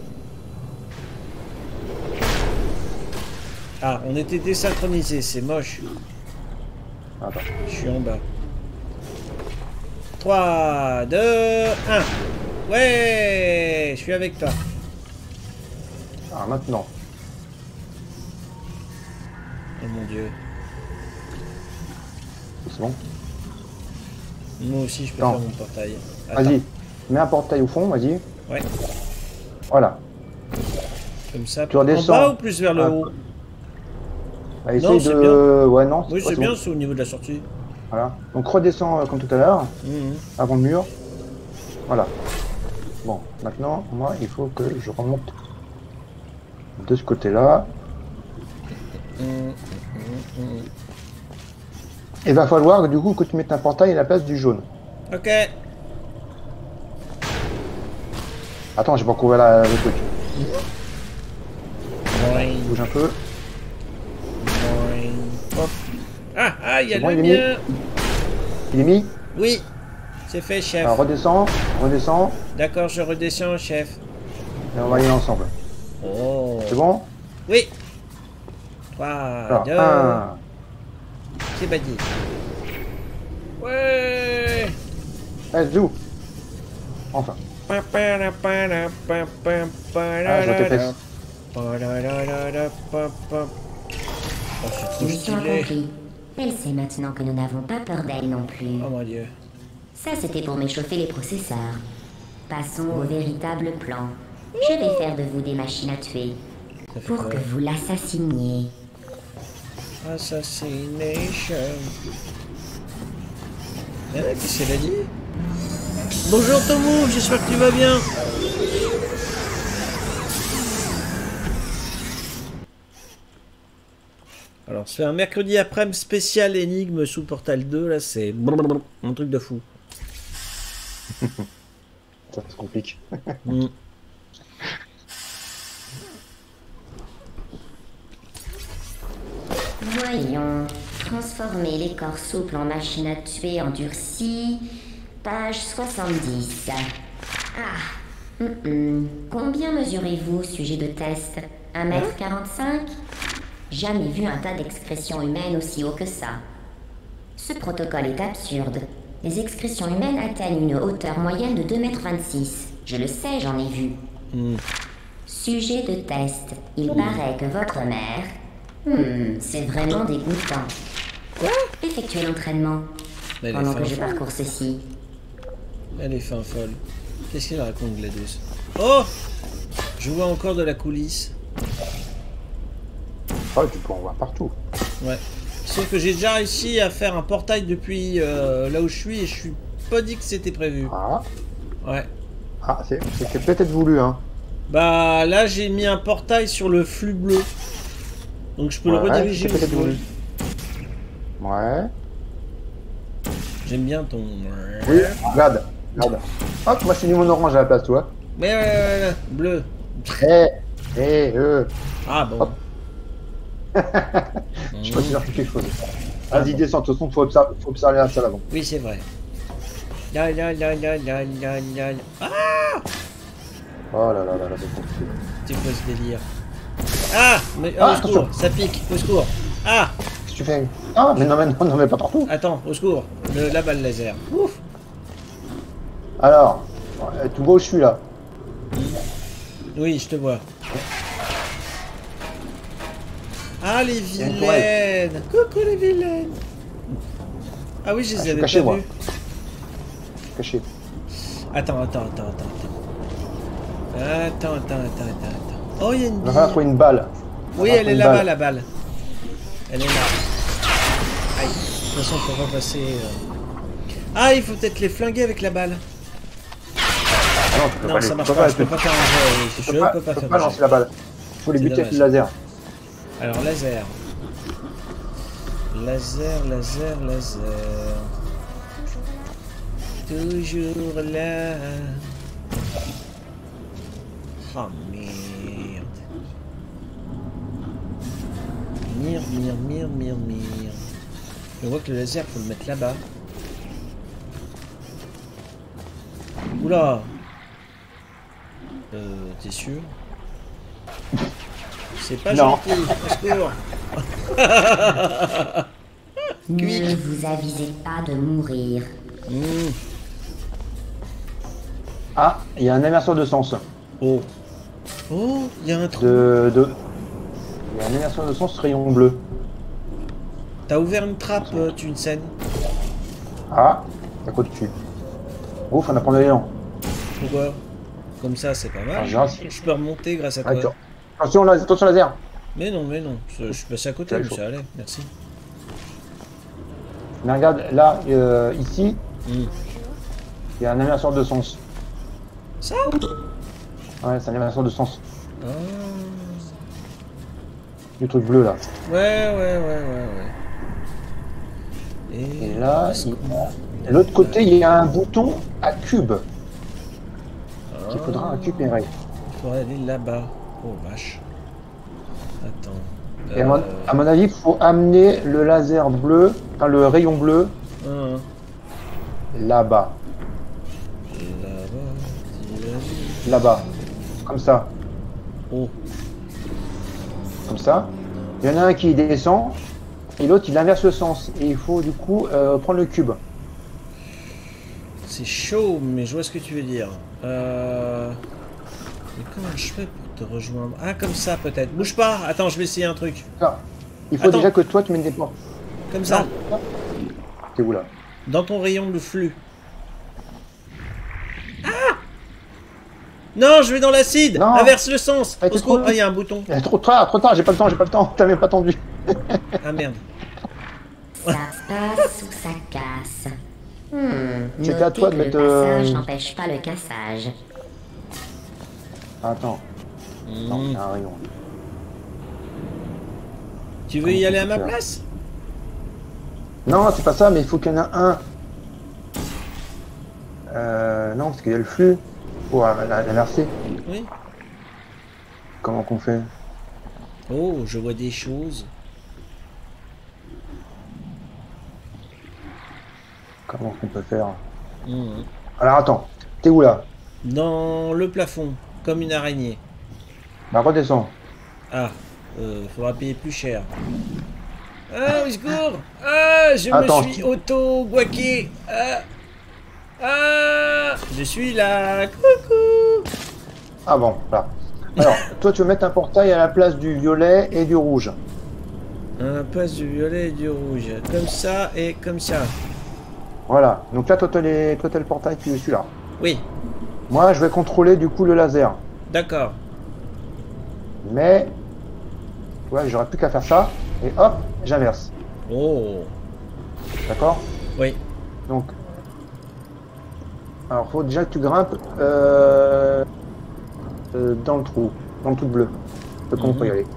Ah, on était désynchronisés, c'est moche. Attends. Je suis en bas. trois, deux, un. Ouais, je suis avec toi. Ah, maintenant. Oh mon dieu. C'est bon. Moi aussi, je peux Non. faire mon portail. Attends. Vas-y. Mets un portail au fond, vas-y. Ouais, Voilà. comme ça. Tu En redescends. bas ou plus vers le Ah, haut? Bah, Non, essaye c'est de... Ouais, non. Oui, pas c'est tout. bien, c'est au niveau de la sortie. Voilà. Donc redescends euh, comme tout à l'heure, Mhm. avant le mur. Voilà. Bon, maintenant, moi, il faut que je remonte de ce côté-là. Mhm. Mhm. Il va falloir, du coup, que tu mettes un portail à la place du jaune. Ok. Attends, j'ai pas couvert la- le truc. Boing, Bouge un peu. boing. Hop. Ah, ah, il y a C'est bon, le il est mien. Il est mis. Oui, c'est fait, chef. Alors redescends, redescends, D'accord, je redescends, chef. et on va y aller ensemble. Oh. C'est bon? Oui. trois, Alors, deux, un. c'est pas dit. Ouais. Allez, zou. Enfin. Ah, Ah, je te fesse. Oh, c'est trop Mission stylé. accomplie. Elle sait maintenant que nous n'avons pas peur d'elle non plus. Oh mon dieu. Ça, c'était pour m'échauffer les processeurs. Passons au véritable plan. Je vais faire de vous des machines à tuer. Ça fait Pour quoi? que vous l'assassiniez. Assassination. Eh, qu'est-ce qu'elle a dit? Bonjour Tomo, j'espère que tu vas bien. Alors, c'est un mercredi après-midi spécial énigme sous Portal deux, là, c'est blablabla, un truc de fou. Ça se complique. Mm. Voyons. Transformer les corps souples en machines à tuer endurcies. Page soixante-dix. Ah. Hum, hum. Combien mesurez-vous, sujet de test? un mètre quarante-cinq? Jamais vu un tas d'excrétions humaines aussi haut que ça. Ce protocole est absurde. Les excrétions humaines atteignent une hauteur moyenne de deux mètres vingt-six. Je le sais, j'en ai vu. Mm. Sujet de test. Il paraît que votre mère... Hmm, c'est vraiment dégoûtant. Quoi? Effectuez l'entraînement Elle est pendant fin que je folle. parcours ceci. Elle est fin folle. Qu'est-ce qu'il raconte, Gladys? Oh! Je vois encore de la coulisse. Ah, tu peux en voir partout. Ouais. Sauf que j'ai déjà réussi à faire un portail depuis euh, là où je suis et je suis pas dit que c'était prévu. Ah, Ouais. ah c'est c'est peut-être voulu, hein. Bah là j'ai mis un portail sur le flux bleu. Donc je peux Ouais, le rediriger c'est peut-être aussi. voulu. Ouais. J'aime bien ton... Oui, regarde, regarde. Hop, moi je suis mis mon orange à la place, toi. Ouais, ouais, ouais, ouais, bleu. Eh, eh, euh. Ah bon. Hop. Je sais pas si j'ai fait quelque chose. Vas-y, descends, de toute façon, faut observer, faut observer la salle avant. Oui, c'est vrai. La la la la la la la la. Ah! Oh là là là là, c'est compliqué. C'est quoi ce délire? Ah! Mais, Ah, au secours, attention. ça pique, au secours. Ah! Qu'est-ce que tu fais? Ah, mais non, mais non, non, mais pas partout. Attends, au secours. Le, la balle laser. Ouf! Alors, euh, tu vois où je suis là? Oui, je te vois. Ah, les y a une tourelle. vilaines! Coucou les vilaines! Ah oui, je les Ah, je suis avais caché, pas moi. vues. Caché. Attends, attends, attends, attends, attends. Attends, attends, attends, attends, attends. Oh, il y a une On va bille. falloir trouver une balle. Oui, On va elle est trouver une là-bas, balle. la balle. Elle est là. Aïe. De toute façon, faut pas passer... euh. Ah, il faut peut-être les flinguer avec la balle. Ah non, tu peux Non, pas ça les- marche tu peux pas, pas, je peux pas faire un jeu. tu Je peux pas, peux pas tu peux faire pas un lancer jeu. la balle. Faut les C'est buter avec le dommage. laser. Alors, laser. Laser, laser, laser. Toujours là. Oh merde. Merde, merde, merde, merde, merde. Je vois que le laser, faut le mettre là-bas. Oula. Euh, t'es sûr? C'est pas Non. gentil, au secours. Ne vous avisez pas de mourir. Mmh. Ah, il y a un inverseur de sens. Oh. Oh, il y a un trou. De, de... Il y a un inverseur de sens rayon bleu. T'as ouvert une trappe, euh, tu une scène. Ah, à côté dessus. Ouf, on a prendre l'élan. Pourquoi? Comme ça, c'est pas Ah, mal. gentil. Je peux remonter grâce à toi. Attends. Attention, laser, attention laser. Mais non, mais non. Je, je suis passé à côté, Ouais, mais chaud. ça allait. Merci. Mais regarde, là, euh, ici, Hmm. il y a un inverseur de sens. Ça? Ouais, c'est un inverseur de sens. Ah. Du truc bleu là. Ouais, ouais, ouais, ouais, ouais. Et, Et là, est-ce il- qu'on- de l'autre côté, il y a un bouton à cube Ah. qu'il faudra récupérer. Il faudrait aller là-bas. Oh vache. Attends. Et à mon, Euh, à mon avis, il faut amener le laser bleu, enfin le rayon bleu, un, là-bas. là-bas. Là-bas. Comme ça. Oh. Comme ça. Il y en a un qui descend et l'autre il inverse le sens. Et il faut du coup euh, prendre le cube. C'est chaud, mais je vois ce que tu veux dire. Euh... Mais comment je fais pour te rejoindre? Ah, comme ça peut-être. Bouge pas. Attends, je vais essayer un truc. Ça. Il faut Attends. déjà que toi tu mettes des portes. Comme ça. Non. T'es où là? Dans ton rayon de flux. Ah! Non, je vais dans l'acide. Non. Inverse le sens. Ah, Au t'es secours. trop- Ah, il y a un bouton. Eh, Trop tard, trop tard, j'ai pas le temps, j'ai pas le temps. T'as même pas tendu. Ah merde. Ça passe ou ça casse. Hmm, C'était à notez toi de que le mettre, euh, passage n'empêche pas le cassage. Attends. Non, il Hmm. y a un rayon. Tu veux y aller à ma faire. place? Non, c'est pas ça, mais il faut qu'il y en ait un. Euh, non, parce qu'il y a le flux. Faut la- la- l'inverser. Oui. Comment qu'on fait? Oh, je vois des choses. Comment qu'on peut faire? Hmm. Alors attends, t'es où là? Dans le plafond, comme une araignée. Bah redescends. Ah, euh, faudra payer plus cher. Ah, au secours! Ah, je Attends, me suis je- auto-guaqué! Ah, ah, je suis là! Coucou! Ah bon, là. Alors, toi tu veux mettre un portail à la place du violet et du rouge. Un passe du violet et du rouge. Comme ça et comme ça. Voilà. Donc là, toi t'as les- toi, t'as le portail qui est celui-là. Oui, Moi, je vais contrôler du coup le laser. d'accord. Mais, ouais, j'aurais plus qu'à faire ça. Et hop, j'inverse. Oh, D'accord? oui. Donc, alors faut déjà que tu grimpes euh, euh, dans le trou, dans le trou bleu. C'est comment on peut y Mhm. aller.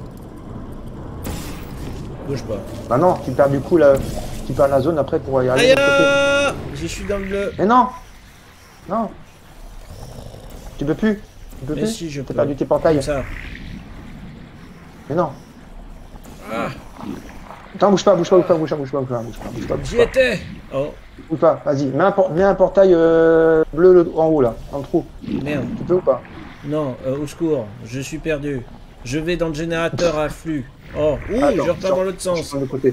Bouge pas. Bah non, tu perds du coup la, tu perds la zone après pour y aller Aïe! de l'autre côté. ah je suis dans le bleu. Mais non. Non. Tu peux plus. Tu peux Mais plus. si, je T'as peux. perdu tes portails. Comme ça. Mais non. Ah, Attends, bouge pas, bouge pas, bouge pas, bouge pas, bouge pas, bouge pas, bouge pas, bouge pas, bouge j'y pas. étais. Oh, Bouge pas, vas-y, mets un, por- mets un portail euh, bleu le- en haut là, dans le trou. merde. Tu peux ou pas? Non, euh, au secours, je suis perdu. Je vais dans le générateur à flux. Oh, ouh, Attends, je repars sors, dans l'autre sens. sors de côté.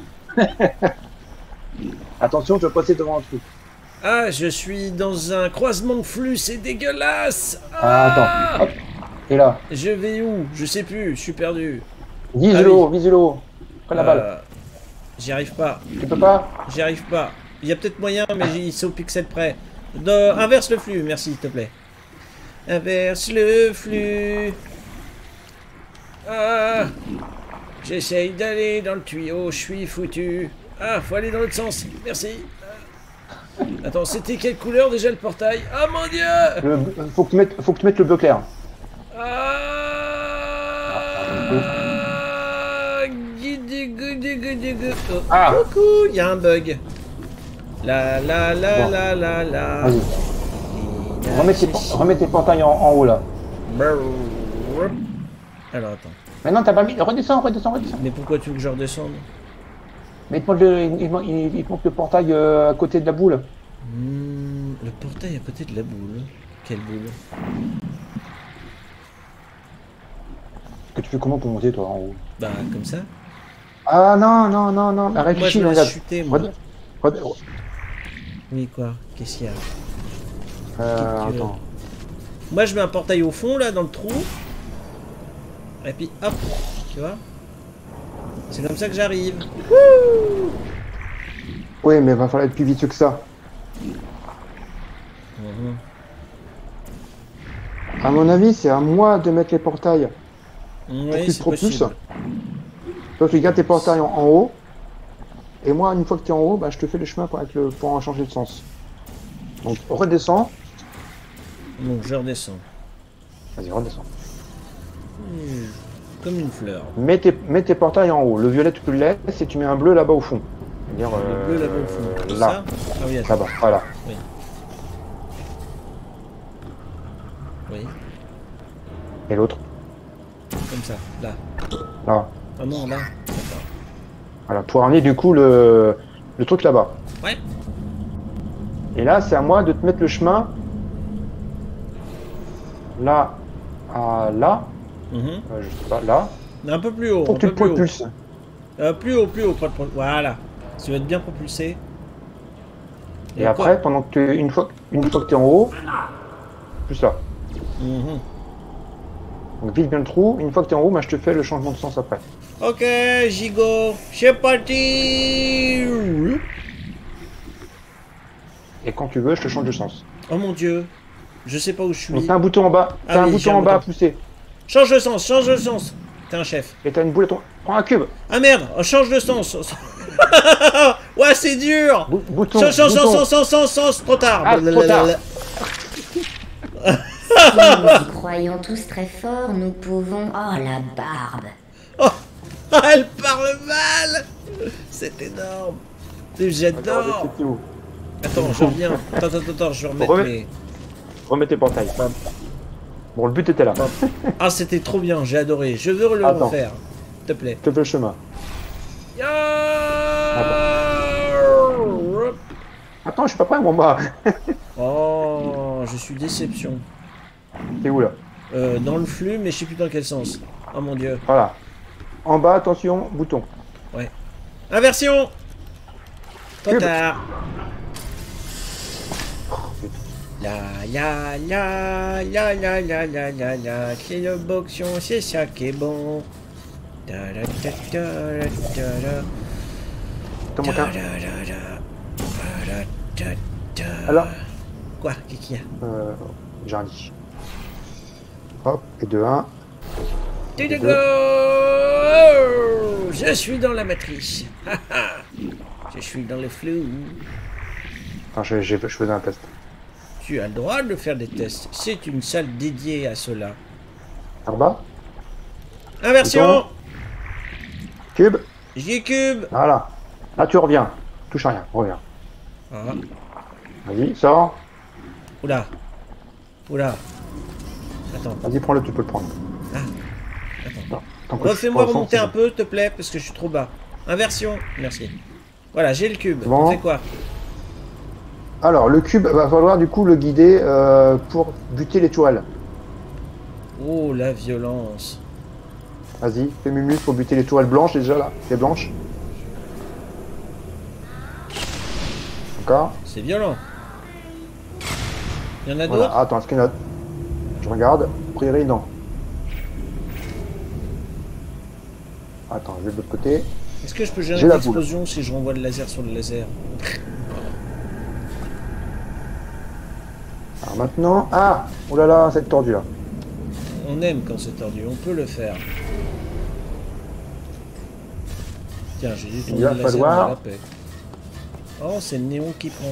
Attention, tu vas passer devant un trou. Ah, je suis dans un croisement de flux, c'est dégueulasse. Ah, attends, hop. Et là, Je vais où? Je sais plus, je suis perdu. vise Ah le oui. haut, vise le haut. Prends la balle. Euh, J'y arrive pas, Tu peux pas? j'y arrive pas. Il y a peut-être moyen, mais j'y- c'est au pixel près. De... Inverse le flux, merci, s'il te plaît. Inverse le flux. Ah, j'essaye d'aller dans le tuyau, je suis foutu. Ah, faut aller dans l'autre sens, merci. Ah. Attends, c'était quelle couleur déjà le portail? Ah mon dieu! Le, faut, que tu mettes, faut que tu mettes le bleu clair. Ah, guidi, guidi, guidi, guidi. Oh, Ah. coucou, il y a un bug. La la la Bon. la la la. Vas-y. Remets tes, remets tes portails en, en haut là. Brrr. Alors attends. Maintenant, t'as pas mis. Redescends, redescends, redescends. Mais pourquoi tu veux que je redescende? Mais il te manque le, il, il, il- il te manque le portail euh, à côté de la boule. Hmm, le portail à côté de la boule. Quelle boule? Que tu fais comment pour monter toi en haut? Bah comme ça. Ah non, non, non, non. Arrête, Moi je me laisse regarde. chuter moi. Rede- rede- Oui quoi? Qu'est-ce qu'il y a? Euh, Qu'est-ce que tu veux attends. Moi je mets un portail au fond là dans le trou. Et puis hop, tu vois? C'est comme ça que j'arrive. Oui, mais va falloir être plus vite que ça. Mhm. À mon avis, c'est à moi de mettre les portails. Oui, tu c'est propulses. possible. Toi, tu gardes tes portails en, en haut. Et moi, une fois que tu es en haut, bah, je te fais le chemin pour, avec le, pour en changer de sens. Donc, redescends. Donc je redescends. Vas-y, redescends. Hmm, Comme une fleur. Mets tes, mets tes portails en haut. Le violet, tu le laisses et tu mets un bleu là-bas au fond. C'est-à-dire, Le bleu euh, là-bas au fond. Là, Ça Ah oui, attends. là-bas, voilà. Oui. Oui, Et l'autre, comme ça, là. là. Ah non, là. D'accord. Voilà, pour ramener du coup le, le truc là-bas. Ouais. Et là, c'est à moi de te mettre le chemin là à là. Mhm. Euh, je sais pas, là. Un peu plus haut, Pour un que tu peu plus haut. propulses. Euh, plus haut, plus haut. pas de pro- Voilà. Tu vas être bien propulsé. Et après, pendant que tu, une fois, une fois que tu es en haut, plus là. Mhm. Donc vise bien le trou. Une fois que tu es en haut, bah, je te fais le changement de sens après. Ok, Gigo, c'est parti. Et quand tu veux, je te change de sens. Oh mon dieu, je sais pas où je suis. Donc t'as un bouton en bas. Ah T'as un oui, j'ai bouton un en bas à bouton. pousser. Change de sens, change de sens. T'es un chef. Et t'as une boule à ton. Prends un cube. Ah merde, oh, change de sens. Ouais, c'est dur. Bou- bouton. Change, change, bouton. sens, sens, sens, sens, trop tard. Ah, trop tard. Si nous y croyons tous très fort, nous pouvons... Oh, la barbe. Oh, elle parle mal. C'est énorme. J'adore. Attends, c'est où Attends, je reviens. Attends, attends, attends, je vais remettre Remets. mes... Remets tes portails. Hop. Bon, le but était là. Hop. Ah, c'était trop bien, j'ai adoré. Je veux le Attends. refaire. S'il te plaît. Je te fais le chemin. Ya- Attends, je suis pas prêt, mon bas. Oh, je suis déception. T'es où là? Euh, dans le flux, mais je sais plus dans quel sens. Oh mon dieu. Voilà. En bas, attention, bouton. Inversion. Trop Cube. tard. La la la la la la la la la, c'est le boxion, c'est ça qui est bon. Da da da da da da da. T'en manques un. Da da da da. Da da da. Alors Quoi? Qu'est-ce qu'il y a? Euh, j'ai un lit. Hop, et de un. Tu de go! Je suis dans la matrice. Je suis dans le flou. Attends, je, je, je faisais un test. Tu as le droit de faire des tests. C'est une salle dédiée à cela. En bas, Inversion. cube. J-cube. Voilà. Là, tu reviens. Touche à rien, reviens. Ah. Vas-y, sors. Oula. Oula. Attends. Vas-y, prends-le, tu peux le prendre. Ah. Attends. Tant que je Refais-moi suis pas au remonter centre, un peu, s'il te plaît, parce que je suis trop bas. Inversion. Merci. Voilà, j'ai le cube. Bon. On fait quoi? Alors, le cube, va falloir du coup le guider euh, pour buter les toiles. Oh, la violence. Vas-y, fais Mumus pour buter les toiles blanches déjà là. Les blanches. Encore. C'est violent. Il y en a Voilà. d'autres? Ah, attends, est-ce qu'il y en a... Je regarde. A priori, non. Attends, je vais de l'autre côté. Est-ce que je peux gérer J'ai une la boule. explosion si je renvoie le laser sur le laser? Alors maintenant... Ah, oh là là, cette tordue là. On aime quand c'est tordu, on peut le faire. Tiens, j'ai dû tourner Il va le laser falloir- dans la paix. Oh, c'est le néon qui prend.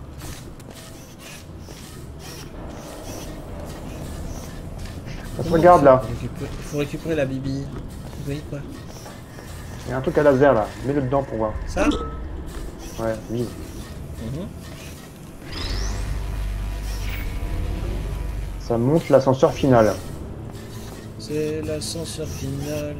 Ça se regarde là. Il faut récupérer, faut récupérer la bibi. Oui, quoi? Il y a un truc à laser là. Mets-le dedans pour voir. Ça? Ouais, vise. Mhm. Ça monte l'ascenseur final. C'est l'ascenseur final.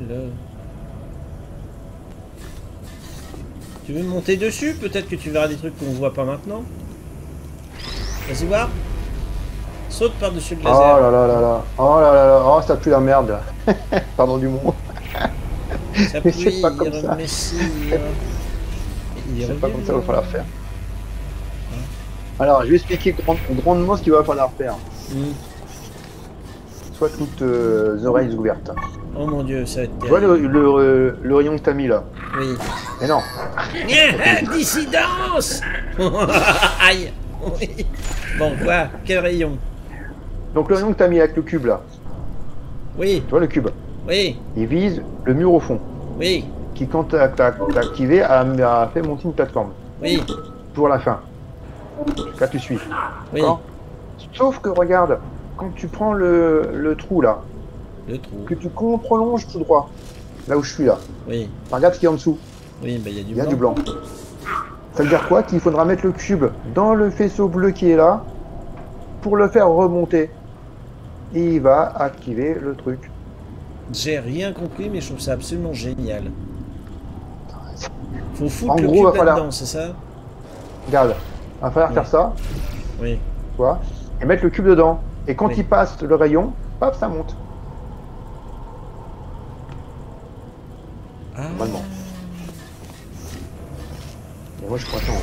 Tu veux monter dessus? Peut-être que tu verras des trucs qu'on voit pas maintenant. Vas-y voir. Saute par-dessus le Oh laser. là là là là. Oh là là là. Oh, ça pue la merde là. Pardon du mot. Ça mais c'est plie, pas comme ça. Messi. Il est C'est pas revenu, comme ça qu'il va falloir faire. Hein. Alors, je vais expliquer grand- grandement ce qu'il va falloir faire. Mm. Sois toutes euh, oreilles ouvertes. Oh mon dieu, ça va être Tu vois terrible. le, le, euh, le rayon que t'as mis là? Oui. Mais non. Dissidence. Aïe. Oui. Bon, quoi? Quel rayon? Donc le rayon que t'as mis avec le cube là, Oui, tu vois le cube, oui, il vise le mur au fond, oui, qui quand t'as t'as- t'as activé a, a fait monter une plateforme oui, pour la fin. Là tu suis. oui. D'accord. Sauf que regarde, quand tu prends le, le trou là, Le trou. que tu con- prolonges tout droit, là où je suis là, Oui, regarde ce qu'il y a en dessous, oui, bah il y a du il y a blanc. du blanc. Ça veut dire quoi? Qu'il faudra mettre le cube dans le faisceau bleu qui est là pour le faire remonter. Et il va activer le truc. J'ai rien compris, mais je trouve ça absolument génial. Faut foutre En le gros, cube va falloir- là-dedans, c'est ça? Regarde, il va falloir Oui. faire ça, Oui. tu vois, et mettre le cube dedans. Et quand Oui. il passe le rayon, paf, ça monte. Ah. Normalement. Et moi je crois attends.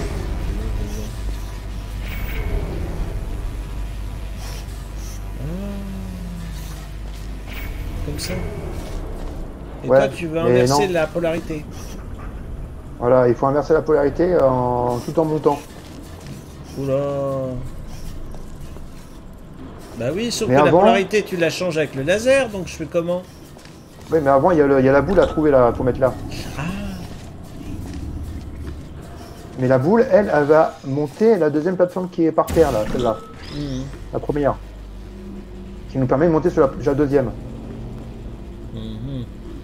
Comme ça. Et Ouais, toi, tu veux mais inverser non. la polarité. Voilà, il faut inverser la polarité en... tout en montant. Oula. Bah oui, sauf Mais que la avant- polarité, tu la changes avec le laser, donc je fais comment? Oui, mais avant, il y, a le- il y a la boule à trouver là, pour mettre là. Ah. Mais la boule, elle, elle va monter la deuxième plateforme qui est par terre là, celle-là, Mhm. la première. Qui nous permet de monter sur la, la deuxième. Mhm.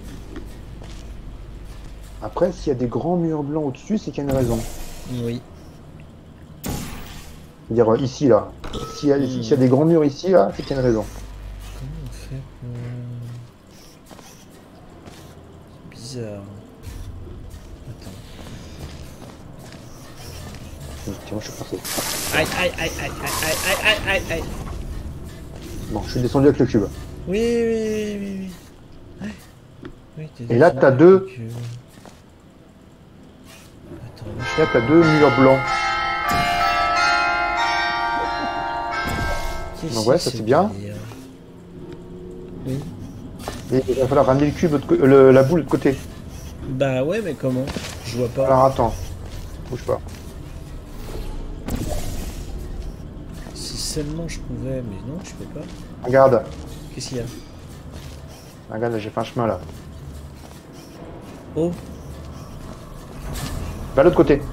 Après, s'il y a des grands murs blancs au-dessus, c'est qu'il y a une raison. Oui. C'est-à-dire euh, ici, là. S'il y, a- s'il y a des grands murs ici, là, c'est qu'il y a une raison. Comment on fait pour... C'est bizarre. Attends. Tiens, je suis passé. Aïe, aïe, aïe, aïe, aïe, aïe, aïe, aïe, aïe. Bon, je suis descendu avec le cube. Oui, oui, oui, oui, oui. Ouais. Oui, t'es Et là, descendu t'as deux. avec, euh, Attends, Là, t'as deux murs blancs. qu'est-ce Donc ouais, que ça, c'est bien. dire Oui. Et il va falloir ramener le cube, de co- le- la boule de côté. Bah ouais, mais comment? Je vois pas. Alors attends, bouge pas. Si seulement je pouvais, mais non, je peux pas. Regarde, Qu'est-ce qu'il y a? regarde, j'ai fait un chemin là. Oh, Va de l'autre côté.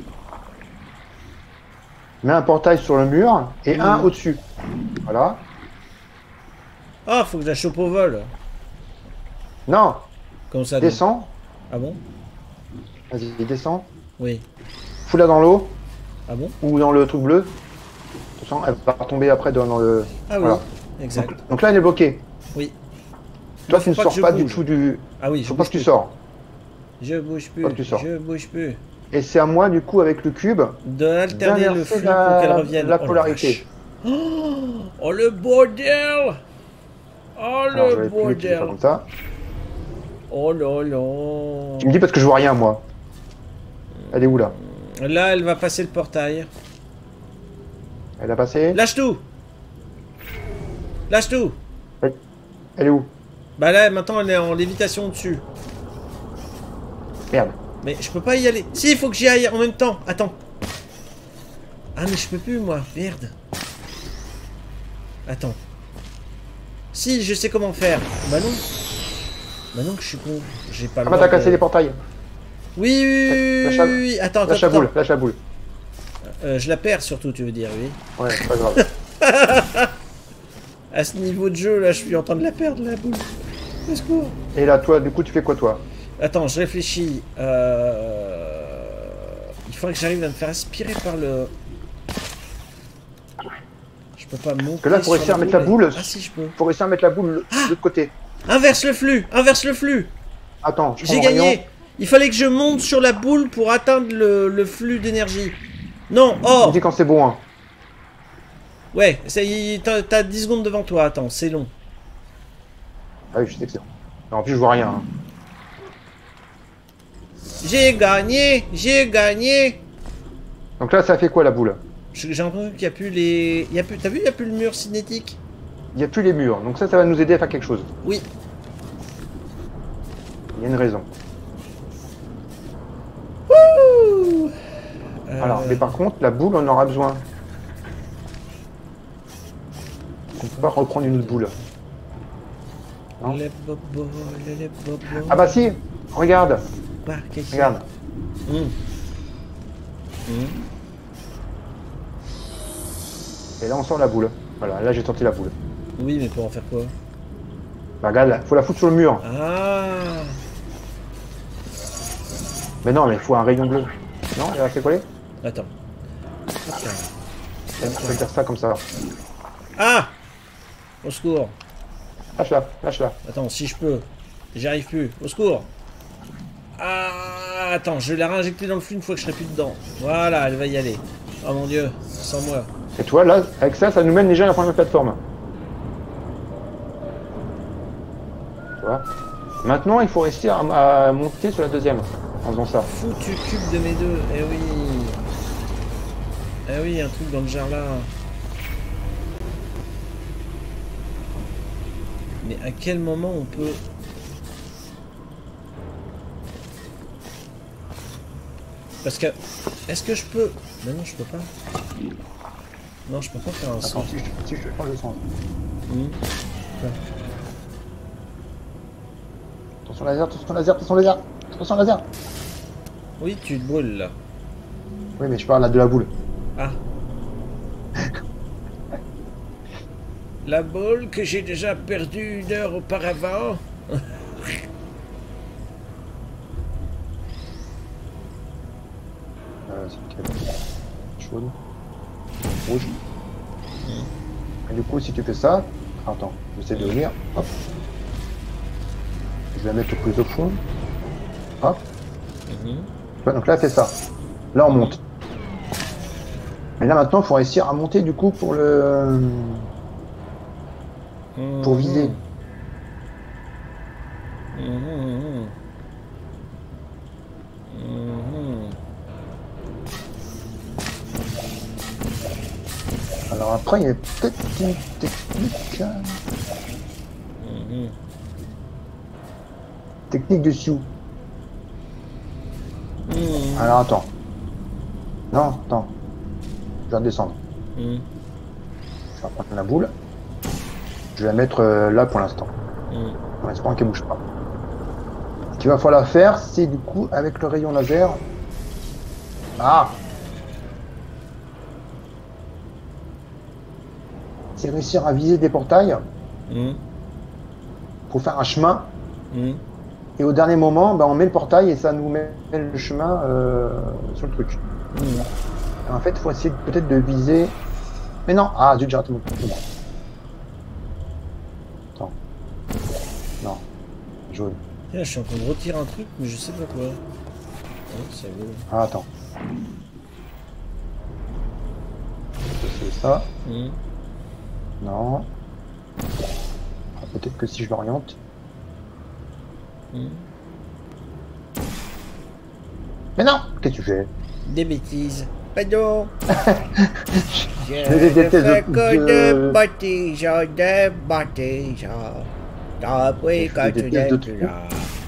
Mets un portail sur le mur et un Mhm. au-dessus. Voilà. ah, faut que je la chope au vol. Non, Comme ça. donc descends. Ah bon? Vas-y, descends. Oui. Fous-la dans l'eau. Ah bon? ou dans le truc bleu. De toute façon, elle va retomber après dans, dans le... Ah oui, Voilà. exact. Donc, donc là, elle est bloquée. Oui. Toi, Faut tu ne pas sors que je pas du bouge. tout du... Ah oui, je Faut pas bouge que tu plus. sors. Je bouge plus, Faut que tu sors. je bouge plus. Et c'est à moi, du coup, avec le cube, D'alterner le d'inverser flux pour qu'elle la, revienne. la Oh, polarité. vache. Oh, oh, le bordel! Oh Alors, je le vais appuyer, tu fais ça bordel! comme ça. Oh là là! Tu me dis parce que je vois rien, moi. Elle est où, là? Là, elle va passer le portail. Elle a passé? Lâche tout! Lâche tout! Elle est où? Bah là, maintenant, elle est en lévitation dessus. Merde. Mais je peux pas y aller. Si, il faut que j'y aille en même temps. Attends. Ah, mais je peux plus, moi. Merde. Attends. Si, je sais comment faire. Bah non. Bah non, que je suis con. J'ai pas le Ah bah droit t'as cassé de- les portails. Oui, oui, oui, Lâche la- oui, oui. Attends, attends, Lâche la attends. boule, lâche la boule. Euh, je la perds surtout, tu veux dire, oui. Ouais, c'est pas grave. À ce niveau de jeu, là, je suis en train de la perdre, la boule. Au secours. Et là, toi, du coup, tu fais quoi, toi? Attends, je réfléchis. Euh... Il faudrait que j'arrive à me faire aspirer par le... Je peux pas monter. que là, faut sur réussir à mettre la boule. Ah si, je peux. Faut réussir à mettre la boule de l'autre côté. Inverse le flux, inverse le flux. Attends, je prends J'ai le rayon. gagné. Il fallait que je monte sur la boule pour atteindre le, le flux d'énergie. Non, Tu oh. me dis quand c'est bon, hein. Ouais, ça y est, t'as t'as dix secondes devant toi. Attends, c'est long. Ah oui, je sais que c'est bon. Non, en plus, je vois rien. Hein. J'ai gagné, j'ai gagné. Donc là, ça fait quoi, la boule? J'ai j'ai l'impression qu'il n'y a plus les... Il y a plus... T'as vu, il n'y a plus le mur cinétique? Il n'y a plus les murs. Donc ça, ça va nous aider à faire quelque chose. Oui. Il y a une raison. Ouh. Euh, Alors, mais par contre, la boule, on aura besoin. On peut pas reprendre une autre boule. Non. Les bobos, les, les bobos. Ah bah si, regarde, Bah, qu'est-ce qu'il y a? regarde. Hum. Hum. Et là, on sort la boule. Voilà, là, j'ai tenté la boule. Oui, mais pour en faire quoi? Bah regarde, là, faut la foutre sur le mur. Ah. Mais non, mais il faut un rayon bleu. Non, il va rester collé. Attends. Attends. On va faire ça comme ça. Ah. Au secours. Lâche-la, lâche-la. Attends, si je peux. J'y arrive plus. Au secours. Ah. Attends, je vais la réinjecter dans le flux une fois que je serai plus dedans. Voilà, elle va y aller. Oh mon dieu, sans moi. Et toi, là, avec ça, ça nous mène déjà à la première plateforme. Tu vois. Maintenant, il faut réussir à, à monter sur la deuxième en faisant ça. Foutu cube de mes deux. Eh oui. Eh oui, un truc dans le genre là. Mais à quel moment on peut... Parce que... Est-ce que je peux... Mais non, je peux pas. Non, je peux pas faire un saut. Attends, si je, si je te prends le sens. Hmm. Attention laser, attention laser, attention laser, attention laser. Oui, tu te brûles là. Oui, mais je parle là de la boule. Ah. La boule que j'ai déjà perdue une heure auparavant. Euh, c'est lequel? Jaune. Rouge. Et du coup, si tu fais ça... Attends, j'essaie de venir. Hop. Je vais la mettre plus au fond. Hop. Mhm. Ouais, donc là, c'est ça. Là, on monte. Et là, maintenant, il faut réussir à monter, du coup, pour le... Pour viser. Mhm. Mhm. Alors après, il y a peut-être une technique... hein. Mhm. Technique de Sioux. Mhm. Alors, attends. Non, attends. Je vais redescendre. Mhm. Je vais prendre la boule. Je vais la mettre euh, là pour l'instant. Mhm. En espérant qu'elle bouge pas. Ce qu'il va falloir faire, c'est du coup, avec le rayon laser... Ah! C'est réussir à viser des portails Mhm. pour faire un chemin. Mhm. Et au dernier moment, bah, on met le portail et ça nous met le chemin euh, sur le truc. Mhm. En fait, faut essayer peut-être de viser... Mais non. Ah, zut, j'ai raté mon coup. Attends. Non. Jaune. Là, je suis en train de retirer un truc, mais je sais pas quoi. Oh, c'est beau. Ah, attends. C'est ça. Mmh. Non. Ah, peut-être que si je l'oriente. Mmh. Mais non. Qu'est-ce que tu fais? Des bêtises. Pardon. Je les déteste ne fais de- que de- des bêtises, des bêtises. D'après Je quand tu déteste de n'es plus là.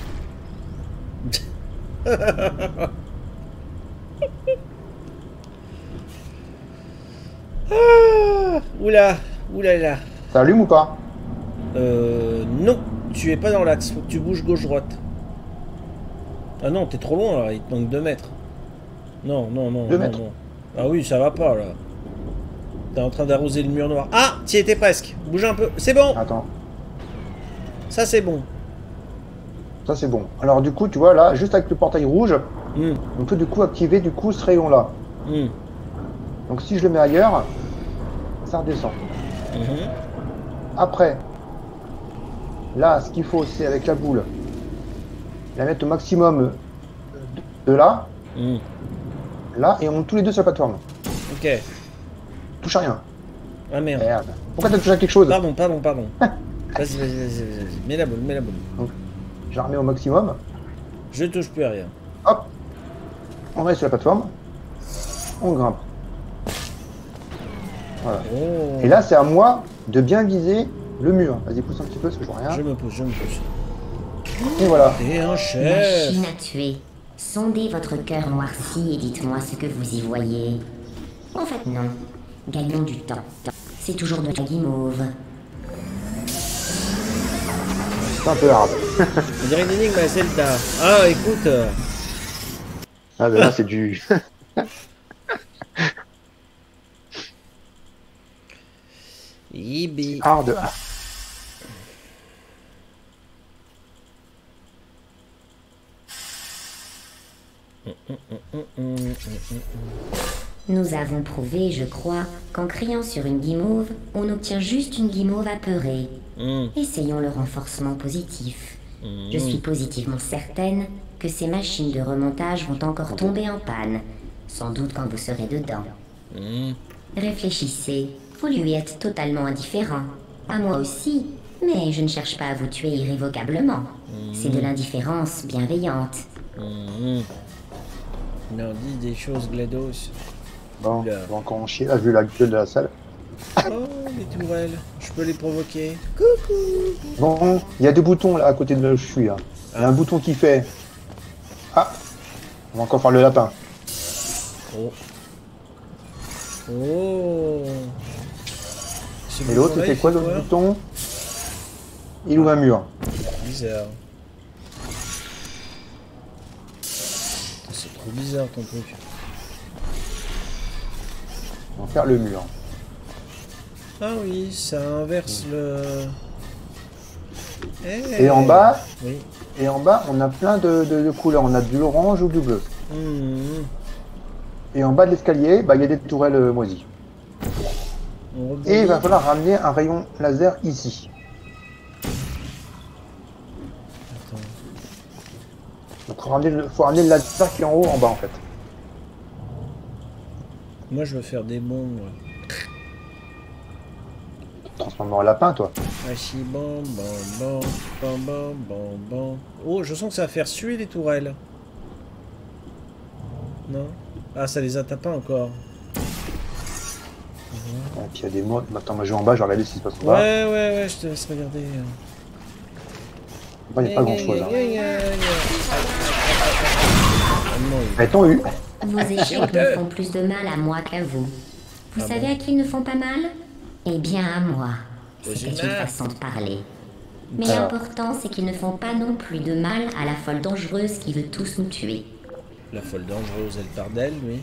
Ah, oula, oula là. Ça allume ou pas? Euh, non, tu es pas dans l'axe, faut que tu bouges gauche-droite. Ah non, t'es trop loin là, il te manque deux mètres. Non, non, non, Deux non, mètres. non. Ah oui, ça va pas là. T'es en train d'arroser le mur noir. Ah, t'y étais presque. Bouge un peu. C'est bon. Attends. Ça c'est bon. Ça c'est bon. Alors du coup, tu vois là, juste avec le portail rouge, Hum, on peut du coup activer du coup ce rayon là. hum, Donc si je le mets ailleurs, ça redescend. mhm. Après, là, ce qu'il faut, c'est avec la boule, la mettre au maximum de là, Hum. là, et on monte tous les deux sur la plateforme. Ok. Touche à rien. Ah merde. Merde. Pourquoi t'as touché à quelque chose? Pardon, pardon, pardon. Vas-y, vas-y, vas-y, vas-y. Mets la boule, mets la boule. Je la remets au maximum. Je touche plus à rien. Hop. On reste sur la plateforme. On grimpe. Voilà. Oh. Et là, c'est à moi de bien viser le mur. Vas-y, pousse un petit peu parce que je vois rien. Je me pousse, je me pousse. Et voilà. T'es un chef. Machine à tuer. Sondez votre cœur noirci et dites-moi ce que vous y voyez. En fait, non. Gagnons du temps. C'est toujours de la guimauve. C'est un peu hard. On dirait une énigme à Zelda. Ah, écoute. euh, Ah, ben là, c'est du. Ibi. hard. Nous avons prouvé, je crois, qu'en criant sur une guimauve, on obtient juste une guimauve apeurée. Hum, Essayons le renforcement positif. hum. Je suis positivement certaine que ces machines de remontage vont encore tomber en panne. Sans doute quand vous serez dedans. Hum. Réfléchissez, vous lui êtes totalement indifférent. À moi aussi, mais je ne cherche pas à vous tuer irrévocablement. C'est de l'indifférence bienveillante. Hum. Non, dis des choses, GLaDOS. Bon, Oula. on va encore en chier. Là, vu la gueule de la salle. Oh, les tourelles. Je peux les provoquer. Coucou. Bon, il y a deux boutons là à côté de là où je suis. Là. Il y a un bouton qui fait. Ah, on va encore faire le lapin. Oh. Oh. Ce Et l'autre, il bouton-là, fait quoi l'autre bouton? Il ouvre un mur. Bizarre. C'est trop bizarre ton truc. On va faire le mur. Ah oui, ça inverse le... Eh. Et en bas, Oui. et en bas, on a plein de, de- de couleurs. On a du orange ou du bleu. Mmh. Et en bas de l'escalier, bah, il y a des tourelles euh, moisies. On rebondit. Et il va falloir ramener un rayon laser ici. Attends. Donc faut ramener, le, faut ramener le laser qui est en haut, en bas en fait. Moi, je veux faire des bons, moi. Transforme en lapin, toi. Hachi, bam, bam, bam, bam, bam, bam, bam. Oh, je sens que ça va faire suer les tourelles. Non? Ah, ça les atteint pas encore. Et puis il y a des modes. Attends, moi je vais en bas, je vais regarder ce qui se passe en Ouais, bas. ouais, ouais, je te laisse regarder. En bas, il n'y a pas grand chose. Hein. Ah non, il- Elles t'ont eu. Vos échecs me font plus de mal à moi qu'à vous. Vous Ah savez bon à qui ils ne font pas mal? Eh bien à moi. Aux C'était une humains. façon de parler. Mais Alors. l'important, c'est qu'ils ne font pas non plus de mal à la folle dangereuse qui veut tous nous tuer. La folle dangereuse, elle part d'elle, oui.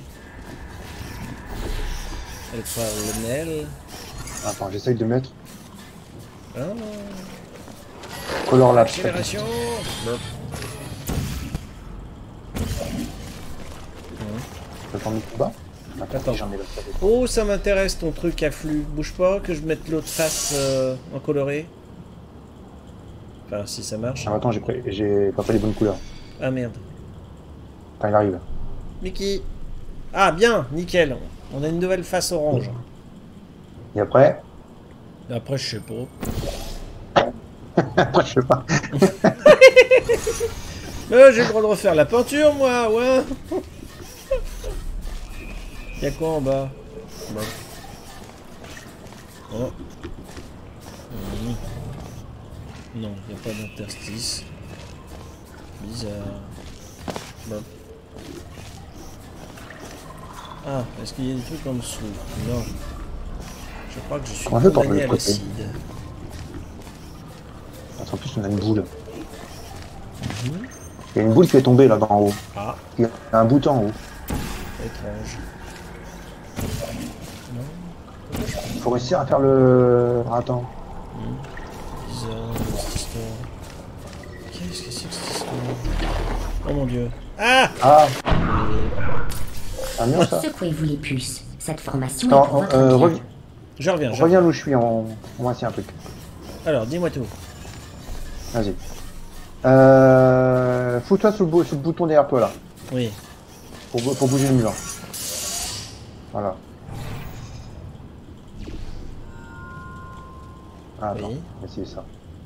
Elle parle d'elle. Attends, j'essaye de mettre Ah, Color Lab. accélération. Je vais t'en mettre en bas. Attends. J'en ai l'autre côté. Oh, ça m'intéresse ton truc à flux. Bouge pas, que je mette l'autre face euh, en coloré. Enfin, si ça marche. Ah, attends, j'ai pris- j'ai pas fait les bonnes couleurs. Ah merde. Enfin, il arrive. Mickey. Ah, bien, nickel. On a une nouvelle face orange. Et après Après, je sais pas. Après, je sais pas. Euh, j'ai le droit de refaire la peinture, moi, ouais. Y'a quoi en bas? Bon. Oh. Mmh. Non, y'a pas d'interstice. Bizarre. Bon. Ah, est-ce qu'il y a des trucs en dessous? Non. Je crois que je suis On va faire par condamné le à côté. l'acide. En plus, on a une boule. Mhm. Il y a une boule qui est tombée là d'en haut. Ah, Il y a un bouton en haut. étrange. Non, Il faut réussir à faire le. Attends. bizarre, cette histoire. Qu'est-ce que c'est que cette histoire? Oh mon dieu. Ah! Ah C'est un mur ça. Secouez-vous les puces. Cette formation est Attends, pour votre euh, bien. revi- Je reviens, je reviens où je suis, on, on va essayer un truc. Alors, dis-moi tout. Vas-y. Euh... Fous-toi sous, le bou- sous le bouton derrière toi là. Oui. Pour, bou- pour bouger le mur. Voilà. Ah, attends, Oui. on va essayer ça.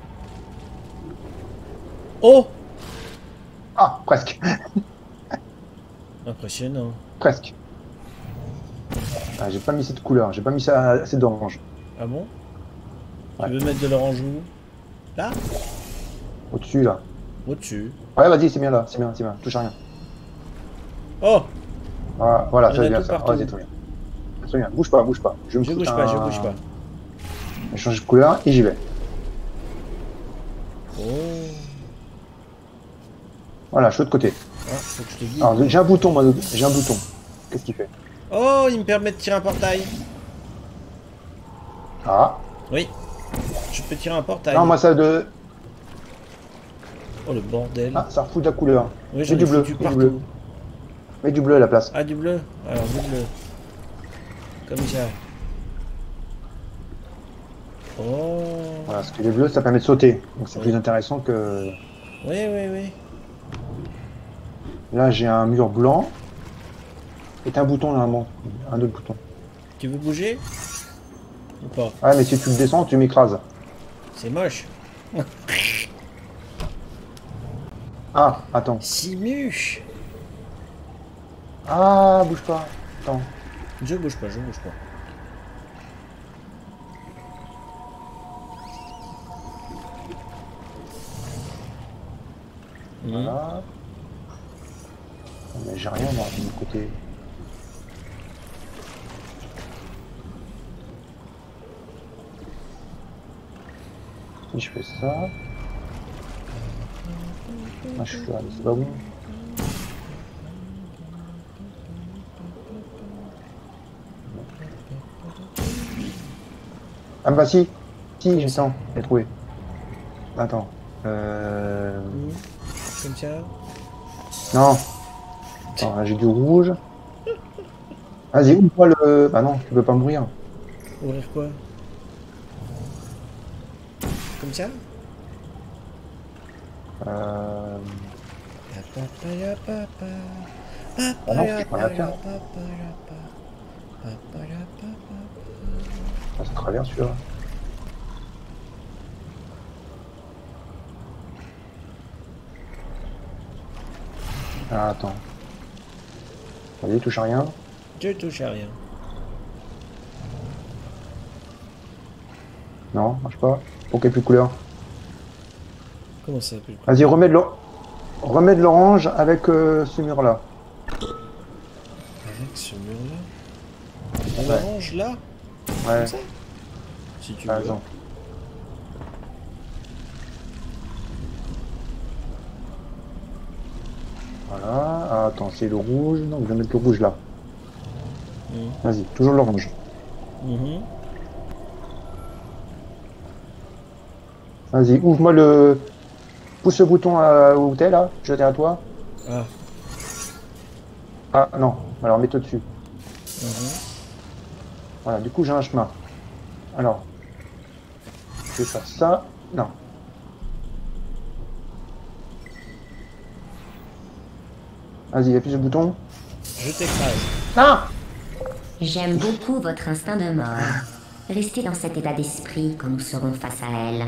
Oh! Ah, presque. Impressionnant. Presque. Ah, j'ai pas mis cette couleur, j'ai pas mis ça assez d'orange. Ah bon? Ouais. Tu veux mettre de l'orange où? Là? Au-dessus là. Au-dessus. Ouais, vas-y, c'est bien là, c'est bien, c'est bien, touche à rien. Oh! Voilà, voilà, Il y en ça a c'est bien tout ça. partout. Vas-y, très bien. Très bien, bouge pas, bouge pas. Je, vais me Je foutre bouge pas, je un- bouge pas. Je vais changer de couleur et j'y vais. Oh! Voilà, je suis de l'autre côté. Ah, faut que je te guide. Alors, j'ai un bouton, moi, j'ai un bouton. Qu'est-ce qu'il fait? Oh, il me permet de tirer un portail. Ah, Oui. Je peux tirer un portail. non, moi ça de. Oh, le bordel. Ah, ça refout de la couleur. oui, mets j'en du ai bleu, foutu mets du partout. bleu. Mets du bleu à la place. Ah, du bleu? Alors, du bleu. Comme ça. Oh! Voilà, parce que les bleus, ça permet de sauter. Donc c'est Oui. plus intéressant que. Oui, oui, oui. Là, j'ai un mur blanc. Et t'as un bouton normalement. Un autre bouton. Tu veux bouger? Ou pas? Ah, mais si tu le descends, tu m'écrases. C'est moche. Ah, attends. Simuche. Ah, bouge pas. Attends. Je bouge pas, je bouge pas. Mhm. Voilà. Mais j'ai rien moi de mon côté. Si je fais ça. Ah, je suis là, c'est pas bon. Ah bah si, si, j'ai ça, j'ai trouvé. Attends. Euh... Mhm. Comme ça. Non. Attends, là j'ai du rouge. Vas-y, ouvre-moi le... Bah non, tu peux pas mourir. Ouvrir quoi? Comme ça? Euh... Papa, ya papa. Ah non, je peux rien faire. Ah, ça traverse celui-là. Ah, attends. Vas-y, touche à rien. Je touche à rien. Non, marche pas. Pour qu'il n'y ait plus de couleur. Comment ça s'appelle? Vas-y, remets de l'or- remets de l'orange avec euh, ce mur-là. Avec ce mur-là? Un Ouais. orange là? Ouais, Comme ça? Si tu par veux. exemple. Voilà. Ah, attends, c'est le rouge. Non, je vais mettre le rouge là. Mhm. Vas-y, toujours l'orange. Mhm. Vas-y, ouvre-moi le... Pousse le bouton à... où t'es là, je suis derrière toi. Ah, Ah non, alors mets-toi dessus. Mhm. Voilà, du coup j'ai un chemin. Alors, je vais faire ça. Non. Vas-y, appuie sur le bouton. Je t'écrase. Ah! J'aime beaucoup votre instinct de mort. Restez dans cet état d'esprit quand nous serons face à elle.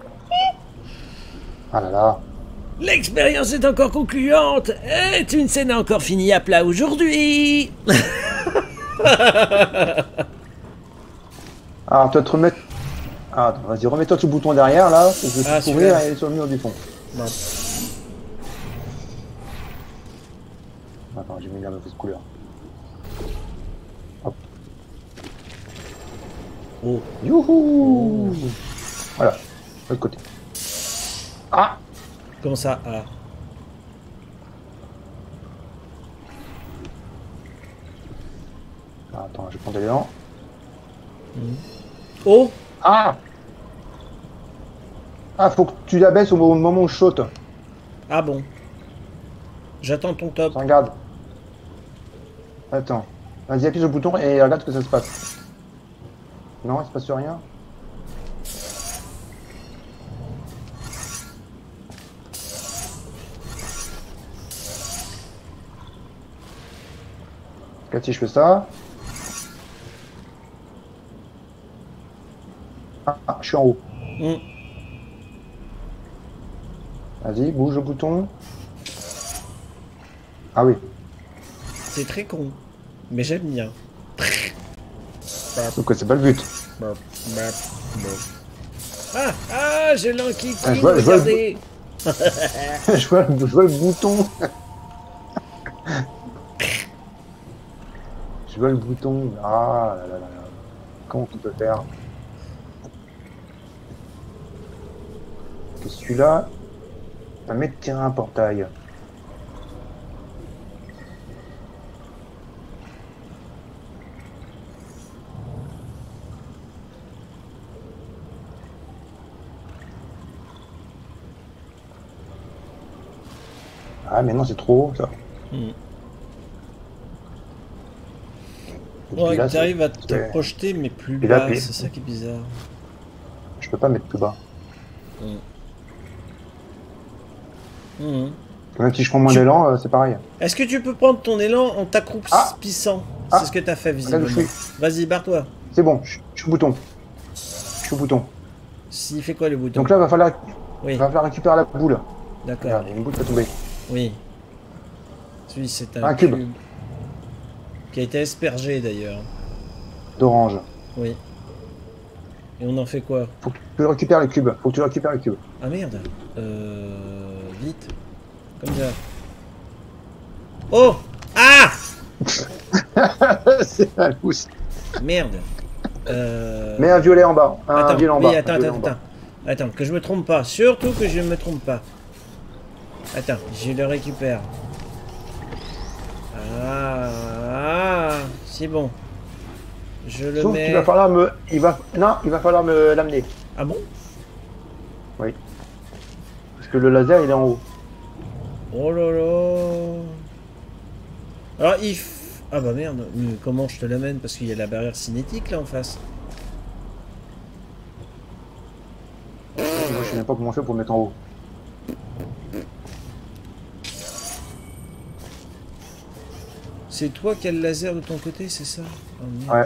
Ah là là. L'expérience est encore concluante et tu ne sais n'a encore fini à plat aujourd'hui. Ah, toi te remettre. Ah, attends, vas-y, remets-toi ce bouton derrière là. Je vais Ah, te courir super. et aller sur le mur du fond. Bon. Attends, j'ai mis la mauvaise couleur. Hop. Oh. Youhou! Voilà, de l'autre côté. Ah! Comment ça? Ah. Ah, attends, je prends des l'élan. Oh. Ah! Ah, faut que tu la baisses au moment où je saute. Ah bon. J'attends ton top. Regarde. Attends. Vas-y, appuie sur le bouton et regarde ce que ça se passe. Non, il se passe rien. Regarde si je fais ça. Ah, ah, je suis en haut. Mm. Vas-y, bouge le bouton. Ah oui. C'est très con. Mais j'aime bien. Sauf que c'est pas le but. Ah, ah, j'ai l'enquille. Ah, je vois- je vois le- Regardez. je, vois, je vois le bouton. Je vois le bouton. Ah là là là là. Comment on peut faire? Que celui-là permet de tirer un portail. Ah mais non, c'est trop haut ça. Mm. Et puis Ouais, là, tu arrives à c'est- te c'est- projeter, mais plus Et là, bas. puis- C'est ça qui est bizarre. Je peux pas mettre plus bas. Mm. Mm. Même si je prends moins Tu- d'élan, euh, c'est pareil. Est-ce que tu peux prendre ton élan en t'accroupissant? Ah. C'est ce que t'as fait Là où visiblement. je suis. Vas-y, barre-toi. C'est bon, je je suis au bouton. Je suis au bouton. S'il fait quoi le bouton? Donc là, il va falloir, Oui, va falloir récupérer la boule. d'accord. Regarde, il y a une boule qui va tomber. Oui. Oui, c'est un, Un cube. qui a été aspergé d'ailleurs. D'orange. Oui. Et on en fait quoi? Faut que tu récupères le cube. Faut que tu récupères le cube. Ah merde. Euh... Vite. Comme ça. Oh! Ah! c'est la loose. Merde. Euh... Mets un violet en bas. Un Attends, violet en oui, bas. attends, un violet attends, en bas. attends. Attends, que je me trompe pas. Surtout que je me trompe pas. Attends, je le récupère. Ah, ah, c'est bon. Je le Sauf mets... qu'il va falloir me. Il va. Non, il va falloir me l'amener. Ah bon? Oui. Parce que le laser il est en haut. Oh là là. Alors il... f- Ah bah merde, mais comment je te l'amène? Parce qu'il y a la barrière cinétique là en face. Moi je sais même pas comment on fait pour le mettre en haut. C'est toi qui as le laser de ton côté, c'est ça? Oh, merde. Ouais.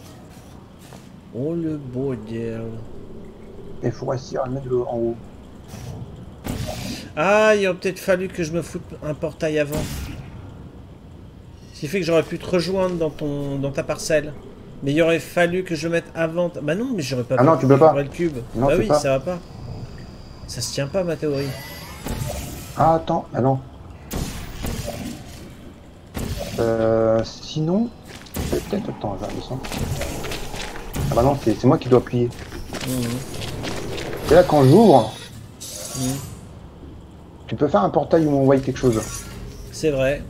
Oh le bordel. Et il faut réussir à le mettre le- en haut. Ah, il aurait peut-être fallu que je me foute un portail avant. Ce qui fait que j'aurais pu te rejoindre dans ton dans ta parcelle. Mais il aurait fallu que je le mette avant. ta- Bah non, mais j'aurais pas Ah non, pu tu peux pas. récupérer le cube. Non, bah tu oui, peux pas. ça va pas. Ça se tient pas ma théorie. Ah attends, ah non. Euh, sinon, peut-être, attends, je vais redescendre. Ah bah non, c'est c'est moi qui dois appuyer. Mhm. Et là, quand j'ouvre, Mhm. tu peux faire un portail où on voit quelque chose. C'est vrai.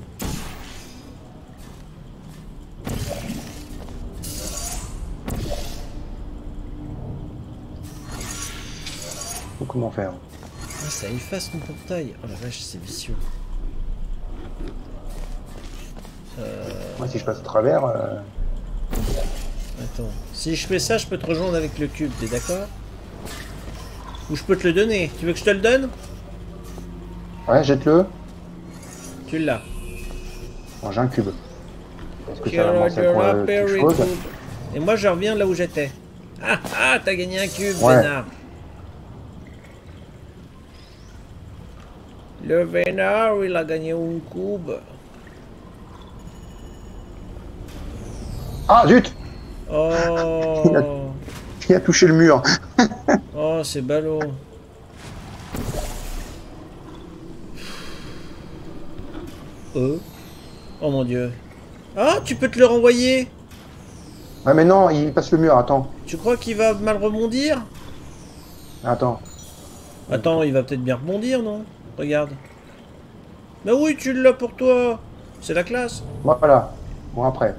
Ou comment faire? Ah, ça efface mon portail. Oh la vache, c'est vicieux. Moi, si je passe à travers, euh, Attends. Si je fais ça, je peux te rejoindre avec le cube, t'es d'accord? Ou je peux te le donner. Tu veux que je te le donne? Ouais, jette-le. Tu l'as. Bon, j'ai un cube. Est-ce que ça va lancer quoi, quelque chose? Et moi, je reviens là où j'étais. Ah ah, t'as gagné un cube, Ouais. Vénard. Le Vénard, il a gagné un cube. Ah, zut! Oh, Il a touché le mur. oh, c'est ballot. Euh. Oh mon dieu. Ah, tu peux te le renvoyer? Ouais, mais non, il passe le mur, attends. Tu crois qu'il va mal rebondir? Attends. Attends, il va peut-être bien rebondir, non? Regarde. Mais oui, tu l'as pour toi. C'est la classe. Voilà. Bon, après.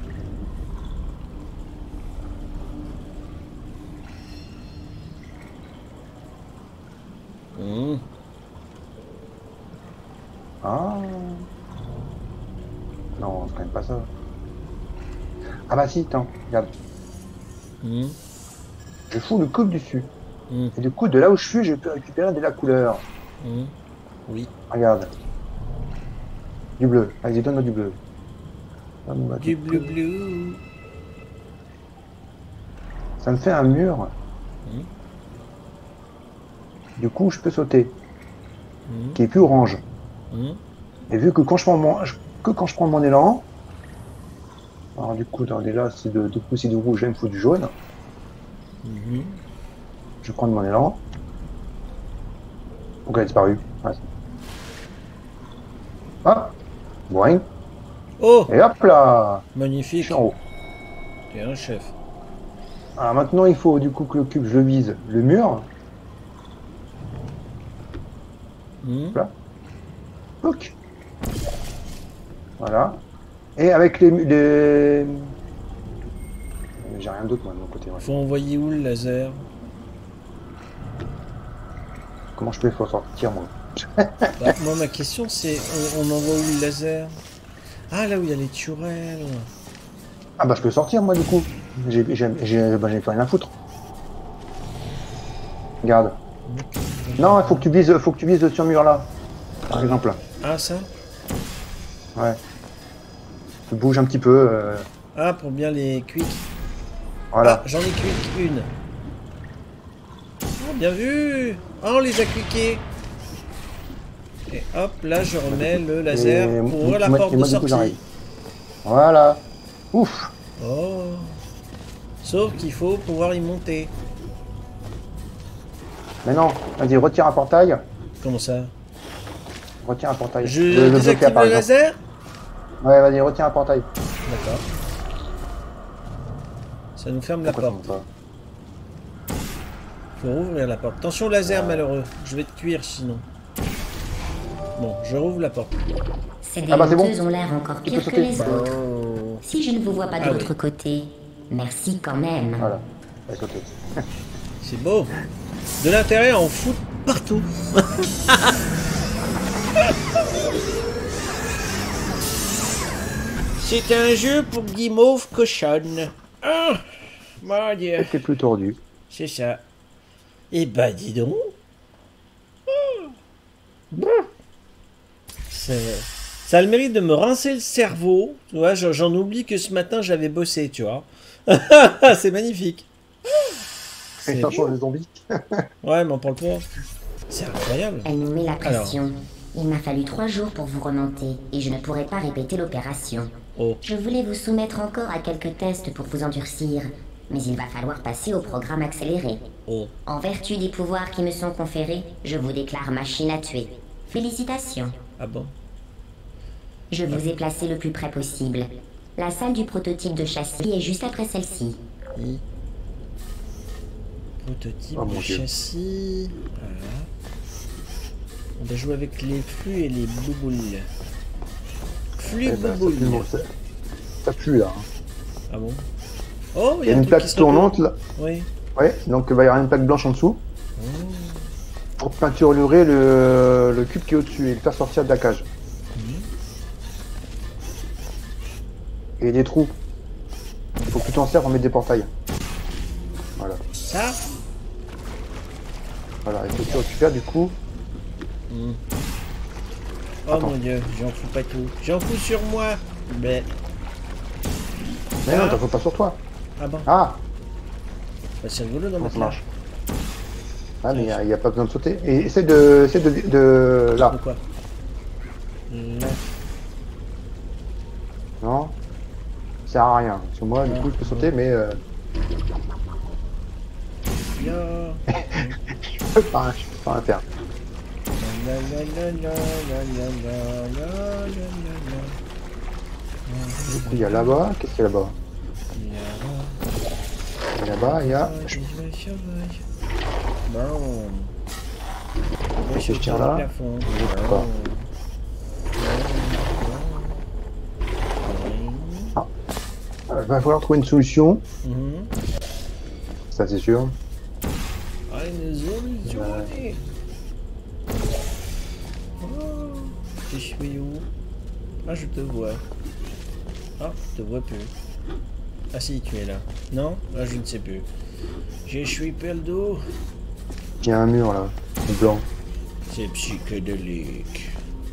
Mmh. Ah. Non, c'est quand même pas ça. Ah bah si, attends, regarde. Mmh. Je fous le cube dessus. Mmh. Et du coup, de là où je suis, je peux récupérer de la couleur. Mmh. Oui. Regarde. Du bleu. Vas-y, donne-moi du bleu. Donne-moi Du bleu bleu. Ça me fait un mur. Mmh. Du coup, je peux sauter. Mmh. Qui est plus orange. Mmh. Et vu que quand je prends mon, que quand je prends mon élan, alors du coup, dans les là, c'est de, de pousser du rouge, là, il me faut du jaune. Mmh. Je prends mon élan. Donc elle a disparu. Ouais. Hop. Boing. Oh, Et hop là. Je magnifique. suis en haut. T'es un chef. Alors maintenant, il faut du coup que le cube, je le vise le mur. Mmh. Là. Hook. Voilà. Et avec les... les... J'ai rien d'autre moi de mon côté. Ouais. Faut envoyer où le laser? Comment je peux faire sortir moi? Bah, moi, ma question, c'est on, on envoie où le laser? Ah, là où il y a les turelles. Ah bah je peux sortir moi du coup. J'ai j'ai j'ai bah, j'ai plus rien à foutre. Regarde. Non, il faut que tu vises, faut que tu vises sur mur là. Par exemple. Ah, ça? Ouais. Tu bouges un petit peu. Euh... Ah, pour bien les quick. Voilà. Ah, j'en ai quick une. Oh, bien vu. Ah, on les a quickés. Et hop, là, je remets le laser Et pour ouvrir la moi- porte et de moi, du coup, sortie. j'arrive. Voilà. Ouf. Oh. Sauf qu'il faut pouvoir y monter. Maintenant, vas-y, retire un portail. Comment ça? Retire un portail. Je Le- le désactive bloquer, par le exemple. laser? Ouais, vas-y, retire un portail. D'accord. Ça nous ferme la Pourquoi porte. ça monte Faut rouvrir la porte. Attention laser malheureux. Je vais te cuire sinon. Bon, je rouvre la porte. Ces Ah bah, c'est démenteuses bon. ont l'air encore Tu pires peux que sauter. les autres. Oh. Si je ne vous vois pas de Ah l'autre oui. côté, merci quand même. pas Voilà. Allez, sauter. C'est beau. De l'intérieur, on fout partout. C'est un jeu pour guimauve cochonne. Ah, mon dieu. C'est plus tordu. C'est ça. Eh ben, dis donc. Ça, ça a le mérite de me rincer le cerveau. Tu vois, j'en j'en oublie que ce matin j'avais bossé, tu vois. C'est magnifique. Et ça change les zombies. Ouais, mais on parle pas. C'est incroyable. Elle nous met la pression. Il m'a fallu trois jours pour vous remonter et je ne pourrai pas répéter l'opération. Oh. Je voulais vous soumettre encore à quelques tests pour vous endurcir, mais il va falloir passer au programme accéléré. Oh. En vertu des pouvoirs qui me sont conférés, je vous déclare machine à tuer. Félicitations. Ah bon? Je vous ai placé le plus près possible. La salle du prototype de châssis est juste après celle-ci. I. Prototype Oh, de mon Dieu. châssis. Voilà. On va jouer avec les flux et les bouboules. Flux Eh ben, ça, bouboules. pue, bon, ça, ça pue là. hein. Ah bon? Oh, Il y a une truc qui plaque se tournante là. retourne. Oui. Ouais, donc il va y avoir une plaque blanche en dessous. Oh. Pour peinturer le, le cube qui est au-dessus et le faire sortir de la cage. Mhm. Et des trous. Il faut que tu t'en sers pour mettre des portails. Voilà. Ça? Voilà, et que tu récupères du coup. Mm. Oh Attends. mon dieu, j'en fous pas tout. J'en fous sur moi. Mais... Mais Ah. non, t'en fous pas sur toi. Ah bon? Ah, Bah, c'est rigolo dans comment ma ça marche? Ah, mais il n'y a, a pas besoin de sauter. Et essaie de. Essaie de. de... Là. Pourquoi? Là. Non. Ça sert à rien. Parce que moi, du Ah. coup, je peux sauter, mais. Euh... Yo. je peux pas, je peux pas rien faire. La, la, la, la, la, la, la, la, la, la. Du coup, il y a là-bas. Qu'est-ce qu'il y a là-bas? Il y a- Et là-bas, il y a. Bon. Moi, je tiens là. Je sais pas. Il va falloir trouver une solution. Mhm. Ça, c'est sûr. Ah, une solution. Oh, je suis où? Ah, je te vois. Ah, je te vois plus. Ah si, tu es là. Non? Ah, je ne sais plus. Je suis perdu. Il y a un mur là, blanc. C'est psychédélique.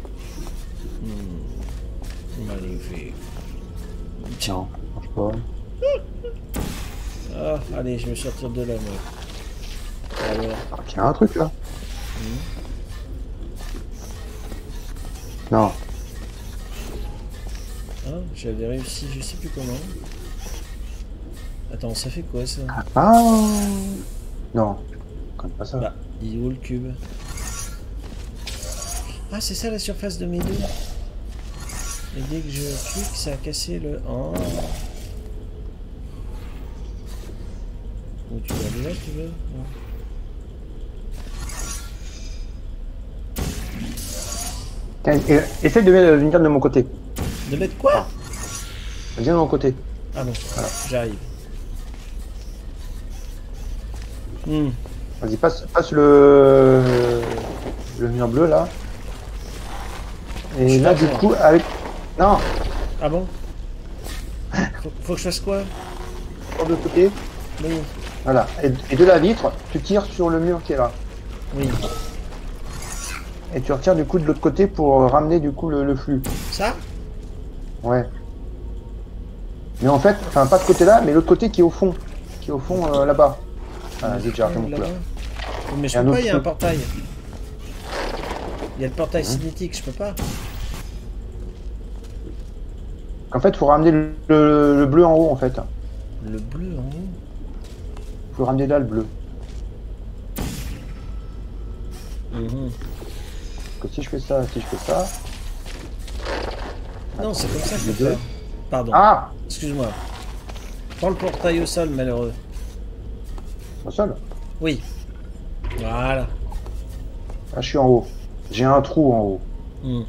Hmm. Magnifique. Non, ça marche pas. Ah, allez, je vais sortir de là, moi. Alors, Ah, il y a un truc là. Non. ah, j'avais réussi, je sais plus comment. Attends, ça fait quoi ça? Ah non. Comme pas ça. Bah, il est où le cube? Ah, c'est ça la surface de mes deux. Et dès que je clique, ça a cassé le... Oh. Où tu vas aller là, tu veux? Non. Tiens, et- essaie de venir de mon côté. De mettre quoi? Viens de mon côté. Ah bon, j'arrive. Hmm. Vas-y, passe, passe le... le mur bleu là. Et Je là, suis du pas coup, avec. Non, Ah bon? Faut, faut que je fasse quoi? sur le côté. Oui. Voilà. Et, et de la vitre, tu tires sur le mur qui est là. Oui. Et tu retires du coup de l'autre côté pour ramener du coup le, le flux. Ça? Ouais. Mais en fait, enfin pas de côté là, mais l'autre côté qui est au fond. Qui est au fond euh, là-bas. Ah, j'ai déjà arrêté mon coup là. Là-bas. Mais je Et un peux pas, autre il y a un truc. portail. Il y a le portail Hein cinétique, je peux pas. En fait, faut ramener le, le- le bleu en haut en fait. Le bleu en haut. Faut ramener là le bleu. Mhm. Parce que si je fais ça, si je fais ça. Non, c'est comme ça que je Les peux deux. faire. Pardon. Ah, Excuse-moi. Prends le portail au sol, malheureux. au sol. Oui. Voilà. Là, je suis en haut. J'ai un trou en haut. Hmm.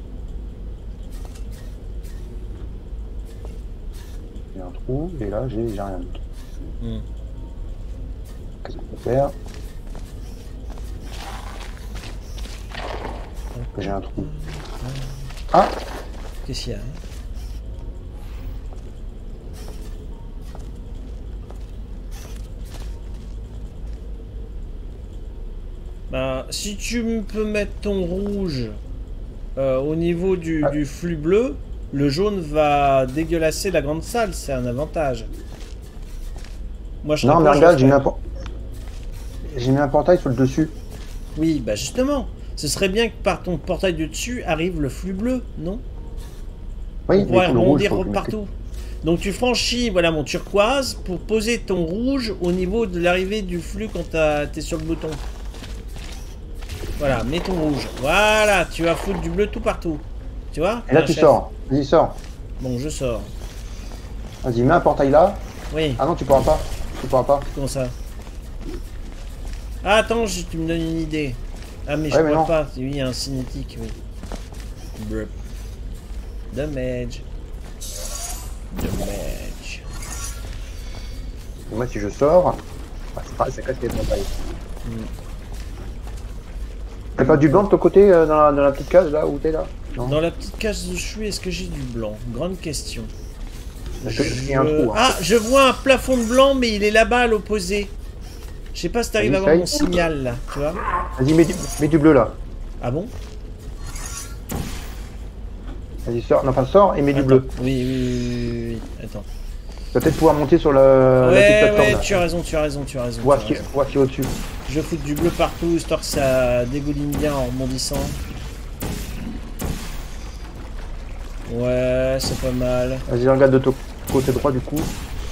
J'ai un trou et là j'ai j'ai rien d'autre. Hmm. Qu'est-ce qu'on peut faire? J'ai un trou. Ah, Qu'est-ce qu'il y a, hein? Bah, si tu me peux mettre ton rouge euh, au niveau du, Ah. du flux bleu, le jaune va dégueulasser la grande salle, c'est un avantage. Moi, je non, serais mais pas, je regarde, j'ai mis, ferais. un por- j'ai mis un portail sur le dessus. Oui, bah justement, ce serait bien que par ton portail du dessus arrive le flux bleu, non? Oui, On pourrait mais le rouge, rebondir faut que je mette- partout. Donc tu franchis, voilà mon turquoise, pour poser ton rouge au niveau de l'arrivée du flux quand t'as- t'es sur le bouton. Voilà, mets ton rouge. Voilà, tu vas foutre du bleu tout partout. Tu vois? Et là, Un tu chef. sors. Vas-y, sors. Bon, je sors. Vas-y, mets un portail là. Oui, Ah non, tu pourras pas. Tu pourras pas. comment ça? Ah, attends, je- tu me donnes une idée. Ah, mais je Ouais, mais vois non. pas. Oui, il y a un cinétique, oui. Brup. Damage. Damage. Et moi, si je sors, bah, c'est pareil, ça casse les portails. Hmm. T'as pas du blanc de ton côté euh, dans, la, dans la petite case là où t'es là? Non. Dans la petite case où je suis, est-ce que j'ai du blanc? Grande question. Parce que- il y a un Je- trou. Hein. Ah, je vois un plafond blanc, mais il est là-bas à l'opposé. Je sais pas si t'arrives à voir Essaye. mon signal là, tu vois. Vas-y, mets, du- mets du bleu là. Ah bon? Vas-y, sors. Non, enfin, sors et mets du Attends. bleu. Oui, oui, oui, oui, oui, oui. Attends. Tu vas peut-être pouvoir monter sur la, la petite Ouais, plateforme. ouais, là. tu as raison, tu as raison, tu as raison. Voir tu as ce qui raison. voir ce qui est au-dessus. Je vais foutre du bleu partout, histoire que ça dégouline bien en rebondissant. Ouais, c'est pas mal. Vas-y, regarde de ton côté droit du coup.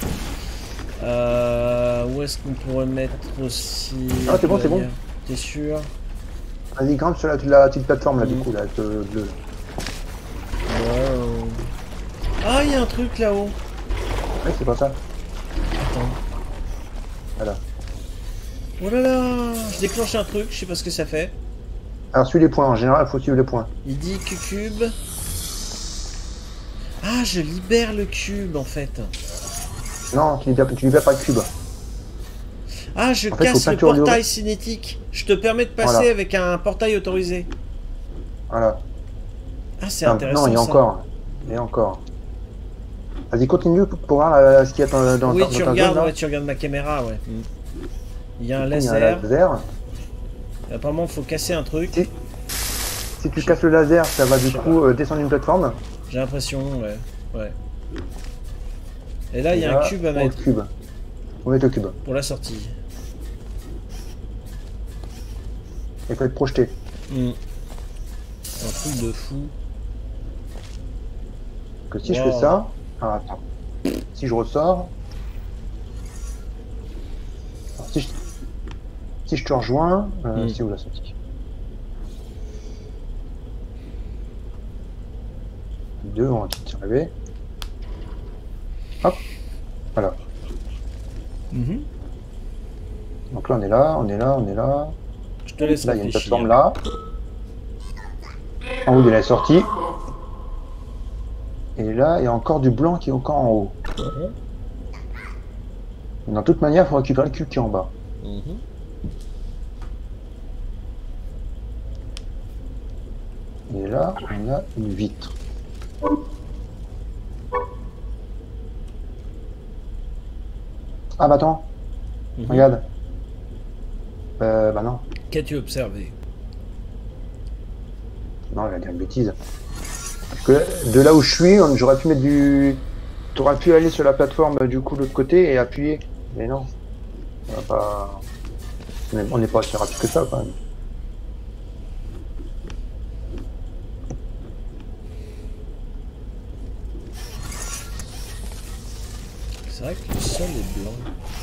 Euh, où est-ce qu'on pourrait mettre aussi... Ah, c'est bon, c'est bon. T'es sûr? Vas-y, grimpe sur la, la petite plateforme là, du Mhm. coup, là, avec le bleu. Wow. Ah, il y a un truc là-haut. Ouais, c'est pas ça. Attends. Voilà. Oh là là, je déclenche un truc, je sais pas ce que ça fait. Alors, suis les points. En général, il faut suivre les points. Il dit que cube. Ah, je libère le cube en fait. Non, tu libères, tu libères pas le cube. Ah, je En fait, faut casse pas le que tu regardes. portail cinétique. Je te permets de passer Voilà. avec un portail autorisé. Voilà. Ah, c'est Ah, intéressant. non, il y a ça. encore. Il y a encore. Vas-y, continue pour pour voir euh, ce qu'il y a dans, dans, Oui, dans tu ta regardes, zone, là. ouais, tu regardes ma caméra, ouais. Mm. Il y a un Il y a un laser. laser. Apparemment, faut casser un truc. Si, si tu casses le laser, ça va du Je sais coup euh, descendre une plateforme. J'ai l'impression, ouais. Ouais. Et là, il y Et a là, un cube à on mettre le cube. On met le cube. pour la sortie. Il faut être projeté. Mm. Un truc de fou. Que si je Wow. fais ça. Ah, attends. Si je ressors. Alors, si, je... si je te rejoins. Euh, Mm. C'est où la sortie? Deux, on va t'y arriver. Hop. Voilà. Mhm. Donc là, on est là, on est là, on est là. Je te laisse Là, il y a une réfléchir. plateforme là. En haut de la sortie. Et là, il y a encore du blanc qui est encore en haut. Mhm. Et dans toute manière, il faut récupérer le cube qui est en bas. Mhm. Et là, on a une vitre. Ah bah attends, Mhm. regarde. Euh, bah non, Qu'as-tu observé? non, il va dire une bêtise. Parce que de là où je suis, on- j'aurais pu mettre du... T'aurais pu aller sur la plateforme euh, du coup de l'autre côté et appuyer. Mais non, on va pas... On est- on n'est pas aussi rapide que ça quand même. C'est vrai que le sol est blanc.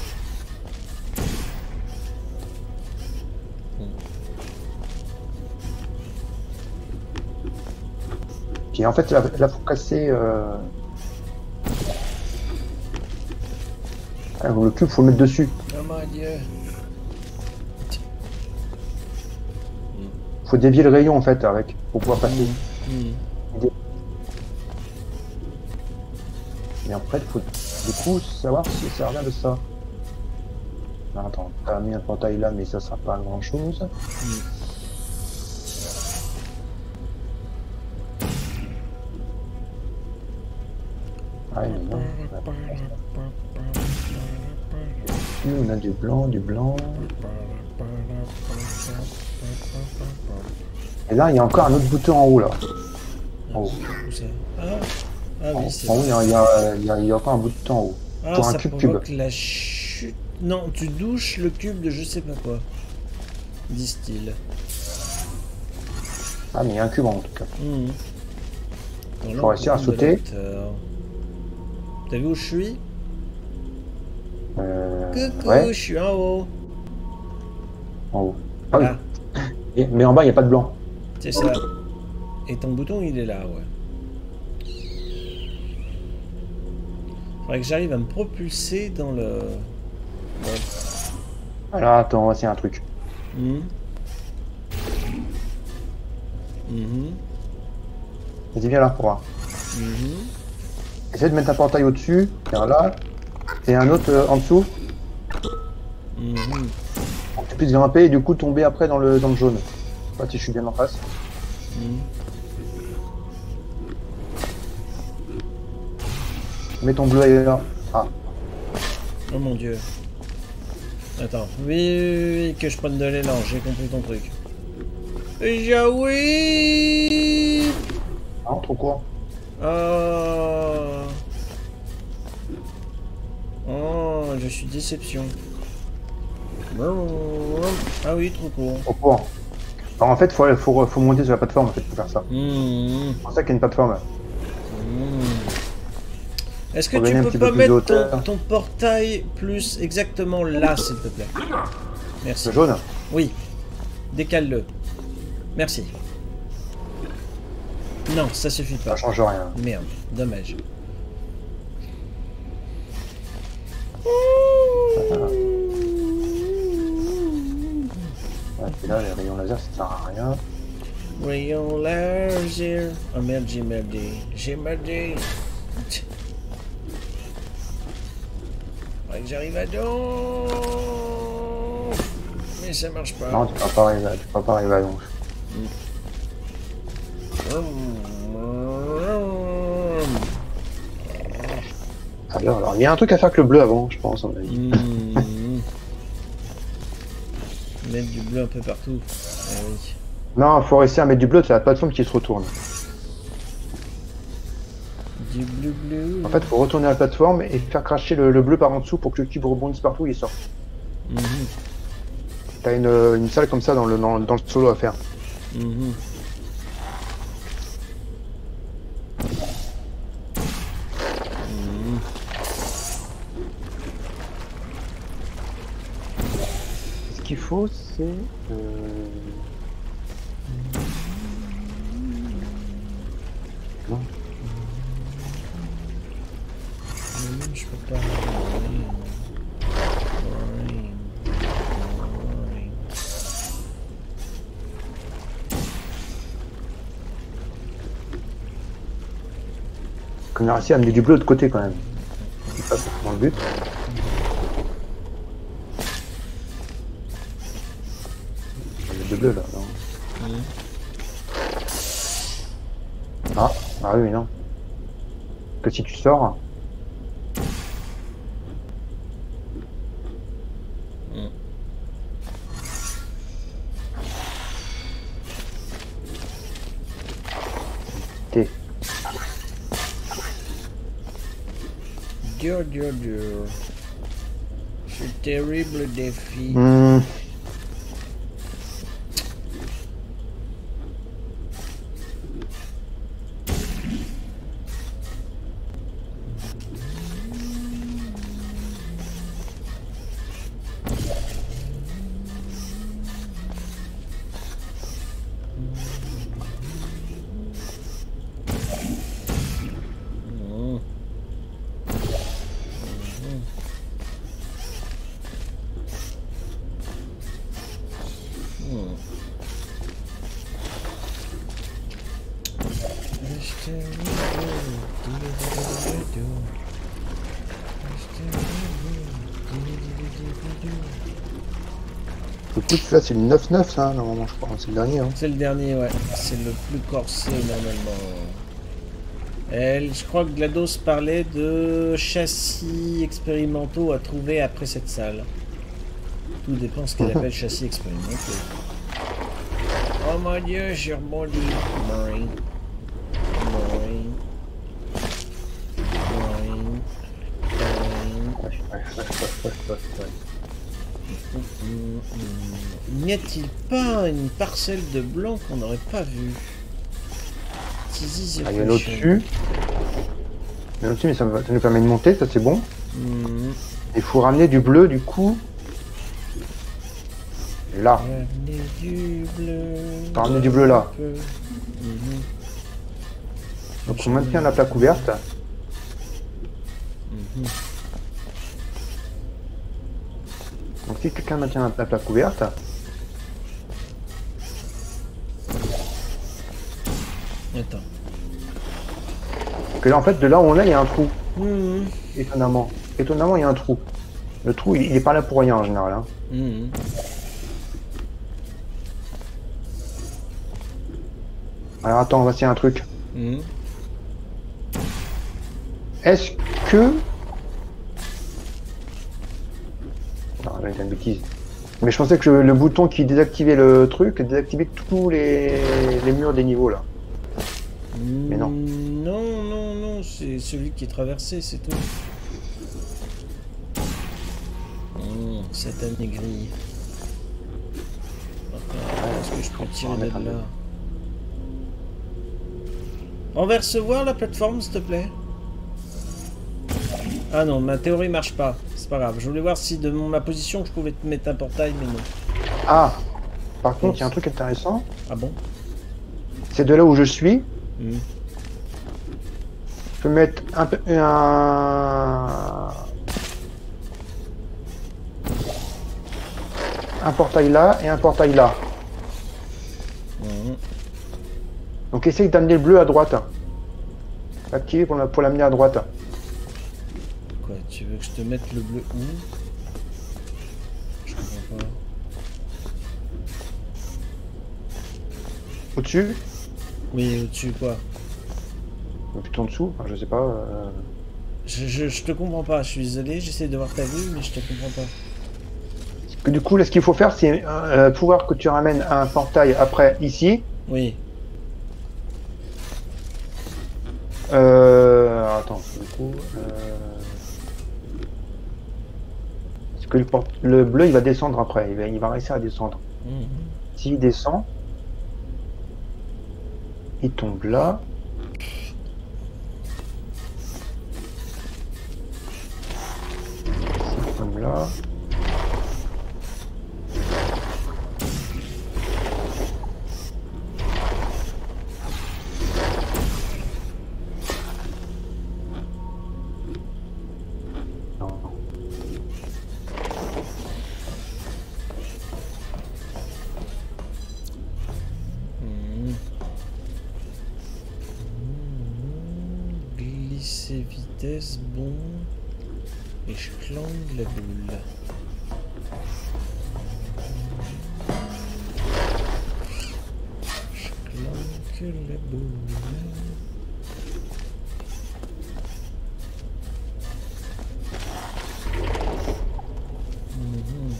Puis en fait, là, là faut casser... Euh... ah, le cube, faut le mettre dessus. Oh mon dieu. Faut dévier le rayon en fait avec, pour pouvoir passer. Mhm. Et après, il faut du coup savoir si ça revient de ça. Non, attends, t'as mis un portail là, mais ça sera pas grand chose. Ah, mais non. Ici, on a du blanc, du blanc. Et là, il y a encore un autre bouton en haut là. En haut. Où ça? Ah, ah En, oui, c'est en haut, vrai. il y a, il y a- il y a- il y a encore un bouton en haut. Ah, pour un ça cube provoque cube. la chute. Non, tu douches le cube de je sais pas quoi. Disent-ils. Ah, mais il y a un cube en tout cas. Mhm. Dans Faut réussir à l'encombre de sauter. l'acteur. T'as vu où je suis? Euh, Coucou, ouais, je suis en haut. en haut. Ah oui. Là, Et- mais en bas, il n'y a pas de blanc. c'est ça. Et ton bouton, il est là, ouais. Faudrait que j'arrive à me propulser dans le... Ouais. Alors attends, on va essayer un truc. Mhm. Mhm. Vas-y, viens là pour voir. Mhm. Essaye de mettre un portail au-dessus, vers là, et un autre euh, en dessous, Mhm. pour que tu puisses grimper et du coup tomber après dans le, dans le jaune. Je sais pas si je suis bien en face. Mhm. Mets ton bleu ailleurs. Ah, Oh mon dieu. Attends. Oui, oui, oui, que je prenne de l'élan, j'ai compris ton truc. Ja oui. non, trop court. Oh. Oh, je suis déception. Ah oui, trop court. Trop court. Alors en fait, faut, faut, faut monter sur la plateforme en fait, pour faire ça. Mmh. C'est pour ça qu'il y a une plateforme. Mmh. Est-ce que Faut tu gagner un peux petit pas peu plus de mettre ton, hauteur. ton portail plus exactement là, s'il te plaît? Merci. Le jaune. Oui. Décale-le. Merci. Non, ça suffit pas. Ça change rien. Merde, dommage. Ouais, et là, les rayons laser, ça sert à rien. Rayon laser. Oh merde, j'ai merdé. J'ai merdé. Faudrait que j'arrive à dos. Mais ça marche pas. Non, tu peux pas arriver, tu peux pas arriver à longe. Alors, alors, il y a un truc à faire avec le bleu avant, je pense, à mon avis. Mmh. Mettre du bleu un peu partout. Ah oui. Non, faut réussir à mettre du bleu, c'est la plateforme qui se retourne. Du bleu bleu. En fait, faut retourner à la plateforme et faire cracher le, le bleu par en dessous pour que le cube rebondisse partout et il sort. Mmh. T'as une, une salle comme ça dans le, dans, dans le solo à faire. Mmh. Ce qu'il faut, c'est... Euh... Non. Je peux pas. On a réussi à amener du bleu de côté quand même. C'est pas forcément le but. On met du bleu là, non? Mmh. Ah, ah oui, non. Que si tu sors. Mmh. T'es. Dur, dur, dur. Ce terrible défi. Mmh. Mmh. Mmh. Le coup, là, c'est le neuf neuf, ça, normalement, je crois. C'est le dernier, hein. C'est le dernier, ouais. C'est le plus corsé, normalement. Elle, je crois que GLaDOS parlait de châssis expérimentaux à trouver après cette salle. Tout dépend ce qu'elle appelle châssis expérimentaux. Oh mon dieu, j'ai rebondi. Boing. Boing. Boing. Boing. Ouais, ouais, ouais, ouais, ouais, ouais. N'y a-t-il pas une parcelle de blanc qu'on n'aurait pas vue? Ah, il y en a au-dessus. Il y en a au-dessus, mais ça, me- ça nous permet de monter, ça c'est bon. Mmh. Il faut ramener du bleu, du coup. Là. Ramener du bleu. T'as ramené du bleu là. Mmh. Donc on maintient la plaque ouverte. Mmh. Donc si quelqu'un maintient la, la plaque ouverte, Attends. que là en fait de là où on est, il y a un trou. Mmh. Étonnamment. Étonnamment, il y a un trou. Le trou, il, il est pas là pour rien en général. Hein. Mmh. Alors attends, voici un truc. Mmh. Est-ce que... Non, j'ai une bêtise. Mais je pensais que le bouton qui désactivait le truc désactivait tous les, les murs des niveaux là. Mais non. Non, non, non, c'est celui qui est traversé, c'est tout. Mmh, cette anégrille. Est-ce que je peux tirer de là? On va recevoir la plateforme, s'il te plaît. Ah non, ma théorie marche pas. C'est pas grave. Je voulais voir si de mon, ma position je pouvais te mettre un portail, mais non. Ah, par contre, il y a un truc intéressant. Ah bon? C'est de là où je suis. Mmh. Je peux mettre un, un, un portail là et un portail là. Mmh. Donc essaye d'amener le bleu à droite. Activer pour, pour l'amener à droite. Quoi, tu veux que je te mette le bleu où? Je comprends pas. Au-dessus? Oui, au-dessus quoi? Ou plutôt en dessous, enfin, je sais pas. Euh... Je, je, je te comprends pas, je suis désolé, j'essaie de voir ta vue, mais je te comprends pas. Que du coup, là, ce qu'il faut faire, c'est euh, pouvoir que tu ramènes un portail après ici. Oui. Euh... Attends, du coup... Euh... Parce que le, port... le bleu, il va descendre après, il va, il va réussir à descendre. Mmh. S'il descend, il tombe là. S'il tombe là. Vitesse, bon. Et je clangue la boule. Je clangue la boule. Mmh.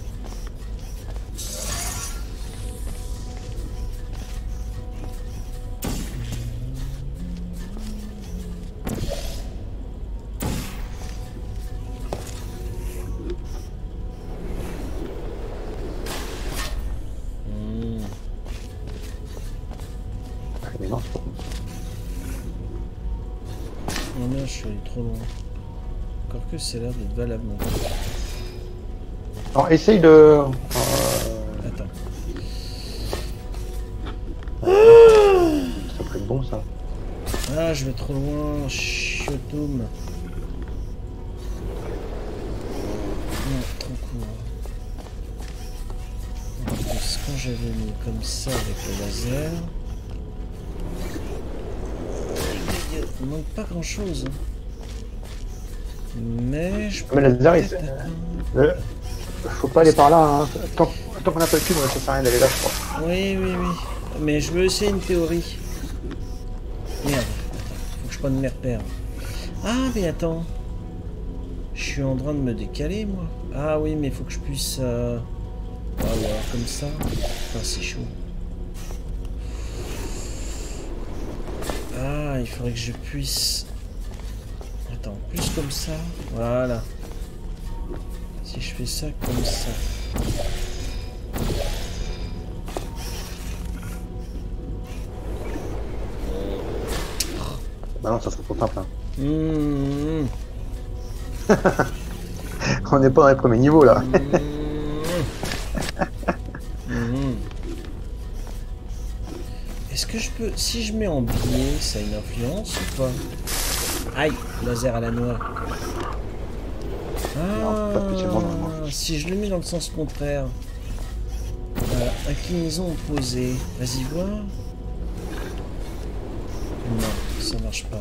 Je suis allé trop loin. Encore que c'est l'air d'être valable. Alors essaye de... Euh... Attends. Ça peut être bon ça. Ah, je vais trop loin. Chiotoum. Non, trop court. En plus, quand j'avais mis comme ça avec le laser... Il manque pas grand chose. Mais je peux. Mais laser, il... euh, faut pas aller par là. Hein. Tant, tant qu'on n'a pas le cube, ça sert à rien d'aller là, je crois. Oui, oui, oui. Mais je veux essayer une théorie. Merde. Faut que je prenne mes repères. Ah, mais attends. Je suis en train de me décaler, moi. Ah oui, mais il faut que je puisse... Euh... Ah, ou alors comme ça. Ah, c'est chaud. Ah, il faudrait que je puisse... Attends, plus comme ça. Voilà. Si je fais ça comme ça. Bah non, ça serait trop simple. Hein. Mmh. On n'est pas dans les premiers niveaux là. Mmh. Mmh. Est-ce que je peux... Si je mets en biais, ça a une influence ou pas? Aïe, laser à la noix. Ah, non, pas spécialement dans le noir. Si je le mets dans le sens contraire. Voilà, inclinaison opposée. Vas-y, voir. Non, ça marche pas.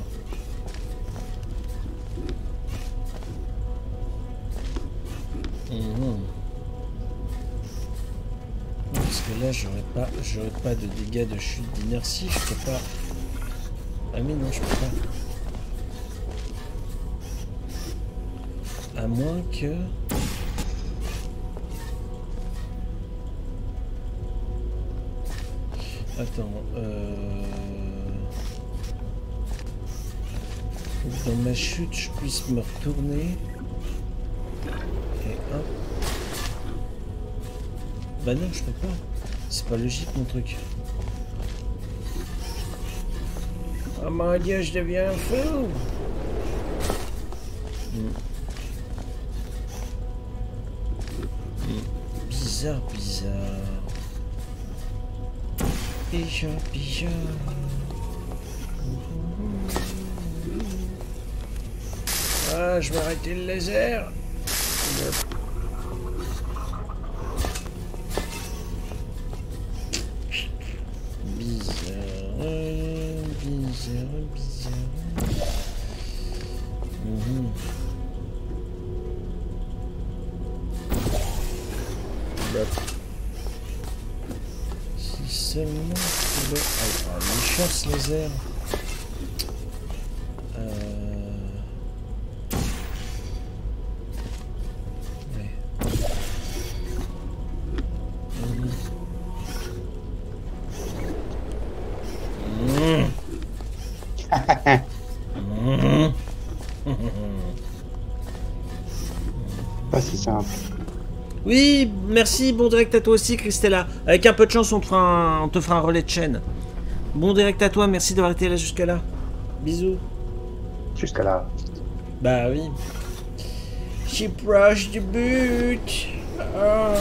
Mmh. Parce que là, j'aurais pas, j'aurais pas de dégâts de chute d'inertie, je peux pas. Ah mais non, je peux pas. À moins que... Attends, euh... faut que dans ma chute, je puisse me retourner. Et hop. Bah non, je peux pas. C'est pas logique mon truc. Oh mon dieu, je deviens fou. Hmm. Hmm. Bizarre, bizarre. Bizarre, bizarre. Ah, je vais arrêter le laser. Bizarre, bizarre, bizarre. Mmh. Si seulement je pouvais... Ah, ah, les chances laser. Euh... Ouais. Mmh. Mmh. Pas si simple. Oui, merci, bon direct à toi aussi Christella. Avec un peu de chance on te fera un, on te fera un relais de chaîne. Bon direct à toi, merci d'avoir été là jusqu'à là. Bisous. Jusqu'à là. Bah oui. Je suis proche du but. Ah.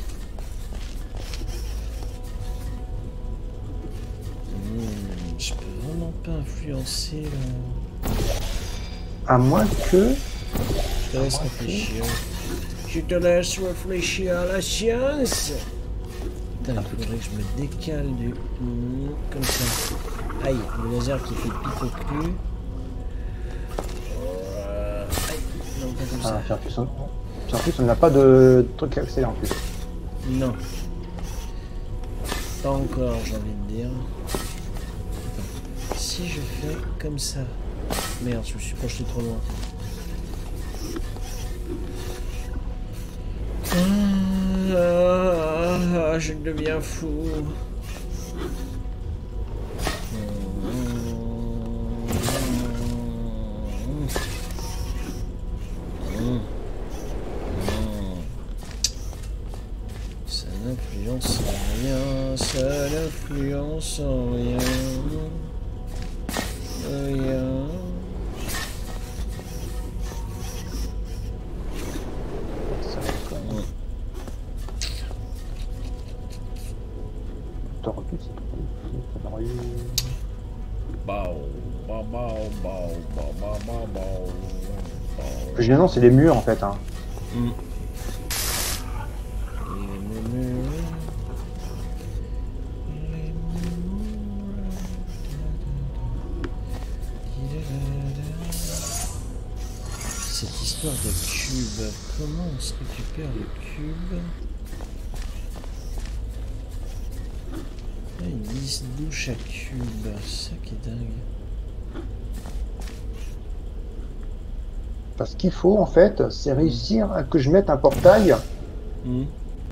Hmm, je peux vraiment pas influencer là. À moins que... Je te laisse réfléchir. Je te laisse réfléchir à la science. Putain, il faudrait que je me décale du... Mmh, comme ça. Aïe, le laser qui fait pique au cul. Euh... Aïe, non, pas comme Ah, ça. puis en plus, on... puis en plus, on n'a pas de truc à accélérer en plus. Non. Pas encore, j'ai envie de dire. Attends. Si je fais comme ça... Merde, je me suis projeté trop loin. Ah, je deviens fou. Ça n'influence rien, ça n'influence rien. Rien. Le plus gênant, c'est les murs en fait. Hein. Mm. Cette histoire de cube, comment on se récupère le cube? Ah, ils disent douche à cube, c'est ça qui est dingue. Parce qu'il faut en fait, c'est réussir à que je mette un portail. Mmh.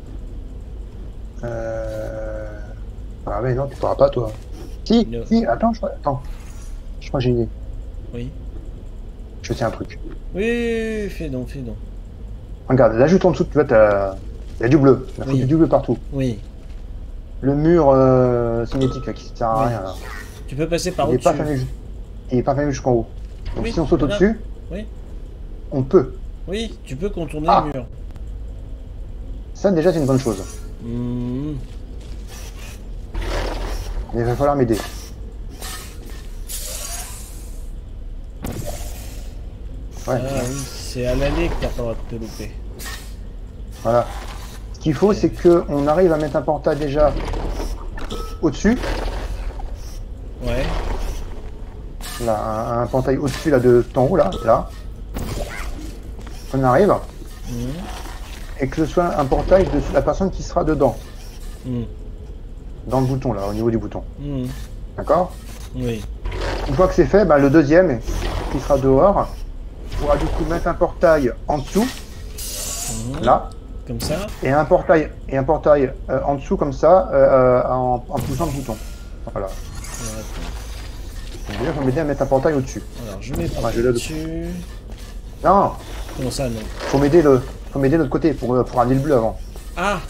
Euh... Ah mais non, tu pourras pas toi. Si, no. si, attends, je crois, attends. Je crois que j'ai une idée. Oui. Je sais un truc. Oui, fais donc, fais donc. Regarde, là juste en dessous, tu vois, t'as... il y a du bleu. Il faut Oui. du bleu partout. Oui. Le mur euh, cinétique là, qui sert à Oui. rien là. Tu peux passer par Il est au-dessus. pas fermé, ju- il est pas fermé jusqu'en haut. Donc Oui, si on saute voilà. au-dessus, Oui. on peut. Oui, tu peux contourner Ah. le mur. Ça déjà c'est une bonne chose. Mmh. Mais il va falloir m'aider. Ouais, Ah oui, c'est à l'allée que t'as pas le droit de te louper. voilà. Ce qu'il faut, c'est que on arrive à mettre un portail déjà au-dessus. Ouais. Là, un, un portail au-dessus là de tout en haut là, là. On arrive Mmh. et que ce soit un portail de la personne qui sera dedans, Mmh. dans le bouton là, au niveau du bouton. Mmh. D'accord? Oui. Une fois que c'est fait, bah, le deuxième qui sera dehors, pourras du coup mettre un portail en dessous, Mhm. là, Comme ça. et un portail, et un portail euh, en dessous comme ça, euh, en, en poussant le bouton. Voilà. Alors, attends. Donc déjà, faut m'aider à mettre un portail au-dessus. Alors, je mets Ah, pas je l'ai dessus. Non, Comment ça, non? faut m'aider le, faut m'aider de l'autre côté pour, euh, pour amener le bleu avant. Ah!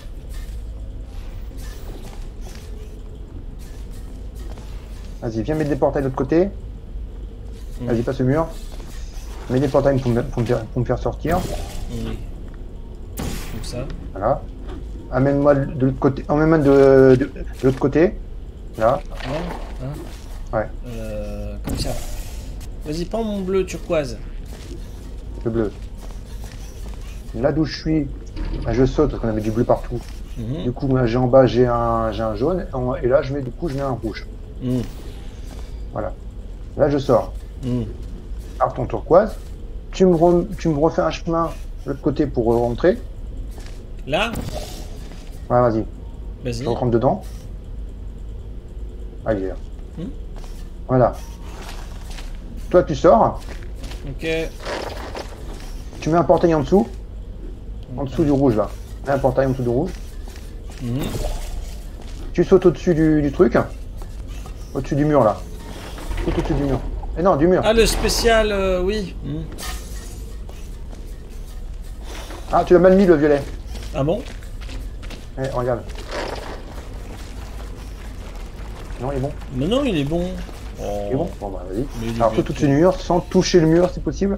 Vas-y, viens mettre des portails de l'autre côté. Mm. Vas-y, passe le mur. Mets des portails pour me, pour me faire, pour me faire sortir. Oui. Comme ça. Voilà. Amène-moi de l'autre côté. Emmène-moi de, de, de l'autre côté. Là. Non? Hein? Ouais, Euh, comme ça. Vas-y, prends mon bleu turquoise. le bleu. Là d'où je suis, bah, je saute parce qu'on avait du bleu partout. Mhm. Du coup, moi, j'ai en bas, j'ai un, j'ai un jaune. En- Et là, je mets, du coup, je mets un rouge. Mm. Voilà. Là, je sors. Mm. Alors, ton turquoise. Tu me, rem- tu me refais un chemin de l'autre côté pour euh, rentrer. Là? Ouais, vas-y. Vas-y. Je rentre dedans. Allez. là. Hmm. Voilà. Toi, tu sors. Ok. Tu mets un portail en dessous. En dessous du rouge, là. Mets un portail en dessous du rouge. Mhm. Tu sautes au-dessus du, du truc. Au-dessus du mur, là. Saute au-dessus du mur. Et non, du mur. Ah, le spécial, euh, oui. Mm. Ah, tu l'as mal mis, le violet. Ah bon? Eh, regarde. Non, il est bon. Mais non, il est bon. Oh. Il est bon. Bon, bah, vas-y. Mais il est Alors, bien saute au-dessus du mur, sans toucher le mur, si possible.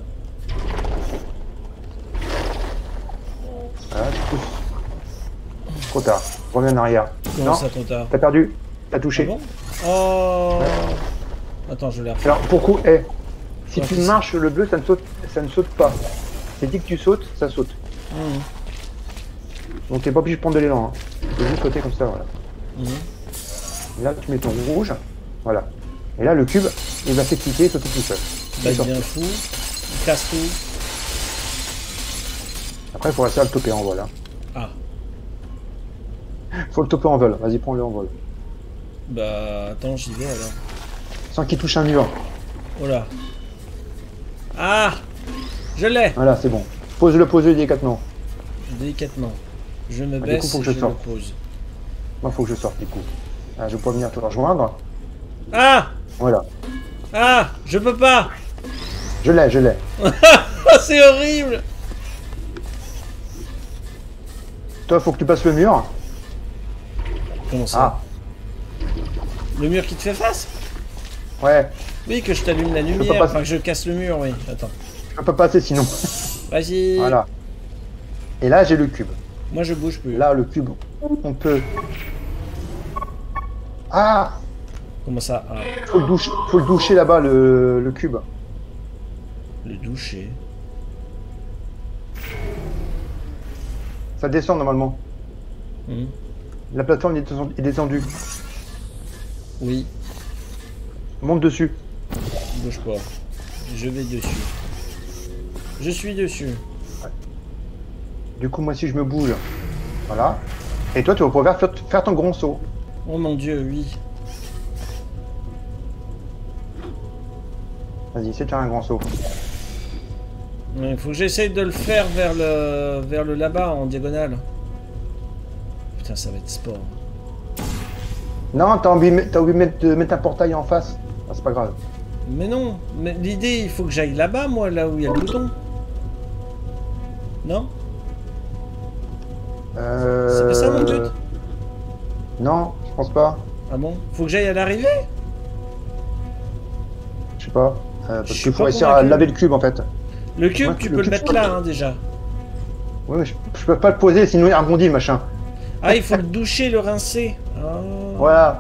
Voilà, tu pousses. Trop tard. Reviens en arrière. Comment Non, ça, trop tard? t'as perdu. T'as Ah touché. bon? Oh. Attends, je l'ai refait. Alors, pour coup, eh, si Ouais, tu c'est ça. marches, le bleu, ça ne saute, ça ne saute pas. C'est dit que tu sautes, ça saute. Mhm. Donc, t'es pas obligé de prendre de l'élan. Hein. Tu peux juste sauter comme ça, voilà. Mhm. Et là, tu mets ton rouge. Voilà. Et là, le cube, il va s'exciter et sauter tout seul. Bah, il sorti. devient fou. Il casse tout. Après, il faut rester à le toper en vol. Hein. Ah. Faut le toper en vol. Vas-y, prends-le en vol. Bah, attends, j'y vais alors. Sans qu'il touche un mur. Oh là. Ah! Je l'ai! Voilà, c'est bon. Pose-le, pose-le délicatement. Délicatement. Je me Ah, du baisse coup, faut que et je je le sorte. pose. Moi, faut que je sorte, du coup. Ah, je peux pas venir te rejoindre. Ah! Voilà. Ah! Je peux pas! Je l'ai, je l'ai. Ah, c'est horrible! Toi, faut que tu passes le mur. Comment ça? Ah, Le mur qui te fait face? ouais. Oui, que je t'allume la peux lumière. pas passer. Enfin, que je casse le mur, oui. Attends. Je peux pas passer sinon. Vas-y. Voilà. Et là, j'ai le cube. Moi, je bouge plus. Là, le cube, on peut... Ah, Comment ça? Ah, faut le doucher, faut le doucher là-bas, le, le cube. le doucher. Ça descend normalement. Hmm. La plateforme est descend- est descendue. Oui. Monte dessus. Bouge pas. Je vais dessus. Je suis dessus. Du coup, moi, si je me bouge, voilà. Et toi, tu vas pouvoir faire, faire ton grand saut. Oh mon dieu, oui. Vas-y, essaie de faire un grand saut. Il faut que j'essaye de le faire vers le vers le là-bas en diagonale. Putain, ça va être sport. Non, t'as oublié, t'as oublié de mettre, de mettre un portail en face. Ah, c'est pas grave. Mais non, mais l'idée, il faut que j'aille là-bas, moi, là où il y a le bouton. Non? Euh... C'est pas ça mon but? Non, je pense pas. Ah bon? Faut que j'aille à l'arrivée? Je sais pas. Euh, Je parce suis qu'il faut pas réussir à convaincu. laver le cube en fait. Le cube, Ouais, tu le peux le cube, mettre je- là, hein, déjà. Oui, mais je, je peux pas le poser sinon il rebondit machin. Ah, il faut le doucher, le rincer. Ah. Voilà.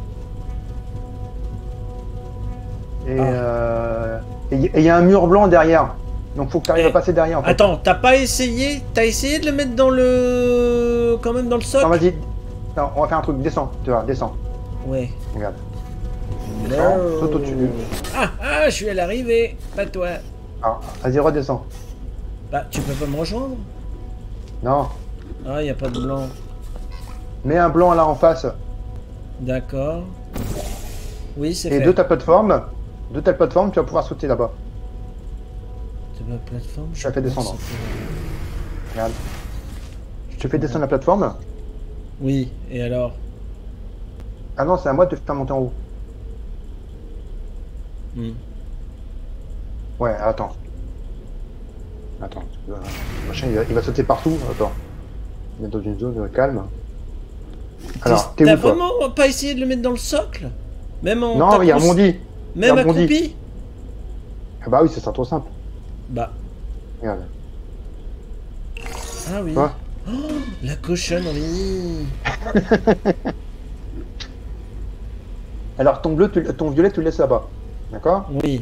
Et Ah. euh, et il y a un mur blanc derrière. Donc faut que tu arrives Eh, à passer derrière en fait. Attends, t'as pas essayé? T'as essayé de le mettre dans le... Quand même dans le Non, socle? vas-y. Non, on va faire un truc. Descends. Tu vois, descends. Ouais. Regarde. Non. Saute au-dessus. Ah, ah, je suis à l'arrivée. Pas toi. Alors, vas-y, redescends. Bah, tu peux pas me rejoindre? Non. Ah, y a pas de blanc. Mets un blanc là en face. D'accord. Oui, c'est Et fait. de ta plateforme. De ta plateforme, tu vas pouvoir sauter là-bas. la plateforme. Je te la fais descendre. Peut... Regarde. Je te fais descendre la plateforme. Oui, et alors? Ah non, c'est à moi de te faire monter en haut. Hmm. Ouais, attends. Attends. Le machin, il va, il va sauter partout. Attends. Il est dans une zone calme. Alors, t'es T'as où toi? vraiment pas essayé de le mettre dans le socle? Même en Non, il tapant- rebondit. Même il rebondit. accroupi? Ah bah oui, c'est ça trop simple. Bah. Regarde. Ah oui. Quoi? Oh, la cochonnerie. Alors ton bleu, tu- ton violet, tu le laisses là-bas. D'accord? Oui.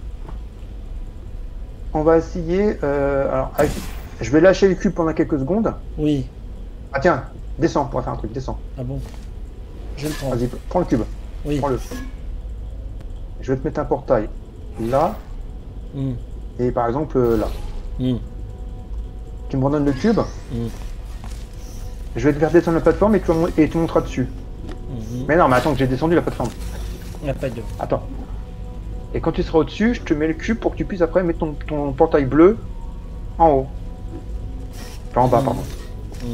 On va essayer. Euh, alors, avec- je vais lâcher le cube pendant quelques secondes. Oui. Ah tiens, descends, on va faire un truc, descends. Ah bon? Je le prends. Vas-y, prends le cube. Oui. Prends-le. Je vais te mettre un portail là, Hmm. et par exemple euh, là. Hmm. Tu me redonnes le cube, Hmm. je vais te faire descendre la plateforme et tu, mon- et tu monteras dessus. Mhm. Mais non, mais attends que j'ai descendu la plateforme. Ah, pas de... Attends. Et quand tu seras au-dessus, je te mets le cube pour que tu puisses après mettre ton, ton portail bleu en haut. Enfin en bas, Mhm. pardon. Mhm.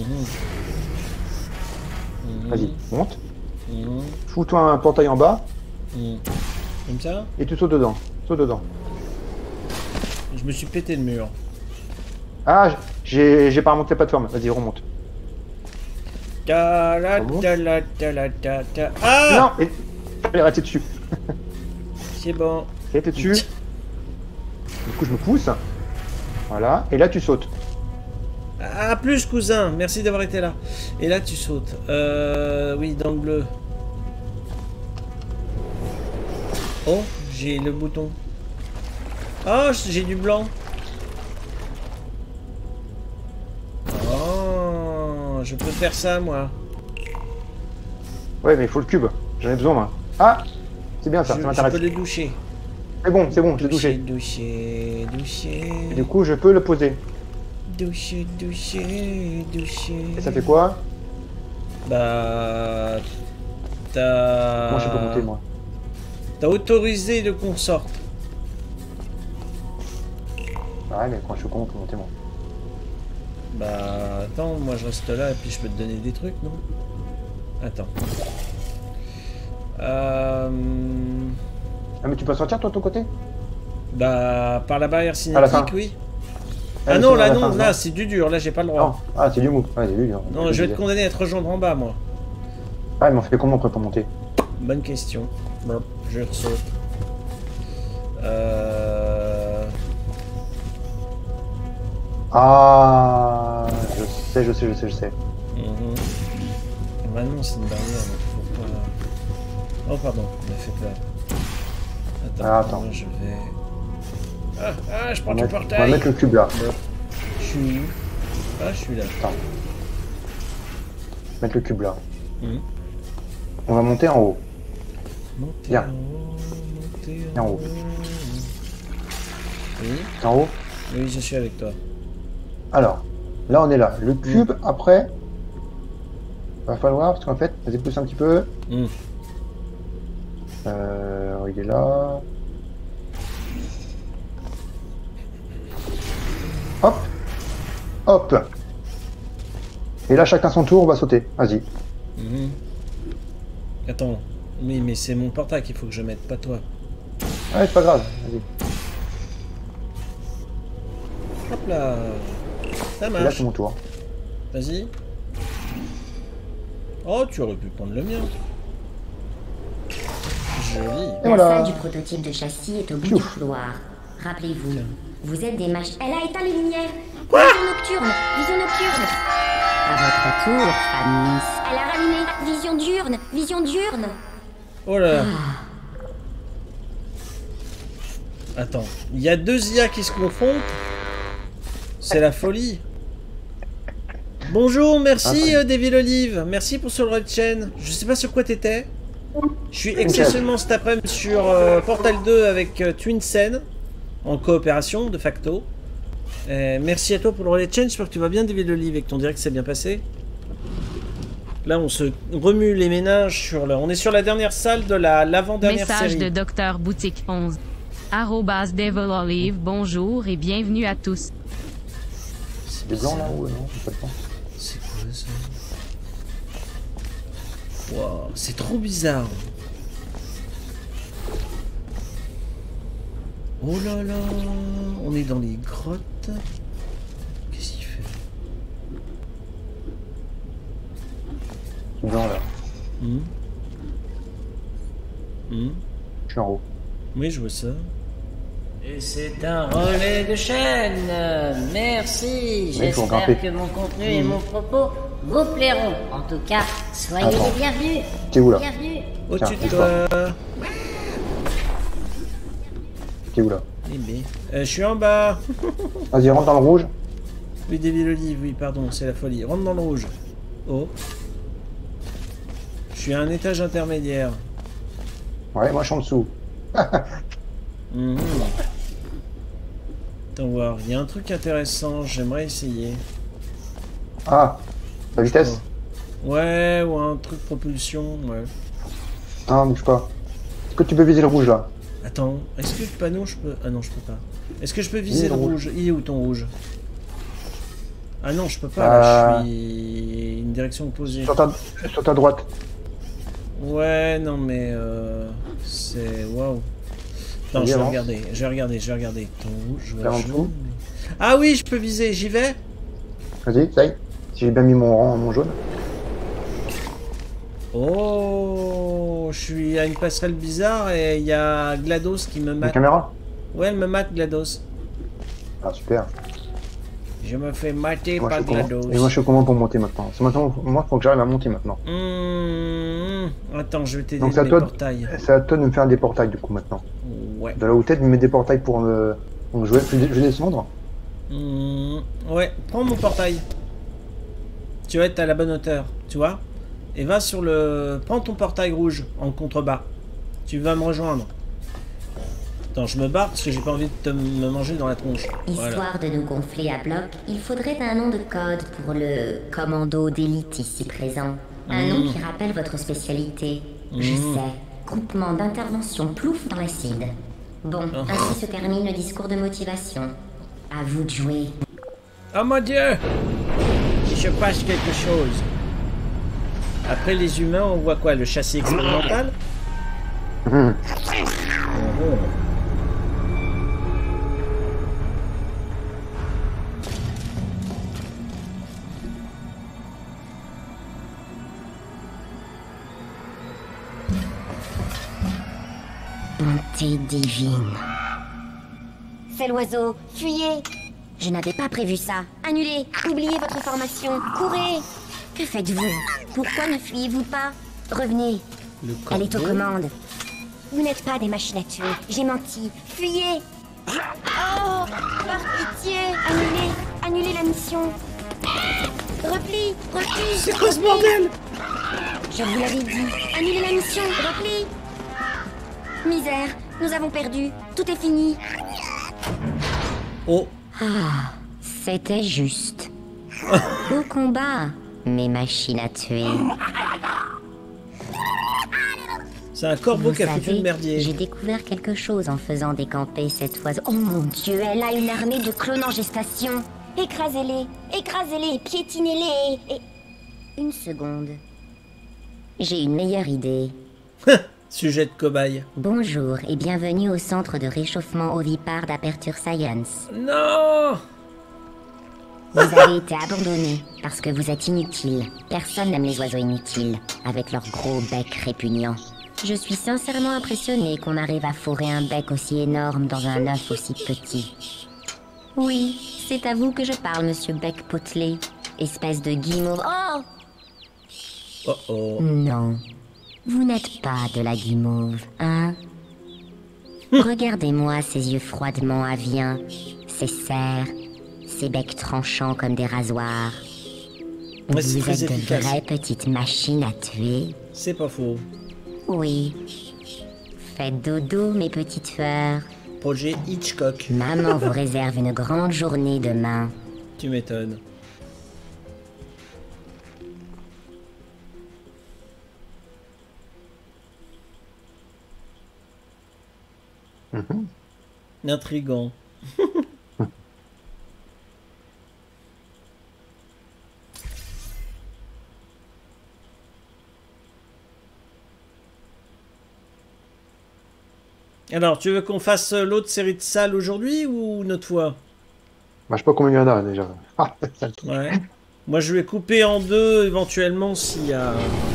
Mhm. Vas-y, monte. Mhm. Fous-toi un portail en bas Mhm. Comme ça? et tu sautes dedans. Saute dedans. Je me suis pété le mur. Ah, j'ai j'ai pas remonté la plateforme. Vas-y, remonte. Ta la Remonte. ta la ta la ta ta. Ah! Non, et... Allez, arrêtez dessus. C'est bon. Arrêtez dessus. Du coup, je me pousse. Voilà. Et là, tu sautes. Ah, plus, cousin. Merci d'avoir été là. Et là, tu sautes. Euh... Oui, dans le bleu. Oh, j'ai le bouton. Oh, j'ai du blanc. Oh, je peux faire ça, moi. Ouais, mais il faut le cube. J'en ai besoin, moi. Ah, c'est bien ça, je, ça je m'intéresse. peux le doucher. C'est bon, c'est bon, je l'ai touché. Doucher, doucher, Et du coup, je peux le poser. doucher, doucher, doucher. Et ça fait quoi? Bah... T'as... Moi, je peux monter, moi. T'as autorisé de qu'on sorte. Ah ouais, mais quand je suis con, on peut monter, moi. Bah... Attends, moi je reste là et puis je peux te donner des trucs, non? Attends. Euh... Ah, mais tu peux sortir, toi, de ton côté? Bah... Par la barrière À la fin. cinétique, oui. Ah, Ah mais non, c'est à là la non, fin, là c'est du dur, là j'ai pas le droit. Non. Ah, c'est du mou. Ouais, c'est du dur. Non, je vais te condamner à te rejoindre en bas, moi. Ah, mais on fait comment après pour monter? Bonne question. Bon, je ressaute. Euh... Ah, je sais, je sais, je sais, je sais. Mhm. Bah non, c'est une barrière, donc faut pas... Oh pardon, on a fait peur. Attends, Ah, attends. moi, je vais... Ah, ah, je On prends va, du mettre, on va portail. mettre le cube là. Je suis où? Ah, je suis là. Attends. Mettre le cube là. Mhm. On va monter en haut. Montez Viens. en haut, montez Viens en haut. Oui, T'es en haut? oui, je suis avec toi. Alors, là on est là. Le cube, après, va falloir, parce qu'en fait, vas-y, pousse un petit peu. Mhm. Euh, il est là. Hop. Hop. Et là, chacun son tour, on va sauter. Vas-y. Mhm. Attends, oui, mais c'est mon portail qu'il faut que je mette, pas toi. Ouais, c'est pas grave. Vas-y. Hop là. Ça Et là, marche. c'est mon tour. Vas-y. Oh, tu aurais pu prendre le mien. Joli. Et La voilà. salle du prototype de châssis est au bout du Piouf. couloir. Rappelez-vous, vous êtes des machines. Elle a éteint les lumières. Vision nocturne, vision nocturne. À votre tour, Fanny. Elle a rallumé. Vision diurne, vision diurne. Oh là là. Attends, il y a deux I A qui se confondent. C'est la folie. Bonjour, merci Ah, euh, Devil Olive. Merci pour ce red chain. Je sais pas sur quoi t'étais. Je suis exceptionnellement cet après-midi sur euh, Portal deux avec euh, Twin Sen en coopération de facto. Euh, merci à toi pour le relais de chaîne. J'espère que tu vas bien, Devil Olive, et que ton direct s'est bien passé. Là, on se remue les ménages sur le. On est sur la dernière salle de la l'avant-dernière Message série. de Docteur Boutique onze. arrobas devilolive, bonjour et bienvenue à tous. C'est Des blancs là bizarre. ou non? J'ai pas le temps. C'est quoi ça? Wow, c'est trop bizarre. Oh là là, on est dans les grottes. Qu'est-ce qu'il fait? C'est blanc là. Hmm Hmm Je suis en haut. Oui, je vois ça. Et c'est un relais de chaîne. Merci. Oui, faut grimper. J'espère que mon contenu et mon propos vous plairont. En tout cas, soyez Attends. les bienvenus. T'es où là? Bienvenue. Au-dessus de bouge toi. T'es où là? Eh bien, euh, je suis en bas. Vas-y, rentre dans le rouge. Oui, des villes olives, oui, pardon, c'est la folie. Rentre dans le rouge. Oh. Je suis à un étage intermédiaire. Ouais, moi je suis en dessous. Mhm. Attends voir, il y a un truc intéressant, j'aimerais essayer. Ah, la vitesse? Ouais, ou un truc propulsion, ouais. Ah, bouge pas. Est-ce que tu peux viser le rouge là? Attends, est-ce que le panneau je peux... Ah non, je peux pas. Est-ce que je peux Il viser est le rouge. rouge? Il est où ton rouge? Ah non, je peux pas, Euh. là, je suis une direction opposée. Sur ta, sur ta droite. Ouais, non mais euh, c'est waouh. Attends, Vas-y, je vais avance. regarder, je vais regarder, je vais regarder. Ton rouge, je vois Là, en jaune, dessous. mais- Ah oui, je peux viser, j'y vais. Vas-y, ça y est. Si j'ai bien mis mon rang, mon jaune. Oh, je suis à une passerelle bizarre et il y a GLaDOS qui me La mate. caméra? Ouais, elle me mate GLaDOS. Ah, super. Je me fais mater Moi, je par suis comment? GLaDOS. Et moi je suis comment pour monter maintenant? C'est maintenant, moi faut que j'arrive à monter maintenant. Mmh, attends, je vais t'aider Donc de c'est à mes toi de- portails. C'est à toi de me faire des portails du coup maintenant. Ouais. De là où t'es, de me mettre des portails pour me. Donc je vais, je vais descendre. Mmh, ouais, prends mon portail. Tu vas être à la bonne hauteur, tu vois. Et va sur le... Prends ton portail rouge en contrebas. Tu vas me rejoindre. Attends, je me barre parce que j'ai pas envie de te me manger dans la tronche. Voilà. Histoire de nous gonfler à bloc, il faudrait un nom de code pour le commando d'élite ici présent. Un nom qui rappelle votre spécialité. Je sais, groupement d'intervention plouf dans l'acide. Bon, ainsi se termine le discours de motivation. À vous de jouer. Oh mon dieu! Il se passe quelque chose. Après les humains, on voit quoi? Le châssis expérimental? Hum. Oh. Bonté divine. C'est l'oiseau. Fuyez. Je n'avais pas prévu ça. Annulez. Oubliez votre formation. Courez. Que faites-vous? Pourquoi ne fuyez-vous pas? Revenez. Le Elle est aux corbeau. commandes. Vous n'êtes pas des machines à tuer. J'ai menti. Fuyez. Oh, par pitié. Annulez. Annulez la mission. Repli. Repli. C'est quoi ce bordel? Je vous l'avais dit. Annulez la mission. Repli. Misère. Nous avons perdu. Tout est fini. Oh, Ah, c'était juste. Au combat, mes machines à tuer. c'est un corbeau Vous qui a foutu savez, le merdier. j'ai découvert quelque chose en faisant décamper cette oiseau. Oh mon dieu, elle a une armée de clones en gestation. Écrasez-les, écrasez-les, piétinez-les et... et- Une seconde. J'ai une meilleure idée. Sujet de cobaye. Bonjour et bienvenue au centre de réchauffement ovipare d'Aperture Science. Non! Vous avez été abandonné parce que vous êtes inutile. Personne n'aime les oiseaux inutiles, avec leur gros bec répugnant. Je suis sincèrement impressionné qu'on arrive à fourrer un bec aussi énorme dans un œuf aussi petit. Oui, c'est à vous que je parle, monsieur Bec potelé. Espèce de guimauve. Oh! Oh oh. Non. Vous n'êtes pas de la guimauve, hein? Regardez-moi ces yeux froidement aviens, ces serres, ces becs tranchants comme des rasoirs. Ouais, c'est Vous très êtes de efficace. vraies petites machines à tuer. C'est pas faux. Oui. Faites dodo, mes petites fleurs. Projet Hitchcock. Maman vous réserve une grande journée demain. Tu m'étonnes. Intriguant. Alors, tu veux qu'on fasse l'autre série de salles aujourd'hui ou une autre fois? Bah, je sais pas combien il y en a déjà. Ah, c'est le truc. Ouais. Moi, je vais couper en deux éventuellement s'il y a.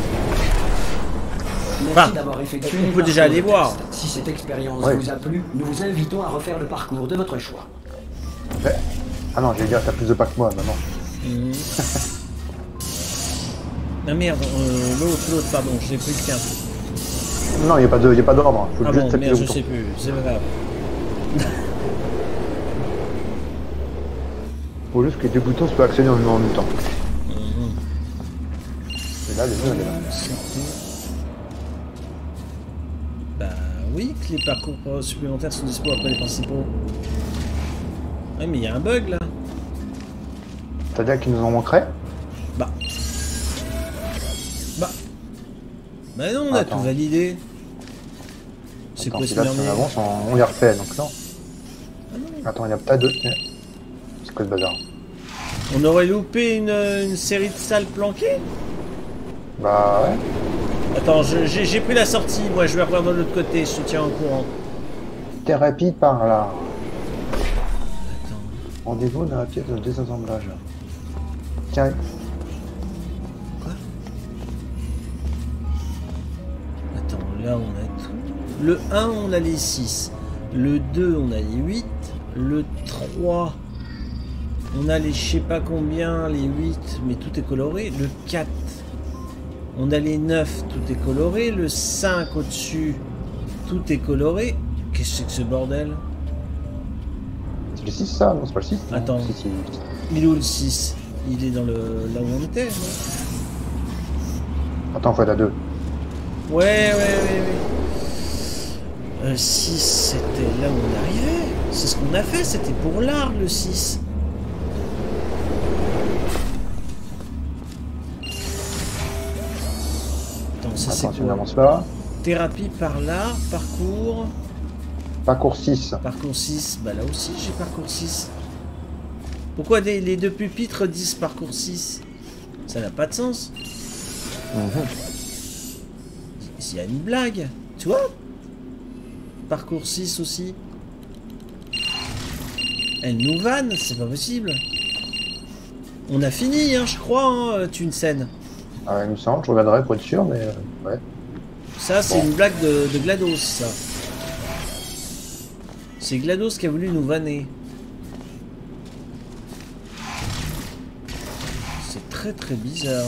Merci Enfin, d'avoir effectué on le peut déjà parcours aller de voir. test. Si cette expérience Ouais. vous a plu, nous vous invitons à refaire le parcours de votre choix. Ouais. Ah non, j'allais dire, t'as plus de pas que moi, bah non. Mhm. Ah merde, euh, l'autre, l'autre, pardon, j'ai pris le quinze. Non, il n'y a pas de- y a pas d'ordre. Faut Ah juste bon, taper merde, le je bouton. sais plus, c'est pas grave. Faut juste que les deux boutons soient actionnés en en même temps. Mhm. Et là, le mur, il est là. C'était- Bah oui, que les parcours supplémentaires sont dispo après les principaux. Ouais, mais il y a un bug là. C'est-à-dire qu'il nous en manquerait? Bah. Bah. Bah non, on a Attends. tout validé. C'est Attends, quoi si ce là, si on merdier? avance, on, on les refait, donc non. Ah non. Attends, il y a peut-être deux. C'est quoi ce bazar? On aurait loupé une, une série de salles planquées? Bah ouais. Attends, je- j'ai j'ai pris la sortie, moi je vais revoir de l'autre côté, je te tiens au courant. Thérapie par là. Attends. Rendez-vous dans la pièce de désassemblage. Tiens, Attends, là on a tout. Le un, on a les six. Le deux, on a les huit. Le trois, on a les je sais pas combien, les huit, mais tout est coloré. Le quatre, on a les neuf, tout est coloré. Le cinq au-dessus, tout est coloré. Qu'est-ce que c'est que ce bordel? c'est le six ça? Non, c'est pas le six. non. Attends. Si, si. Il est où le six? Il est dans le là où on était, non? Attends, faut être à deux. Ouais, ouais, ouais, ouais. Le six, c'était là où on arrivait. C'est ce qu'on a fait, c'était pour l'art, le six. Attends, ça c'est Attends, si on quoi? avance là. Thérapie par l'art, parcours. Parcours six. Parcours six, bah là aussi j'ai parcours six. Pourquoi des- les deux pupitres disent parcours six? Ça n'a pas de sens. Mhm. S'il y a une blague, tu vois? Parcours six aussi. Elle nous vanne, c'est pas possible. On a fini, hein, je crois, hein, une scène. Ah, il me semble, je regarderai pour être sûr, mais euh, ouais. Ça, c'est Bon. une blague de, de GLaDOS, ça. C'est GLaDOS qui a voulu nous vanner. C'est très très bizarre.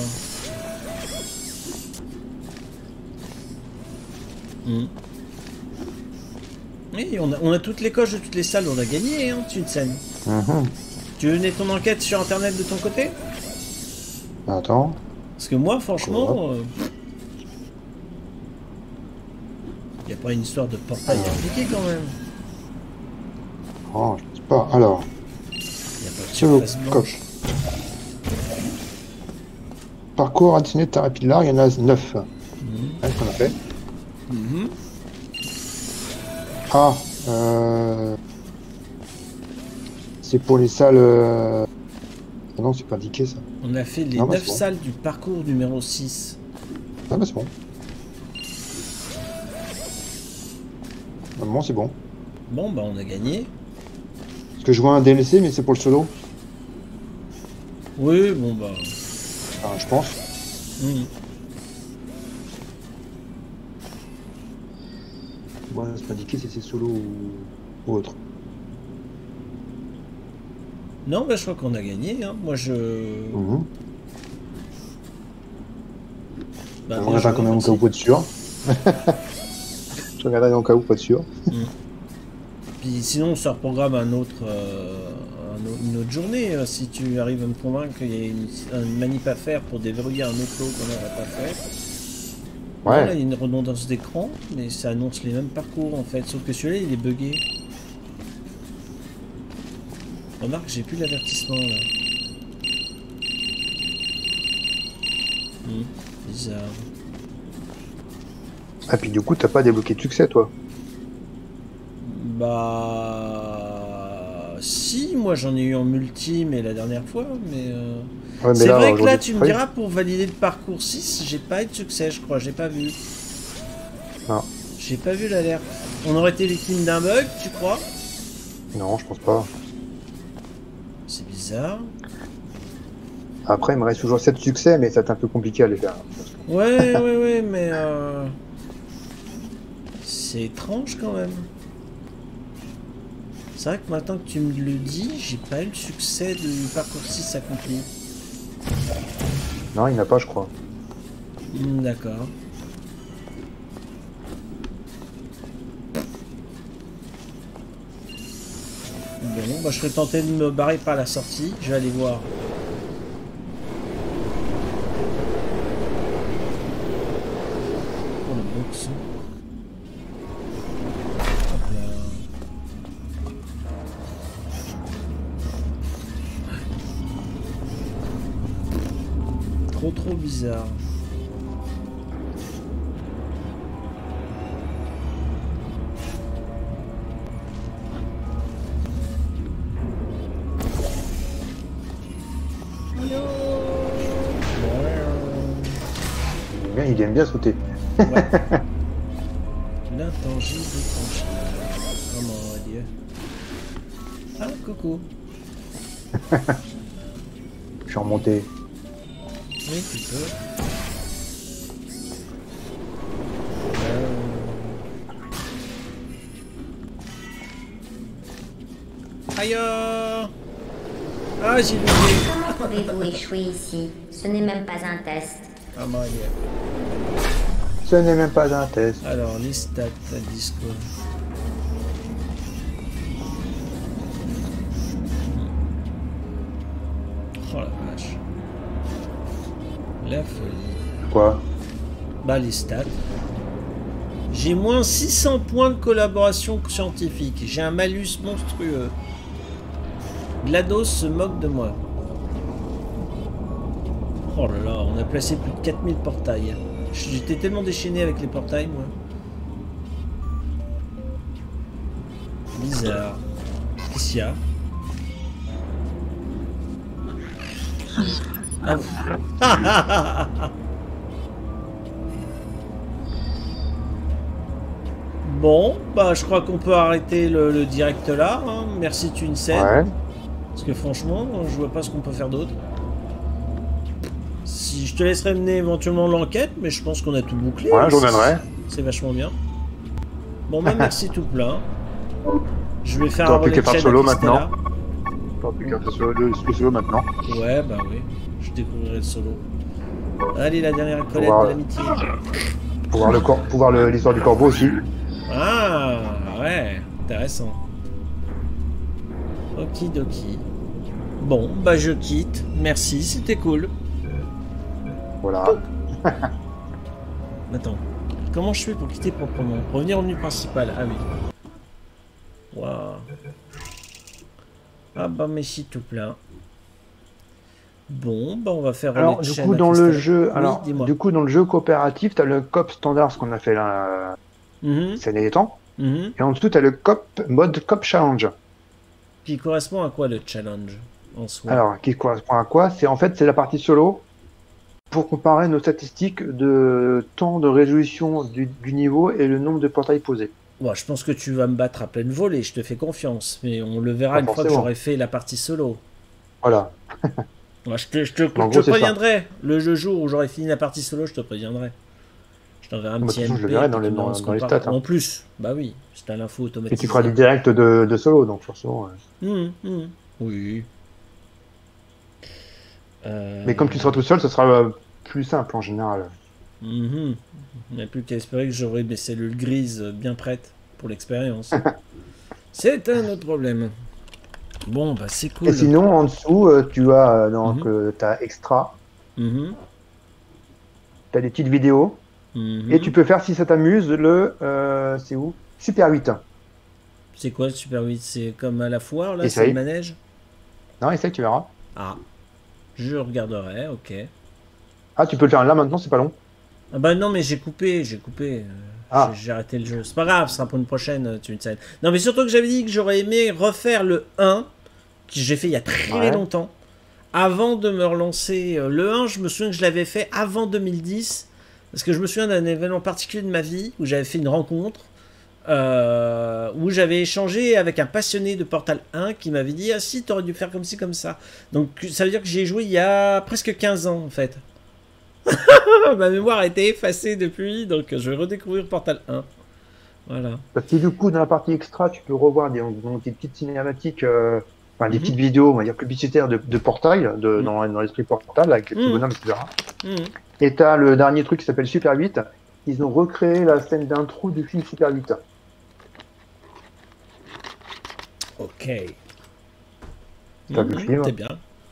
Hmm. Oui, on a, on a toutes les coches de toutes les salles, on a gagné, hein, une scène. Mhm. Tu veux mener ton enquête sur internet de ton côté? Attends. Parce que moi, franchement, euh, y a pas une histoire de portail à appliquer quand même. Oh, je sais pas. Alors, Y a pas de sur le surface blanche. coche. Parcours additionné de thérapie de l'art, il y en a neuf. Mhm. C'est ce qu'on a fait. Mhm. Ah, euh... c'est pour les salles. euh, ah non, c'est pas indiqué ça. On a fait les Non, bah, neuf c'est bon. salles du parcours numéro six. Ah bah c'est bon. Normalement c'est bon. Bon, bah on a gagné. Parce que je vois un D L C, mais c'est pour le solo. Oui, bon bah... Enfin, je pense. mhm. Bon, c'est pas indiqué si c'est solo ou, ou autre. Non, bah je crois qu'on a gagné, hein. Moi je... Mhm. Bah, je bien regarderai joué, quand même au merci. cas où pour être sûr. Je regarderai au cas où pour être sûr. Puis sinon on se reprogramme un autre, euh, un au- une autre journée, euh, si tu arrives à me convaincre qu'il y a une, une manip à faire pour déverrouiller un autre lot qu'on n'aurait pas fait. Ouais. Là, il y a une redondance d'écran, mais ça annonce les mêmes parcours en fait, sauf que celui-là il est bugué. Remarque, j'ai plus l'avertissement là. Hmm, bizarre. Ah puis du coup t'as pas débloqué de succès toi. Bah... Si, moi j'en ai eu en multi, mais la dernière fois, mais... Euh... Ouais, c'est vrai que là, aujourd'hui, tu me oui. diras, pour valider le parcours six, j'ai pas eu de succès, je crois, j'ai pas vu. Non. J'ai pas vu l'alerte. On aurait été victime d'un bug, tu crois? Non, je pense pas. C'est bizarre. Après, il me reste toujours sept succès, mais ça va être un peu compliqué à les faire. Ouais, ouais, ouais, mais... Euh... C'est étrange quand même. C'est vrai que maintenant que tu me le dis, j'ai pas eu le succès du parcours six accompli. Non, il n'y en a pas, je crois. Hmm, d'accord. Bon, bah, je serais tenté de me barrer par la sortie. Je vais aller voir. Oh, le box. Hop là. Trop trop bizarre. Bien, il aime bien sauter. Ouais. L'intangible tangible. Oh mon dieu. Ah, coucou. Je suis remonté. Oui, tu peux. Euh... Aïe! Ah, j'ai loupé. Comment pouvez-vous échouer ici? Ce n'est même pas un test. Ah mon dieu. Ce n'est même pas un test. Alors, les stats à disco. Oh la vache. La folie. Quoi? Bah, les stats. J'ai moins six cents points de collaboration scientifique. J'ai un malus monstrueux. GLaDOS se moque de moi. Oh là là, on a placé plus de quatre mille portails. J'étais tellement déchaîné avec les portails, moi. Bizarre. Qu'est-ce qu'il y a? Ah. Bon, bah je crois qu'on peut arrêter le, le direct là. Hein. Merci Tunsen. Ouais. Parce que franchement, je vois pas ce qu'on peut faire d'autre. Si je te laisserai mener éventuellement l'enquête, mais je pense qu'on a tout bouclé. Ouais, j'en donnerai. C'est vachement bien. Bon, bah merci tout plein. Je vais faire un T'auras plus relais qu'à de faire chaîne solo à Christella. maintenant. T'auras plus qu'à faire solo, le solo maintenant. Ouais, bah oui. Je découvrirai le solo. Allez, la dernière collecte voir- de l'amitié. Pour voir le cor- pour voir le- l'histoire du corbeau aussi. Ah, ouais. Intéressant. Okidoki. Bon, bah je quitte. Merci, c'était cool. Voilà. Attends. Comment je fais pour quitter proprement? Revenir au menu principal. Ah oui. Waouh. Ah bah merci tout plein. Bon, bah on va faire Alors relais de du chaîne coup à dans le Christelle. jeu, Oui, alors dis-moi. du coup dans le jeu coopératif, t'as le coop standard, ce qu'on a fait là, Mhm, ces derniers temps, mhm. et en dessous t'as le coop mode coop challenge. Qui correspond à quoi le challenge en soi? Alors qui correspond à quoi? C'est en fait c'est la partie solo pour comparer nos statistiques de temps de résolution du, du niveau et le nombre de portails posés. Bon, je pense que tu vas me battre à pleine volée, je te fais confiance, mais on le verra Pas une fois que forcément. j'aurai fait la partie solo. Voilà. Moi, je te, je te, En je gros, te c'est ça. préviendrai. Le jeu jour où j'aurai fini la partie solo, je te préviendrai. Je t'enverrai un Bah, de petit toute façon, je M P. le verrai dans puis les- tu me dans- diras ce dans qu'on les parle. stats, hein. En plus, bah oui, c'est à l'info Et automatisée. tu feras des directs de, de solo, donc forcément. euh. Hum, hum. Oui. Euh, Mais comme tu seras tout seul, ce sera euh, plus simple en général. mhm. Il n'y a plus qu'à espérer que j'aurai mes cellules grises bien prêtes pour l'expérience. C'est un autre problème. Bon, bah c'est cool. Et sinon, en dessous, euh, tu as euh, donc Mhm. euh, t'as extra, Mhm, tu as des petites vidéos, mhm. et tu peux faire, si ça t'amuse, le. euh, c'est où? Super huit. C'est quoi le Super huit? C'est comme à la foire, là? C'est Essaye. le manège? Non, essaye, tu verras. Ah. Je regarderai, ok. Ah, tu peux le faire là maintenant, c'est pas long. Ah bah non, mais j'ai coupé, j'ai coupé. euh, Ah. J'ai arrêté le jeu. C'est pas grave, ce sera pour une prochaine, tu sais. Non, mais surtout que j'avais dit que j'aurais aimé refaire le un, que j'ai fait il y a très Ouais. longtemps, avant de me relancer. Le un, je me souviens que je l'avais fait avant deux mille dix, parce que je me souviens d'un événement particulier de ma vie, où j'avais fait une rencontre, euh, où j'avais échangé avec un passionné de Portal un, qui m'avait dit « Ah si, t'aurais dû faire comme ci, comme ça ». Donc ça veut dire que j'ai joué il y a presque quinze ans, en fait. Ma mémoire a été effacée depuis, donc je vais redécouvrir Portal un. Voilà. Parce que du coup, dans la partie extra, tu peux revoir des, des petites cinématiques, euh, enfin des Mhm. petites vidéos, on va dire publicitaires de, de Portal, de, Mhm. dans, dans l'esprit Portal, avec les petits Mhm. bonhommes, et cetera. Mhm. Et t'as le dernier truc qui s'appelle Super huit. Ils ont recréé la scène d'intro du film Super huit. Ok. T'as vu le film? C'est bien.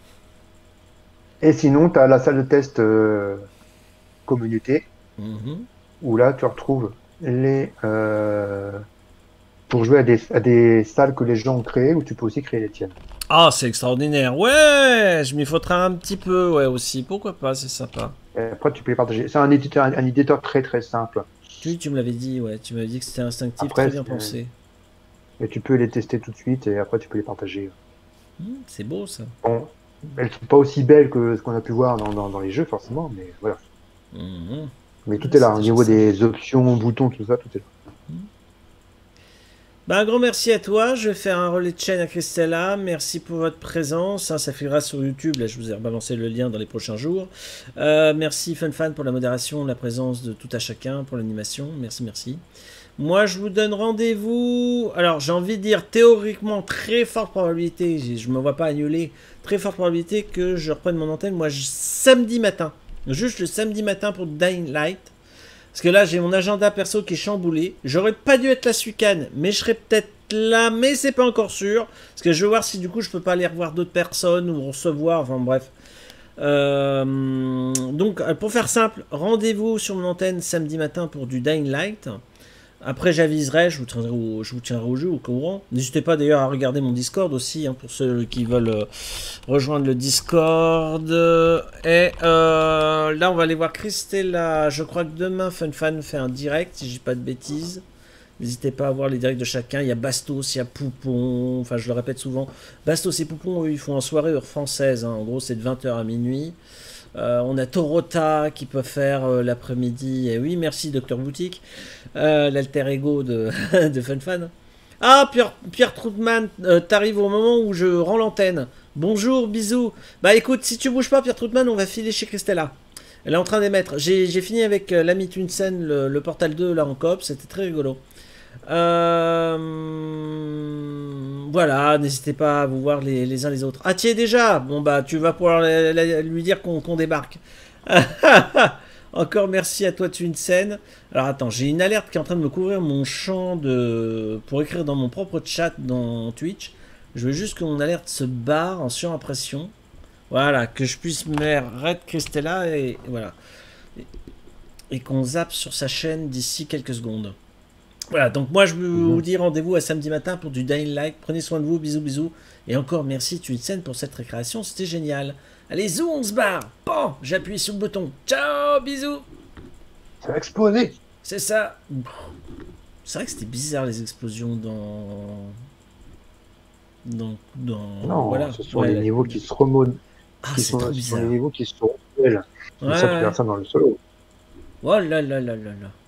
Et sinon, t'as la salle de test euh, communauté, Mhm. où là, tu retrouves les... Euh, pour jouer à des, à des salles que les gens ont créées, où tu peux aussi créer les tiennes. Ah, c'est extraordinaire. Ouais, je m'y faudrai un petit peu, ouais, aussi. Pourquoi pas, c'est sympa. Et après, tu peux les partager. C'est un éditeur, un, un éditeur très très simple. Tu, tu me l'avais dit, ouais. Tu m'avais dit que c'était instinctif, Après, très bien c'est- pensé. Et tu peux les tester tout de suite, et après, tu peux les partager. Mhm, c'est beau, ça. Bon, elles sont pas aussi belles que ce qu'on a pu voir dans, dans, dans les jeux, forcément, mais voilà. Mhm. Mais tout Ouais, est là, c'est au déjà niveau ça. des options, boutons, tout ça, tout est là. Bah, un grand merci à toi. Je vais faire un relais de chaîne à Christella. Merci pour votre présence. Hein, ça finira sur YouTube. Là, je vous ai rebalancé le lien dans les prochains jours. Euh, merci FunFan pour la modération, la présence de tout à chacun, pour l'animation. Merci, merci. Moi, je vous donne rendez-vous. Alors, j'ai envie de dire théoriquement, très forte probabilité, je ne me vois pas annuler, très forte probabilité que je reprenne mon antenne, moi, je- samedi matin. Juste le samedi matin pour Dying Light. Parce que là, j'ai mon agenda perso qui est chamboulé. J'aurais pas dû être là ce week-end, mais je serais peut-être là, mais c'est pas encore sûr. Parce que je veux voir si du coup je peux pas aller revoir d'autres personnes ou recevoir, enfin bref. Euh, donc, pour faire simple, rendez-vous sur mon antenne samedi matin pour du Dying Light. Après, j'aviserai, je vous tiendrai au, je vous tiendrai au jeu, au courant. N'hésitez pas d'ailleurs à regarder mon Discord aussi, hein, pour ceux qui veulent euh, rejoindre le Discord. Et euh, là, on va aller voir Christella. Je crois que demain, FunFan fait un direct, si je dis pas de bêtises. N'hésitez pas à voir les directs de chacun. Il y a Bastos, il y a Poupon. Enfin, je le répète souvent. Bastos et Poupon, eux, ils font en soirée heure française. Hein. En gros, c'est de vingt heures à minuit. Euh, on a Torota qui peut faire euh, l'après-midi. Et oui, merci Docteur Boutique, euh, l'alter ego de, de FunFan. Ah, Pierre, Pierre Troutman, euh, t'arrives au moment où je rends l'antenne. Bonjour, bisous. Bah écoute, si tu bouges pas, Pierre Troutman, on va filer chez Christella. Elle est en train d'émettre. J'ai j'ai fini avec euh, l'ami Tunsen, le, le Portal deux là en coop, c'était très rigolo. Euh, voilà, n'hésitez pas à vous voir les, les uns les autres. Ah, tu y es déjà. Bon bah tu vas pouvoir la- la- lui dire qu'on qu'on débarque. Encore merci à toi Twinsen. Alors attends, j'ai une alerte qui est en train de me couvrir mon champ de pour écrire dans mon propre chat dans Twitch. Je veux juste que mon alerte se barre en surimpression. Voilà, que je puisse mettre Red Christella et voilà. Et, et qu'on zappe sur sa chaîne d'ici quelques secondes. Voilà, donc moi je vous dis rendez-vous à samedi matin pour du Dying Light. Prenez soin de vous, bisous bisous. Et encore merci Twinsen pour cette récréation, c'était génial. Allez, zou, on se barre. Bon, j'appuie sur le bouton. Ciao, bisous. Ça va exploser. C'est ça. C'est vrai que c'était bizarre les explosions dans... Dans... dans... Non, voilà. ce sont Ouais, les là- niveaux qui se remontent. Ah, qui c'est sont, trop ce sont bizarre. les niveaux qui se renouvellent. Ouais, ça, tu ouais. verras ça dans le solo. Oh là là là là là.